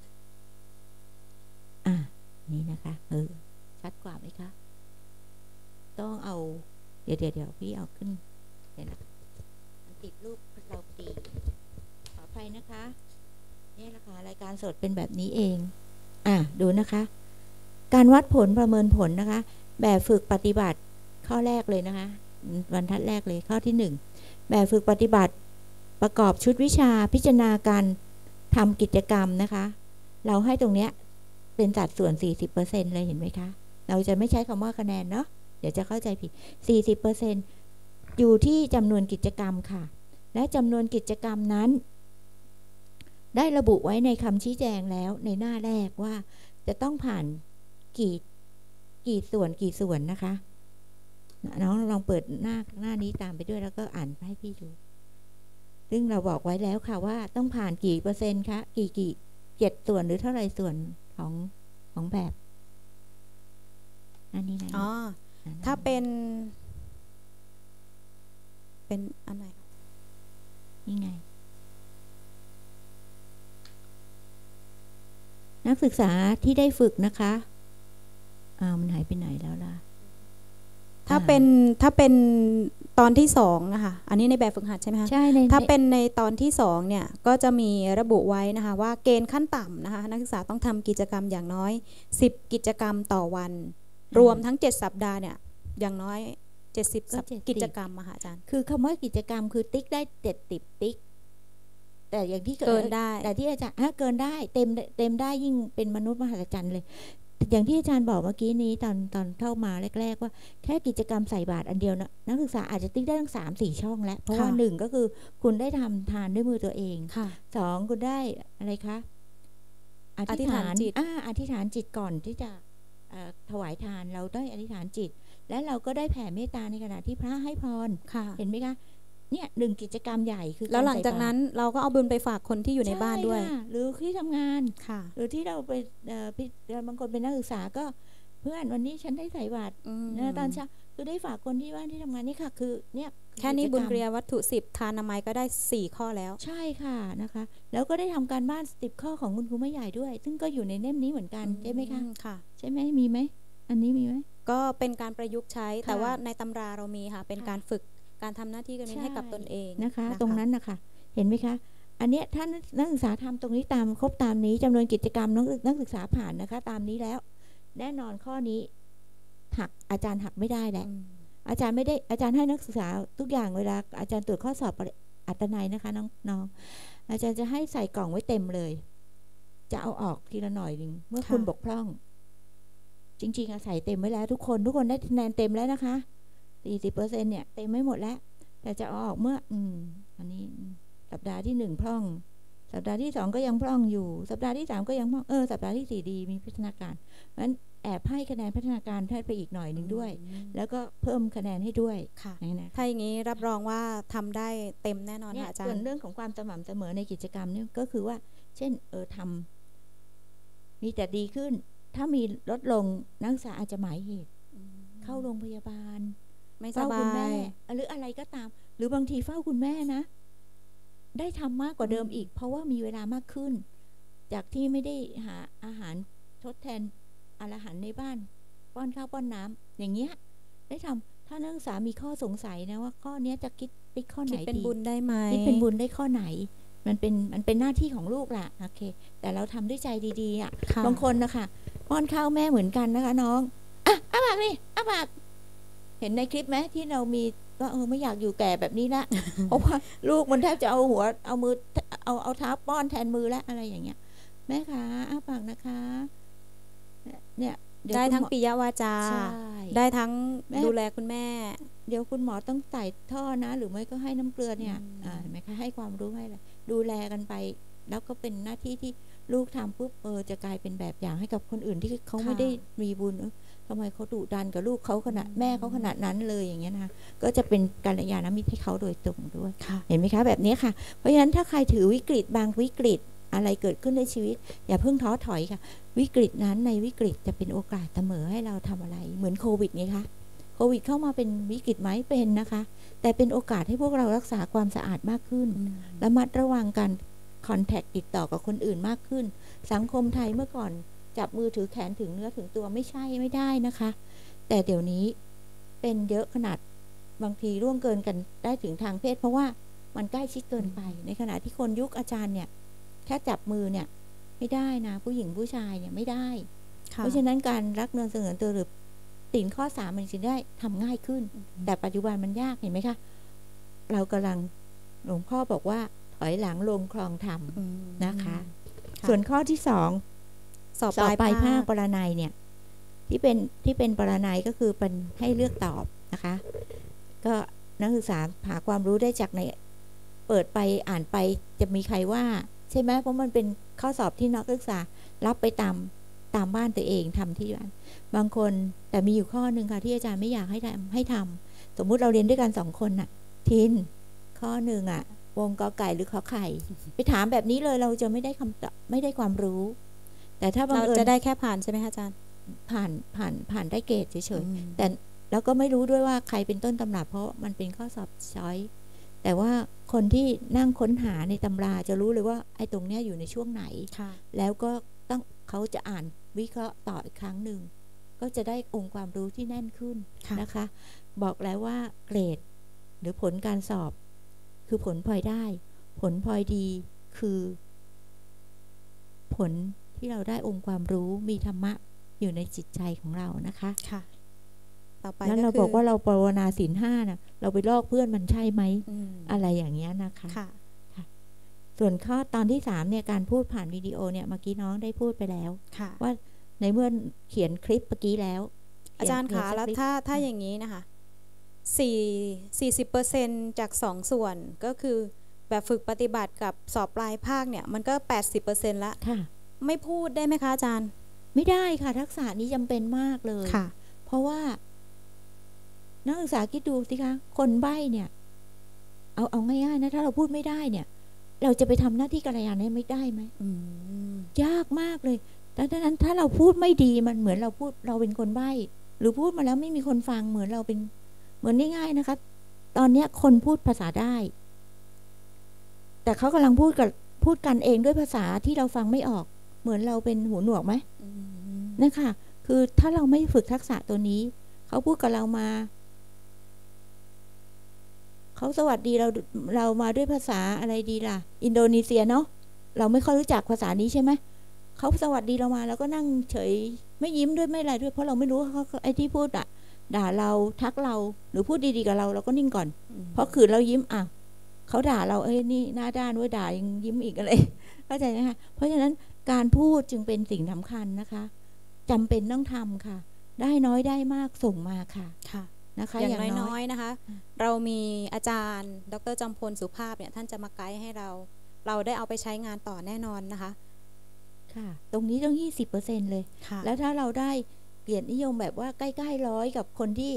นี่นะคะชัดกว่าไหมคะต้องเอาเดี๋ยวพี่เอาขึ้นเดี๋ยวนะติดรูปเราดีขออภัยนะคะนี่แหละค่ะรายการสดเป็นแบบนี้เองดูนะคะการวัดผลประเมินผลนะคะแบบฝึกปฏิบัติข้อแรกเลยนะคะบรรทัดแรกเลยข้อที่1แบบฝึกปฏิบัติประกอบชุดวิชาพิจารณาการทำกิจกรรมนะคะเราให้ตรงเนี้ยเป็นสัดส่วน 40% เลยเห็นไหมคะเราจะไม่ใช้คำว่าคะแนนเนาะเดี๋ยวจะเข้าใจผิด 40% อยู่ที่จำนวนกิจกรรมค่ะและจำนวนกิจกรรมนั้นได้ระบุไว้ในคำชี้แจงแล้วในหน้าแรกว่าจะต้องผ่านกี่ส่วนนะคะน้องลองเปิดหน้านี้ตามไปด้วยแล้วก็อ่านให้พี่ดูซึ่งเราบอกไว้แล้วค่ะว่าต้องผ่านกี่เปอร์เซ็นต์คะกี่7 ส่วนหรือเท่าไรส่วนของแบบอันนี้นะ
ถ้าเป็นอันไหน
นี่ไงนักศึกษาที่ได้ฝึกนะคะมันหายไปไหนแล้วล่ะ
ถ้าเป็นตอนที่2นะคะอันนี้ในแบบฝึกหัดใช่ไหมคะ
ใช่
ถ้าเป็นในตอนที่2เนี่ยก็จะมีระบุไว้นะคะว่าเกณฑ์ขั้นต่ำนะคะนักศึกษาต้องทำกิจกรรมอย่างน้อย10กิจกรรมต่อวันรวมทั้ง7สัปดาห์เนี่ยอย่างน้อย70กิจกรรมอาจารย์
คือคำว่ากิจกรรมคือติ๊กได้70ติ๊กแต่อย่างที่
เกินได้
แต่ที่อาจารย์เกินได้เต็มได้ยิ่งเป็นมนุษย์มหัศจรรย์เลยอย่างที่อาจารย์บอกเมื่อกี้นี้ตอนเข้ามาแรกๆว่าแค่กิจกรรมใส่บาตรอันเดียวนะนักศึกษาอาจจะติ๊กได้ทั้ง3-4 ช่องแล้วเพราะว่า1ก็คือคุณได้ทำทานด้วยมือตัวเอง2คุณได้อะไรคะอธิษฐานจิตอธิษฐานจิตก่อนที่จะถวายทานเราได้อธิษฐานจิตและเราก็ได้แผ่เมตตาในขณะที่พระให้พรเห็นไหมคะเนี่ย1กิจกรรมใหญ่คือ
แล้วหลังจากนั้นเราก็เอาบุญไปฝากคนที่อยู่ในบ้านด้วย
หรือที่ทำงานหรือที่เราไปบางคนเป็นนักศึกษาก็เพื่อนวันนี้ฉันได้ใส่บาตรตอนเช้าคือได้ฝากคนที่บ้านที่ทำงานนี่ค่ะคือเนี่ย
แค่นี้บุญเรียวัตถุ10ทานนามัยก็ได้4ข้อแล้ว
ใช่ค่ะนะคะแล้วก็ได้ทำการบ้าน10ข้อของคุณครูแม่ใหญ่ด้วยซึ่งก็อยู่ในเล่มนี้เหมือนกันใช่ไหมคะ
ค่ะ
ใช่ไหมมีไหมอันนี้มีไหม
ก็เป็นการประยุกต์ใช้แต่ว่าในตำราเรามีค่ะเป็นการฝึกการทำหน้าที่กันให้กับตนเอง
นะคะตรงนั้นนะคะเห็นไหมคะอันเนี้ยท่านนักศึกษาทำตรงนี้ครบตามนี้จำนวนกิจกรรมนักศึกษาผ่านนะคะตามนี้แล้วแน่นอนข้อนี้อาจารย์หักไม่ได้แหละอาจารย์ให้นักศึกษาทุกอย่างเวลาอาจารย์ตรวจข้อสอบอัตนัยนะคะน้องอาจารย์จะให้ใส่กล่องไว้เต็มเลยจะเอาออกทีละหน่อยหนึ่งเมื่อ
ค่ะ
คุณบกพร่อง จริงๆใส่เต็มไว้แล้วทุกคนได้คะแนนเต็มแล้วนะคะ40%เนี่ยเต็มไม่หมดแล้วแต่จะเอาออกเมื่ออันนี้สัปดาห์ที่1พร่องสัปดาห์ที่2ก็ยังพร่องอยู่สัปดาห์ที่3ก็ยังพร่องสัปดาห์ที่4ดีมีพัฒนาการเพราะฉะนั้นแอบให้คะแนนพัฒนาการท่านไปอีกหน่อยหนึ่งด้วย แล้วก็เพิ่มคะแนนให้ด้วย
ค่ะ
นะ
ถ้าอย่างนี้รับรองว่าทำได้เต็มแน่นอนค่ะอาจาร
ส่วน
ย์
เรื่องของความสม่ำเสมอในกิจกรรมนี่ก็คือว่า เช่นทำมีแต่ดีขึ้น ถ้ามีลดลงนักศึกษาอาจจะหมายเหตุ เข้าโรงพยาบาล
ไม่ส
เฝ้า
บา
คุณแม่
ย
หรืออะไรก็ตาม หรือบางทีเฝ้าคุณแม่นะ ได้ทำมากกว่าเดิมอีก เพราะว่ามีเวลามากขึ้น จากที่ไม่ได้หาอาหารทดแทนอาหารในบ้าน ป้อนข้าวป้อนน้ำอย่างเงี้ย ได้ทำถ้านักศึกษามีข้อสงสัยนะว่าข้อเนี้ยจะคิดข้อไหน
คิดเป็น
ดี
บุญได้ไหม
คิดเป็นบุญได้ข้อไหน มันเป็นหน้าที่ของลูกล่ะโอเค แต่เราทำด้วยใจดีๆอ่ะ
ค่ะ
บางคนนะคะป้อนข้าวแม่เหมือนกันนะคะ น้องอ้าปากนี่อ้าปากเห็นในคลิปไหมที่เรามีว่าไม่อยากอยู่แก่แบบนี้ละ เพราะว่าลูกมันแทบจะเอาหัวเอามือเอาเท้าป้อนแทนมือแล้วอะไรอย่างเงี้ย แม่คะอ้าปากนะคะ เนี่ยเยว
ได้
คุณ
ทั้ง
หมอ
ปิยวาจา
ใช่
ได้ทั้ง
แม่
ดูแลคุณแม่
เดี๋ยวคุณหมอต้องใส่ท่อนะ หรือไม่ก็ให้น้ำเกลือเนี่ย เห็นไหมคะให้ความรู้ให้อะไรดูแลกันไป แล้วก็เป็นหน้าที่ที่ลูกทำปุ๊บจะกลายเป็นแบบอย่างให้กับคนอื่นที่เขา
ค่ะ
ไม่ได้มีบุญทำไมเขาดุดันกับลูกเขาขนาดแม่เขาขนาดนั้นเลยอย่างเงี้ยนะคะก็จะเป็นกัลยาณมิตรให้เขาโดยตรงด้วย
ค่ะ
เห็นไหมคะแบบนี้ค่ะ เพราะฉะนั้นถ้าใครถือวิกฤตบางวิกฤตอะไรเกิดขึ้นในชีวิต อย่าเพิ่งท้อถอยค่ะ วิกฤตนั้นในวิกฤตจะเป็นโอกาสเสมอให้เราทำอะไร เหมือนโควิดไงคะโควิดเข้ามาเป็นวิกฤตไหมเป็นนะคะ แต่เป็นโอกาสให้พวกเรารักษาความสะอาดมากขึ้น ระมัดระวังการคอนแทคติดต่อกับคนอื่นมากขึ้น สังคมไทยเมื่อก่อนจับมือถือแขนถึงเนื้อถึงตัวไม่ใช่ไม่ได้นะคะ แต่เดี๋ยวนี้เป็นเยอะขนาดบางทีร่วงเกินกันได้ถึงทางเพศ เพราะว่ามันใกล้ชิดเกินไป ในขณะที่คนยุคอาจารย์เนี่ยแค่จับมือเนี่ยไม่ได้นะผู้หญิงผู้ชายเนี่ยไม่ได้ เพราะฉะนั้นการรักเนินเสงวนตัวหรือศีลข้อ3มันจะได้ทำง่ายขึ้น แต่ปัจจุบันมันยากเห็นไหมคะเรากำลังหลวงพ่อบอกว่าถอยหลังลงคลองธรรมนะคะ ส่วนข้อที่2
สอบ
สอบปลายภาค
ค
ปรนัยเนี่ยที่เป็นปรนัยก็คือเป็นให้เลือกตอบนะคะ ก็นักศึกษาหาความรู้ได้จากในเปิดไปอ่านไปจะมีใครว่าใช่ไหมเพราะมันเป็นข้อสอบที่นักศึกษารับไปตามบ้านตัวเองทำที่บ้านบางคนแต่มีอยู่ข้อหนึ่งค่ะที่อาจารย์ไม่อยากให้ทำสมมุติเราเรียนด้วยกัน2 คนน่ะทินข้อหนึ่งอ่ะวงกอไก่หรือขอไข่ไปถามแบบนี้เลยเราจะไม่ได้คำตอบไม่ได้ความรู้ แต่ถ้าบัง
เรา
เอิญ
จะได้แค่ผ่านใช่ไหมคะอาจารย์
ผ่านได้เกรดเฉยๆแต่แล้วก็ไม่รู้ด้วยว่าใครเป็นต้นตำรับเพราะมันเป็นข้อสอบช้อยแต่ว่าคนที่นั่งค้นหาในตำราจะรู้เลยว่าไอ้ตรงเนี้ยอยู่ในช่วงไหน
ค่ะ
แล้วก็ต้องเขาจะอ่านวิเคราะห์ต่ออีกครั้งหนึ่งก็จะได้องค์ความรู้ที่แน่นขึ้น
ค่ะ
นะคะ บอกแล้วว่าเกรดหรือผลการสอบคือผลพลอยได้ ผลพลอยดีคือ ผลที่เราได้องค์ความรู้มีธรรมะอยู่ในจิตใจของเรานะคะ
ค่ะ ต่อไป
แล้ว
ก็
เรา
คื
บอกว่าเราภาวนาศีล5นะเราไปลอกเพื่อนมันใช่ไหม
ม
อะไรอย่างเงี้ยนะคะ
ค่ะ
ส่วนข้อตอนที่3เนี่ยการพูดผ่านวิดีโอเนี่ยเมื่อกี้น้องได้พูดไปแล้ว
ค่ะ
ว่าในเมื่อเขียนคลิปเมื่อกี้แล้ว
อาจารย์
เขีย
คะ
น
แล้ว
สคริปต์
ถ้าอย่างนี้นะคะ40%จาก2 ส่วนก็คือแบบฝึกปฏิบัติกับสอบปลายภาคเนี่ยมันก็ 80%ละ
ค่ะ
ไม่พูดได้ไหมคะอาจารย์
ไม่ได้ค่ะทักษะนี้จำเป็นมากเลย
ค่ะ
เพราะว่านักศึกษาคิดดูสิคะคนใบ้เนี่ยเอาง่ายๆนะถ้าเราพูดไม่ได้เนี่ย เราจะไปทำหน้าที่กัลยาณมิตรไม่ได้ไหม ยากมากเลยดังนั้นถ้าเราพูดไม่ดีมันเหมือนเราเป็นคนใบ้ หรือพูดมาแล้วไม่มีคนฟังเหมือนเราเป็นเหมือนง่ายๆนะคะ ตอนเนี้ยคนพูดภาษาได้ แต่เขากำลังพูดกันเองด้วยภาษาที่เราฟังไม่ออก เหมือนเราเป็นหูหนวกไหมนะคะคือถ้าเราไม่ฝึกทักษะตัวนี้เขาพูดกับเรามาเขาสวัสดีเรามาด้วยภาษาอะไรดีล่ะ อินโดนีเซียเนาะเราไม่ค่อยรู้จักภาษานี้ใช่ไหมเขาสวัสดีเรามาแล้วก็นั่งเฉยไม่ยิ้มด้วยไม่อะไรด้วยเพราะเราไม่รู้เขาไอ้ที่พูดอะด่าเราทักเราหรือพูดดีๆกับเราก็นิ่งก่อนเพราะขืนเรายิ้มเขาด่าเรานี่หน้าด้านด้วยด่ายังยิ้มอีกอะไรเข้าใจไหมคะเพราะฉะนั้นการพูดจึงเป็นสิ่งสำคัญนะคะจำเป็นต้องทำค่ะได้น้อยได้มากส่งมาค่ะ
ค่ะ
นะคะ
อย่าง
อย่างน้
น้
อ
อย ยๆนะคะ เรามีอาจารย์ ดร.จอมพลสุภาพเนี่ยท่านจะมาไกด์ให้เราได้เอาไปใช้งานต่อแน่นอนนะคะ
ค่ะ ตรงนี้ต้อง20%เลย
ค่ะ
แล้วถ้าเราได้เกียรตินิยมแบบว่าใกล้ๆร้อยกับคนที่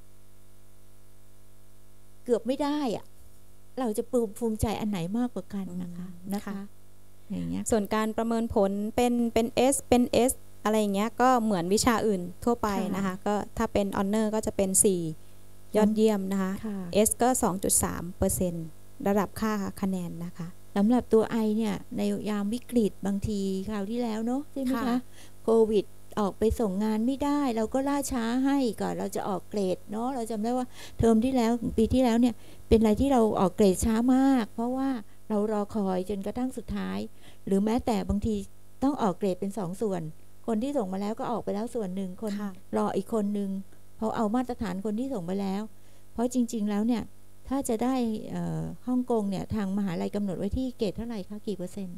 เกือบไม่ได้อะเราจะภูมิใจอันไหนมากกว่ากันนะคะ
อืม
นะคะ
ค่ะ
อย่างเงี้ย
ส่วนการประเมินผลเป็น S อะไรอย่างเงี้ยก็เหมือนวิชาอื่นทั่วไปนะคะ ก็ถ้าเป็น Honor ก็จะเป็น 4 ยอดเยี่ยมนะคะ
ค่ะ
S ก็ 2.3% ระดับค่าคะแนนนะคะ
สำหรับตัวไอเนี่ยในยามวิกฤตบางทีคราวที่แล้วเนาะใช่ไหม
ค่ะ
คะโควิดออกไปส่งงานไม่ได้เราก็ล่าช้าให้ก่อนเราจะออกเกรดเนาะเราจำได้ว่าเทอมที่แล้วปีที่แล้วเนี่ยเป็นอะไรที่เราออกเกรดช้ามาก เพราะว่าเรารอคอยจนกระทั่งสุดท้าย หรือแม้แต่บางทีต้องออกเกรดเป็น2 ส่วน คนที่ส่งมาแล้วก็ออกไปแล้วส่วนหนึ่งคน
ค่ะ
รออีกคนหนึ่งเพราะเอามาตรฐานคนที่ส่งไปแล้ว เพราะจริงๆแล้วเนี่ยถ้าจะได้ฮ่องกงเนี่ยทางมหาลัยกำหนดไว้ที่เกรดเท่าไหร่คะกี่เปอร์เซ็นต์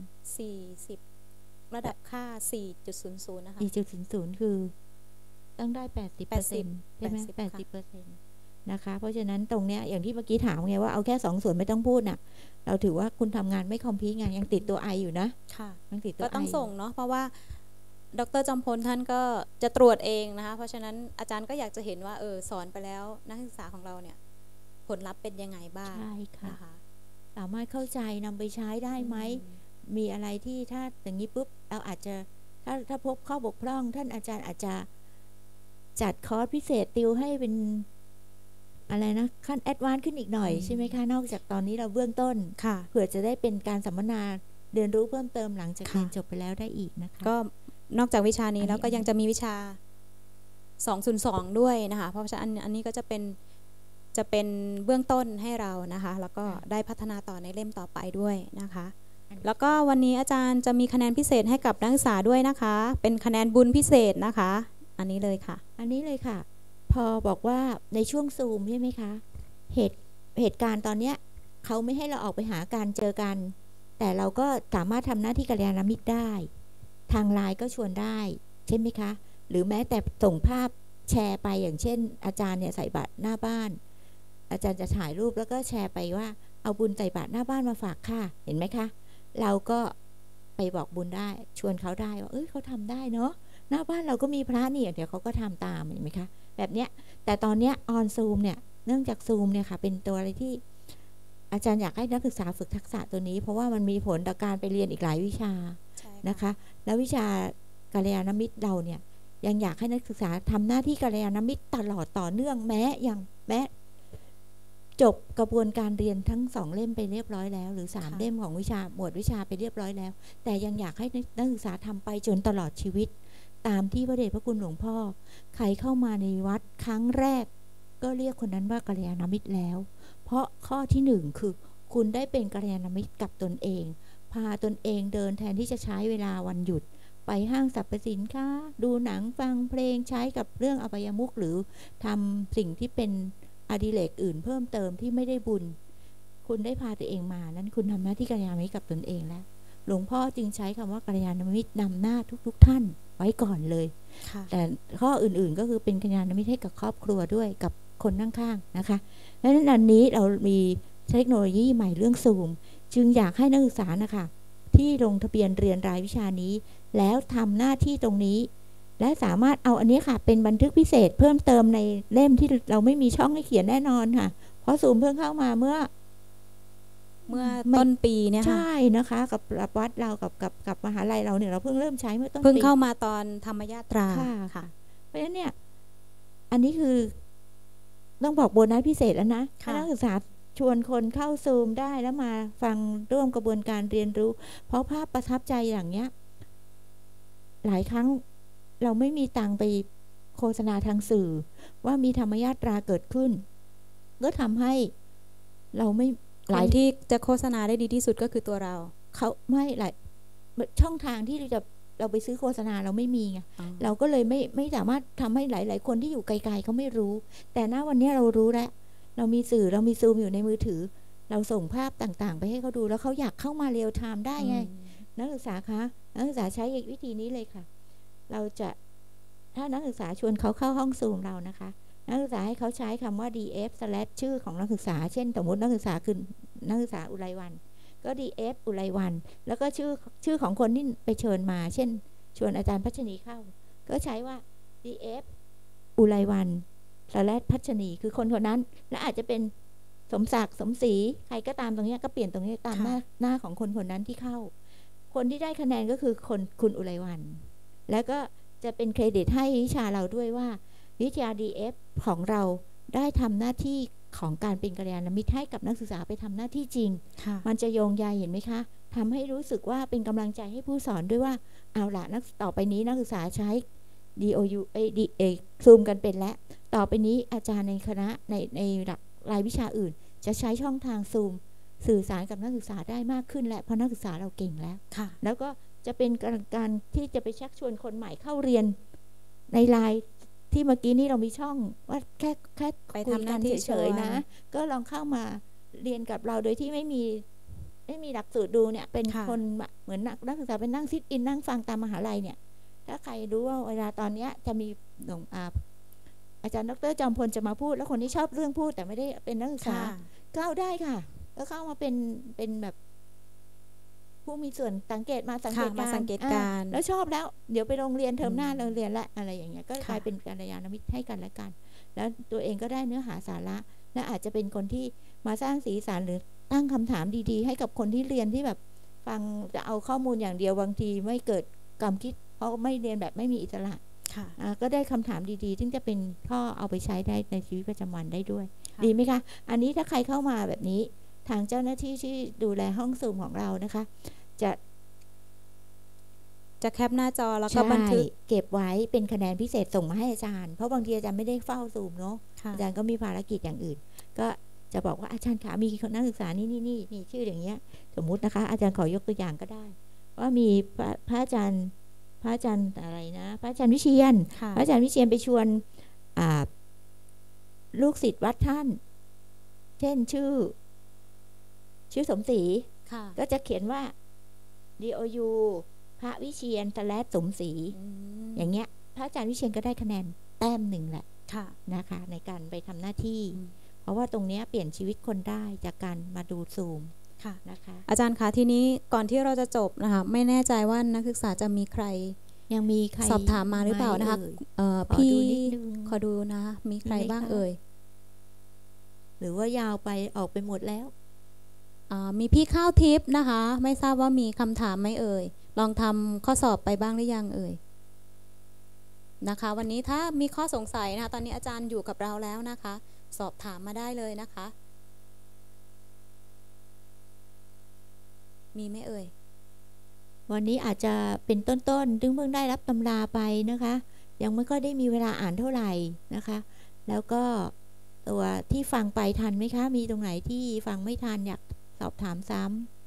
40 ระดับค่า 4.00 นะคะ
4.00 คือต้องได้ 80%ใช่ไหม
80 ค่ะ
80%นะคะเพราะฉะนั้นตรงเนี้ยอย่างที่เมื่อกี้ถามไงว่าเอาแค่2 ส่วนไม่ต้องพูดน่ะเราถือว่าคุณทำงานไม่คอมพลีทไงยังติดตัวไออยู่นะ
ค่ะ
ยังติดตัว
ก็
ไอ
ต้องส่งเนาะเพราะว่าดร.จอมพลท่านก็จะตรวจเองนะคะ เพราะฉะนั้นอาจารย์ก็อยากจะเห็นว่าสอนไปแล้วนักศึกษาของเราเนี่ยผลลัพธ์เป็นยังไงบ้าง
ใช่ค่ะ
นะคะ
สามารถเข้าใจนำไปใช้ได้ไหม มีอะไรที่ถ้าอย่างนี้ปุ๊บเราอาจจะถ้าพบข้อบกพร่องท่านอาจารย์อาจจะจัดคอร์สพิเศษติวให้เป็นอะไรนะขั้นแอดวานซ์ขึ้นอีกหน่อยใช่ไหมคะนอกจากตอนนี้เราเบื้องต้น
ค่ะ
เผื่อจะได้เป็นการสัมมนาเรียนรู้เพิ่มเติมหลังจาก
ค่ะ
เรียนจบไปแล้วได้อีกนะคะ
ก็นอกจากวิชานี้
อันนี้
แล้วก็ยังจะมีวิชา 202 ด้วยนะคะ เพราะฉะนั้นอันนี้ก็จะเป็นเบื้องต้นให้เรานะคะ แล้วก็ได้พัฒนาต่อในเล่มต่อไปด้วยนะคะ แล้วก็วันนี้อาจารย์จะมีคะแนนพิเศษให้กับนักศึกษาด้วยนะคะ เป็นคะแนนบุญพิเศษนะคะ อันนี้เลยค่ะ
อันนี้เลยค่ะ พอบอกว่าในช่วงซูมใช่ไหมคะเหตุการณ์ตอนเนี้ยเขาไม่ให้เราออกไปหาการเจอกัน แต่เราก็สามารถทำหน้าที่กัลยาณมิตรได้ ทางไลน์ก็ชวนได้ใช่ไหมคะ หรือแม้แต่ส่งภาพแชร์ไปอย่างเช่น อาจารย์เนี่ยใส่บาตรหน้าบ้าน อาจารย์จะถ่ายรูปแล้วก็แชร์ไปว่าเอาบุญใส่บาตรหน้าบ้านมาฝากค่ะเห็นไหมคะ เราก็ไปบอกบุญได้ชวนเขาได้ว่าเขาทำได้เนาะหน้าบ้านเราก็มีพระนี่เดี๋ยวเขาก็ทำตามเห็นไหมคะแบบเนี้ยแต่ตอนเนี้ยออนซูมเนี่ยเนื่องจากซูมเนี่ยค่ะเป็นตัวอะไรที่อาจารย์อยากให้นักศึกษาฝึกทักษะตัวนี้ เพราะว่ามันมีผลต่อการไปเรียนอีกหลายวิชา
ใช่
นะคะ แล้ววิชากัลยาณมิตรเราเนี่ยยังอยากให้นักศึกษาทำหน้าที่กัลยาณมิตรตลอดต่อเนื่องแม้จบกระบวนการเรียนทั้ง2 เล่มไปเรียบร้อยแล้วหรือ3 เล่มของวิชาหมวดวิชาไปเรียบร้อยแล้วแต่ยังอยากให้นักศึกษาทำไปจนตลอดชีวิตตามที่พระเดชพระคุณหลวงพ่อใครเข้ามาในวัดครั้งแรกก็เรียกคนนั้นว่ากัลยาณมิตรแล้วเพราะข้อที่1คือคุณได้เป็นกัลยาณมิตรกับตนเองพาตนเองเดินแทนที่จะใช้เวลาวันหยุดไปห้างสรรพสินค้าดูหนังฟังเพลงใช้กับเรื่องอบายมุขหรือทำสิ่งที่เป็นอดิเรกอื่นเพิ่มเติมที่ไม่ได้บุญคุณได้พาตัวเองมานั้นคุณทำหน้าที่กัลยาณมิตรกับตนเองแล้วหลวงพ่อจึงใช้คำว่ากัลยาณมิตรนำหน้าทุกท่านไว้ก่อนเลย
ค่ะ
แต่ข้ออื่นๆก็คือเป็นกัลยาณมิตรให้กับครอบครัวด้วยกับคนข้างๆนะคะเพราะฉะนั้นอันนี้เรามีเทคโนโลยีใหม่เรื่องซูมจึงอยากให้นักศึกษานะคะที่ลงทะเบียนเรียนรายวิชานี้แล้วทำหน้าที่ตรงนี้และสามารถเอาอันนี้ค่ะเป็นบันทึกพิเศษเพิ่มเติมในเล่มที่เราไม่มีช่องให้เขียนแน่นอนค่ะเพราะซูมเพิ่งเข้ามาเมื่อ
ต้นปีเนี่ยค่ะ
ใช่นะคะกับวัดเรากับมหาลัยเราเนี่ยเราเพิ่งเริ่มใช้เมื่อต้นปี
เพิ่งเข้ามาตอนธรรมยาตรา
ค่ะ
ค่ะ
เพราะฉะนั้นเนี่ยอันนี้คือต้องบอกโบนัสพิเศษแล้วนะให้
ค่ะ
นักศึกษาชวนคนเข้าซูมได้แล้วมาฟังร่วมกระบวนการเรียนรู้ เพราะภาพประทับใจอย่างเนี้ยหลายครั้งเราไม่มีตังค์ไปโฆษณาทางสื่อว่ามีธรรมยาตราเกิดขึ้นก็ทำให้เราไม่ห
ห
ลา
ลาย ยที่จะโฆษณาได้ดีที่สุดก็คือตัวเรา
เขาไม่หลายช่องทางที่เราไปซื้อโฆษณาเราไม่มีไง
อ๋อ
เราก็เลยไม่สามารถทำให้หลาย ๆ คนที่อยู่ไกลๆเขาไม่รู้ แต่ณวันนี้เรารู้แล้วเรามีสื่อเรามีซูมอยู่ในมือถือ เราส่งภาพต่างๆ ไปให้เขาดูแล้วเขาอยากเข้ามาเรียลไทม์ได้ไงนักศึกษาคะนักศึกษาใช้วิธีนี้เลยค่ะเราจะถ้านักศึกษาชวนเขาเข้าห้องซูมเรานะคะนักศึกษาให้เขาใช้คำว่า df/ ชื่อของนักศึกษาเช่นสมมตินักศึกษาคือนักศึกษาอุไรวันก็ df อุไรวันแล้วก็ชื่อของคนที่ไปเชิญมาเช่นชวนอาจารย์พัชนีเข้าก็ใช้ว่า df อุไรวัน/พัชนีคือคนคนนั้นและอาจจะเป็นสมศักดิ์สมศรีใครก็ตามตรงนี้ก็เปลี่ยนตรงนี้ตามหน้าของคนคนนั้นที่เข้าคนที่ได้คะแนนก็คือคุณอุไรวันแล้วก็จะเป็นเครดิตให้วิชาเราด้วยว่าวิชา DF ของเราได้ทำหน้าที่ของการเป็นกัลยาณมิตรให้กับนักศึกษาไปทำหน้าที่จริงมันจะโยงใยเห็นไหมคะทำให้รู้สึกว่าเป็นกำลังใจให้ผู้สอนด้วยว่าเอาล่ะต่อไปนี้นักศึกษาใช้ DOUซูมกันเป็นแล้วต่อไปนี้อาจารย์ในคณะในรายวิชาอื่นจะใช้ช่องทางซูมสื่อสารกับนักศึกษาได้มากขึ้นและเพราะนักศึกษาเราเก่งแล้วแล้วก็จะเป็นการที่จะไปชักชวนคนใหม่เข้าเรียนในไลน์ที่เมื่อกี้นี้เรามีช่องว่าแค่
ไปทำหน้าที่เฉยๆ
นะก็ลองเข้ามาเรียนกับเราโดยที่ไม่มีหลักสูตรดูเนี่ยเป็นคนเหมือนนักศึกษาเป็นนั่งซิทอินนั่งฟังตามมหาลัยเนี่ยถ้าใครรู้ว่าเวลาตอนนี้จะมีอาจารย์ดร.จอมพลจะมาพูดแล้วคนที่ชอบเรื่องพูดแต่ไม่ได้เป็นนักศึกษาเข้าได้ค่ะก็เข้ามาเป็นแบบผู้มีส่วนสังเกตมาสังเกตการแล้วชอบแล้วเดี๋ยวไปโรงเรียนเทอมหน้าเราเรียนละอะไรอย่างเงี้ยก็กลายเป็นกัลยาณมิตรให้กันและกันแล้วตัวเองก็ได้เนื้อหาสาระและอาจจะเป็นคนที่มาสร้างสีสันหรือตั้งคำถามดีๆให้กับคนที่เรียนที่แบบฟังจะเอาข้อมูลอย่างเดียวบางทีไม่เกิดความคิดเพราะไม่เรียนแบบไม่มีอิสระก็ได้คำถามดีๆซึ่งจะเป็นข้อเอาไปใช้ได้ในชีวิตประจำวันได้ด้วยดีไหมคะอันนี้ถ้าใครเข้ามาแบบนี้ทางเจ้าหน้าที่ที่ดูแลห้องซูมของเรานะคะ
จะแคปหน้าจอแล้วก็บันทึก
เก็บไว้เป็นคะแนนพิเศษส่งมาให้อาจารย์เพราะบางทีอาจารย์ไม่ได้เฝ้าซูมเนาะอาจารย์ก็มีภารกิจอย่างอื่นก็จะบอกว่าอาจารย์ขามีนักศึกษานี่มีชื่ออย่างเงี้ยสมมุตินะคะอาจารย์ขอยกตัวอย่างก็ได้ว่ามีพระอาจารย์อะไรนะพระอาจารย์วิเชียรพระอาจารย์วิเชียรไปชวนลูกศิษย์วัดท่านเช่นชื่อสมศรีก็จะเขียนว่า DOU พระวิเชียร/สมศรีอย่างเงี้ยพระอาจารย์วิเชียรก็ได้คะแนนแต้มหนึ่งแหละนะคะในการไปทำหน้าที่เพราะว่าตรงนี้เปลี่ยนชีวิตคนได้จากการมาดูซูมนะคะ
อาจารย์คะทีนี้ก่อนที่เราจะจบนะคะไม่แน่ใจว่านักศึกษาจะมีใคร
ยังมีใคร
สอบถามมาหรือเปล่านะคะพี่ขอดูนะมีใครบ้างเอ่ย
หรือว่ายาวไปออกไปหมดแล้ว
มีพี่ข้าวทิพย์นะคะไม่ทราบว่ามีคำถามไหมเอ่ยลองทำข้อสอบไปบ้างหรือยังเอ่ยนะคะวันนี้ถ้ามีข้อสงสัยนะคะตอนนี้อาจารย์อยู่กับเราแล้วนะคะสอบถามมาได้เลยนะคะมีไหมเอ่ย
วันนี้อาจจะเป็นต้นๆซึ่งเพิ่งได้รับตำราไปนะคะยังไม่ค่อยได้มีเวลาอ่านเท่าไหร่นะคะแล้วก็ตัวที่ฟังไปทันไหมคะมีตรงไหนที่ฟังไม่ทันอยากสอบถามซ้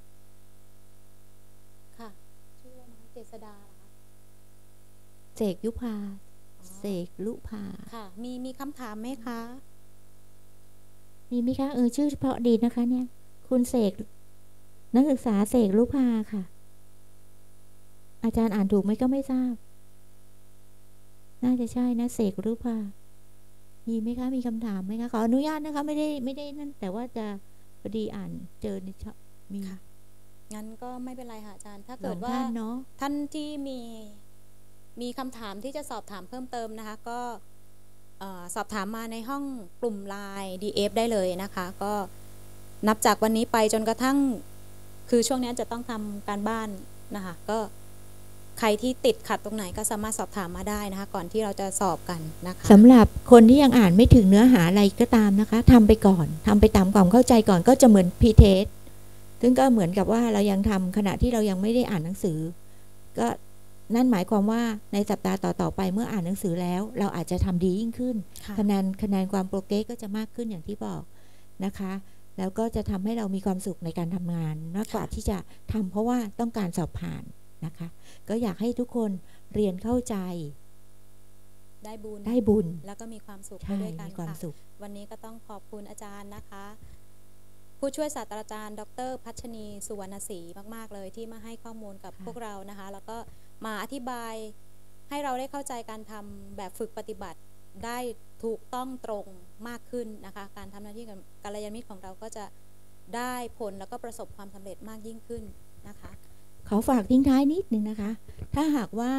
ำค่ะชื่ออะไรนะคะเจษดาเหรอคะ
เสกยุพาเสกลุภา
ค่ะมีคำถามไหมคะ
มีไหมคะชื่อเฉพาะดีนะคะเนี่ยคุณเสกนักศึกษาเสกลุภาค่ะอาจารย์อ่านถูกไหมก็ไม่ทราบน่าจะใช่นะเสกลุภามีไหมคะมีคำถามไหมคะขออนุญาตนะคะไม่ได้นั่นแต่ว่าจะพอดีอ่านเจอในช่องมี
งั้นก็ไม่เป็นไรค่ะอาจารย์ถ้าเกิดว่าท่านที่มีคำถามที่จะสอบถามเพิ่มเติมนะคะก็สอบถามมาในห้องกลุ่ม LINE DF ได้เลยนะคะก็นับจากวันนี้ไปจนกระทั่งคือช่วงนี้จะต้องทำการบ้านนะคะก็ใครที่ติดขัดตรงไหนก็สามารถสอบถามมาได้นะคะก่อนที่เราจะสอบกันนะคะ
สำหรับคนที่ยังอ่านไม่ถึงเนื้อหาอะไรก็ตามนะคะทำไปก่อนทำไปตามความเข้าใจก่อนก็จะเหมือนพีเทสซึ่งก็เหมือนกับว่าเรายังทำขณะที่เรายังไม่ได้อ่านหนังสือก็นั่นหมายความว่าในสัปดาห์ต่อๆไปเมื่ออ่านหนังสือแล้วเราอาจจะทำดียิ่งขึ้นคะแนนความโปรเกรสก็จะมากขึ้นอย่างที่บอกนะคะแล้วก็จะทำให้เรามีความสุขในการทำงานมากกว่าที่จะทำเพราะว่าต้องการสอบผ่านนะคะก็อยากให้ทุกคนเรียนเข้าใจ
ได้
บุญ
แล้วก็มีความสุขไปด้วยกันค่ะวันนี้ก็ต้องขอบคุณอาจารย์นะคะผู้ช่วยศาสตราจารย์ดร.พัชนีสุวรรณศรีมากๆเลยที่มาให้ข้อมูลกับพวกเรานะคะแล้วก็มาอธิบายให้เราได้เข้าใจการทำแบบฝึกปฏิบัติได้ถูกต้องตรงมากขึ้นนะคะการทำหน้าที่กับกัลยาณมิตรของเราก็จะได้ผลแล้วก็ประสบความสำเร็จมากยิ่งขึ้นนะคะ
ขอฝากทิ้งท้ายนิดนึงนะคะถ้าหากว่า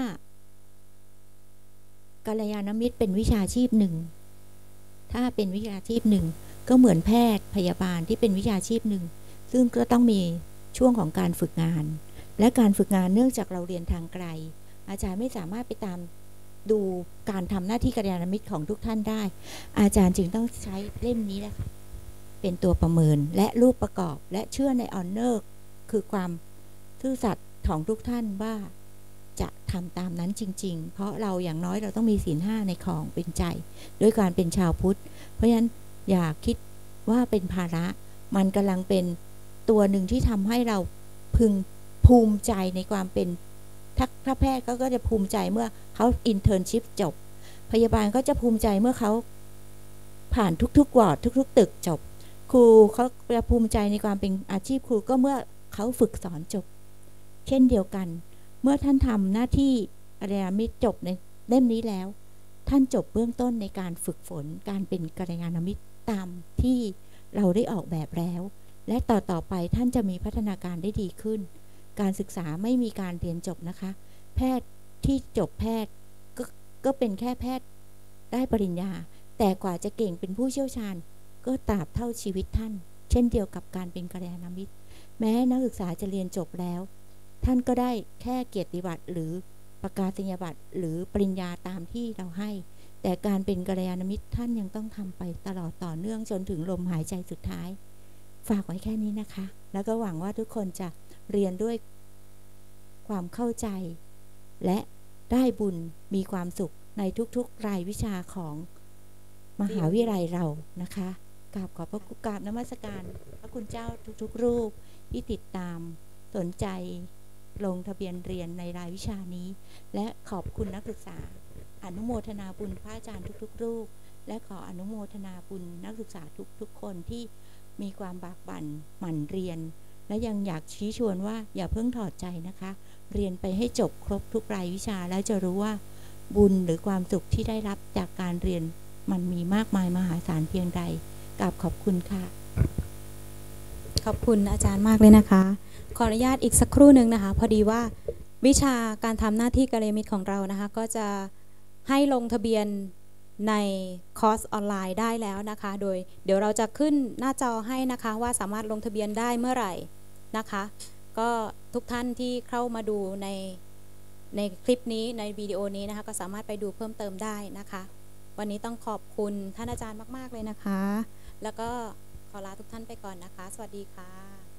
กัลยาณมิตรเป็นวิชาชีพหนึ่งถ้าเป็นวิชาชีพหนึ่งก็เหมือนแพทย์พยาบาลที่เป็นวิชาชีพหนึ่งซึ่งก็ต้องมีช่วงของการฝึกงานและการฝึกงานเนื่องจากเราเรียนทางไกลอาจารย์ไม่สามารถไปตามดูการทำหน้าที่กัลยาณมิตรของทุกท่านได้อาจารย์จึงต้องใช้เล่มนี้แหละค่ะเป็นตัวประเมินและรูปประกอบและเชื่อในออนเนอร์คือความซื่อสัตย์ของทุกท่านว่าจะทำตามนั้นจริงๆเพราะเราอย่างน้อยเราต้องมีศีล 5ในของเป็นใจด้วยการเป็นชาวพุทธเพราะฉะนั้นอย่าคิดว่าเป็นภาระมันกำลังเป็นตัวหนึ่งที่ทำให้เราพึงภูมิใจในความเป็นถ้าแพทย์ก็จะภูมิใจเมื่อเขาอินเทิร์นชิพจบพยาบาลก็จะภูมิใจเมื่อเขาผ่านทุกๆวอร์ดทุกๆตึกจบครูเขาจะภูมิใจในความเป็นอาชีพครูก็เมื่อเขาฝึกสอนจบเช่นเดียวกันเมื่อท่านทำหน้าที่กัลยาณมิตรจบในเล่มนี้แล้วท่านจบเบื้องต้นในการฝึกฝนการเป็นกัลยาณมิตรตามที่เราได้ออกแบบแล้วและต่อไปท่านจะมีพัฒนาการได้ดีขึ้นการศึกษาไม่มีการเรียนจบนะคะแพทย์ที่จบแพทย์ก็เป็นแค่แพทย์ได้ปริญญาแต่กว่าจะเก่งเป็นผู้เชี่ยวชาญก็ตราบเท่าชีวิตท่านเช่นเดียวกับการเป็นกัลยาณมิตรแม้นักศึกษาจะเรียนจบแล้วท่านก็ได้แค่เกียรติบัตรหรือประกาศนียบัตรหรือปริญญาตามที่เราให้แต่การเป็นกัลยาณมิตรท่านยังต้องทำไปตลอดต่อเนื่องจนถึงลมหายใจสุดท้ายฝากไว้แค่นี้นะคะแล้วก็หวังว่าทุกคนจะเรียนด้วยความเข้าใจและได้บุญมีความสุขในทุกๆรายวิชาของมหาวิทยาลัยเรานะคะกราบขอบพระคุณกราบนมัสการพระคุณเจ้าทุกๆรูปที่ติดตามสนใจลงทะเบียนเรียนในรายวิชานี้และขอบคุณนักศึกษาอนุโมทนาบุญพระอาจารย์ทุกๆรูปและขออนุโมทนาบุญนักศึกษาทุกๆคนที่มีความบากบั่นหมั่นเรียนและยังอยากชี้ชวนว่าอย่าเพิ่งถอดใจนะคะเรียนไปให้จบครบทุกรายวิชาแล้วจะรู้ว่าบุญหรือความสุขที่ได้รับจากการเรียนมันมีมากมายมหาศาลเพียงใดกราบขอบคุณค่ะ
ขอบคุณอาจารย์มากเลยนะคะขออนุญาตอีกสักครู่หนึ่งนะคะพอดีว่าวิชาการทำหน้าที่กัลยาณมิตรของเรานะคะก็จะให้ลงทะเบียนในคอร์สออนไลน์ได้แล้วนะคะโดยเดี๋ยวเราจะขึ้นหน้าจอให้นะคะว่าสามารถลงทะเบียนได้เมื่อไหร่นะคะก็ทุกท่านที่เข้ามาดูในคลิปนี้ในวิดีโอนี้นะคะก็สามารถไปดูเพิ่มเติมได้นะคะวันนี้ต้องขอบคุณท่านอาจารย์มากๆเลยนะคะแล้วก็ขอลาทุกท่านไปก่อนนะคะสวัสดีค่ะ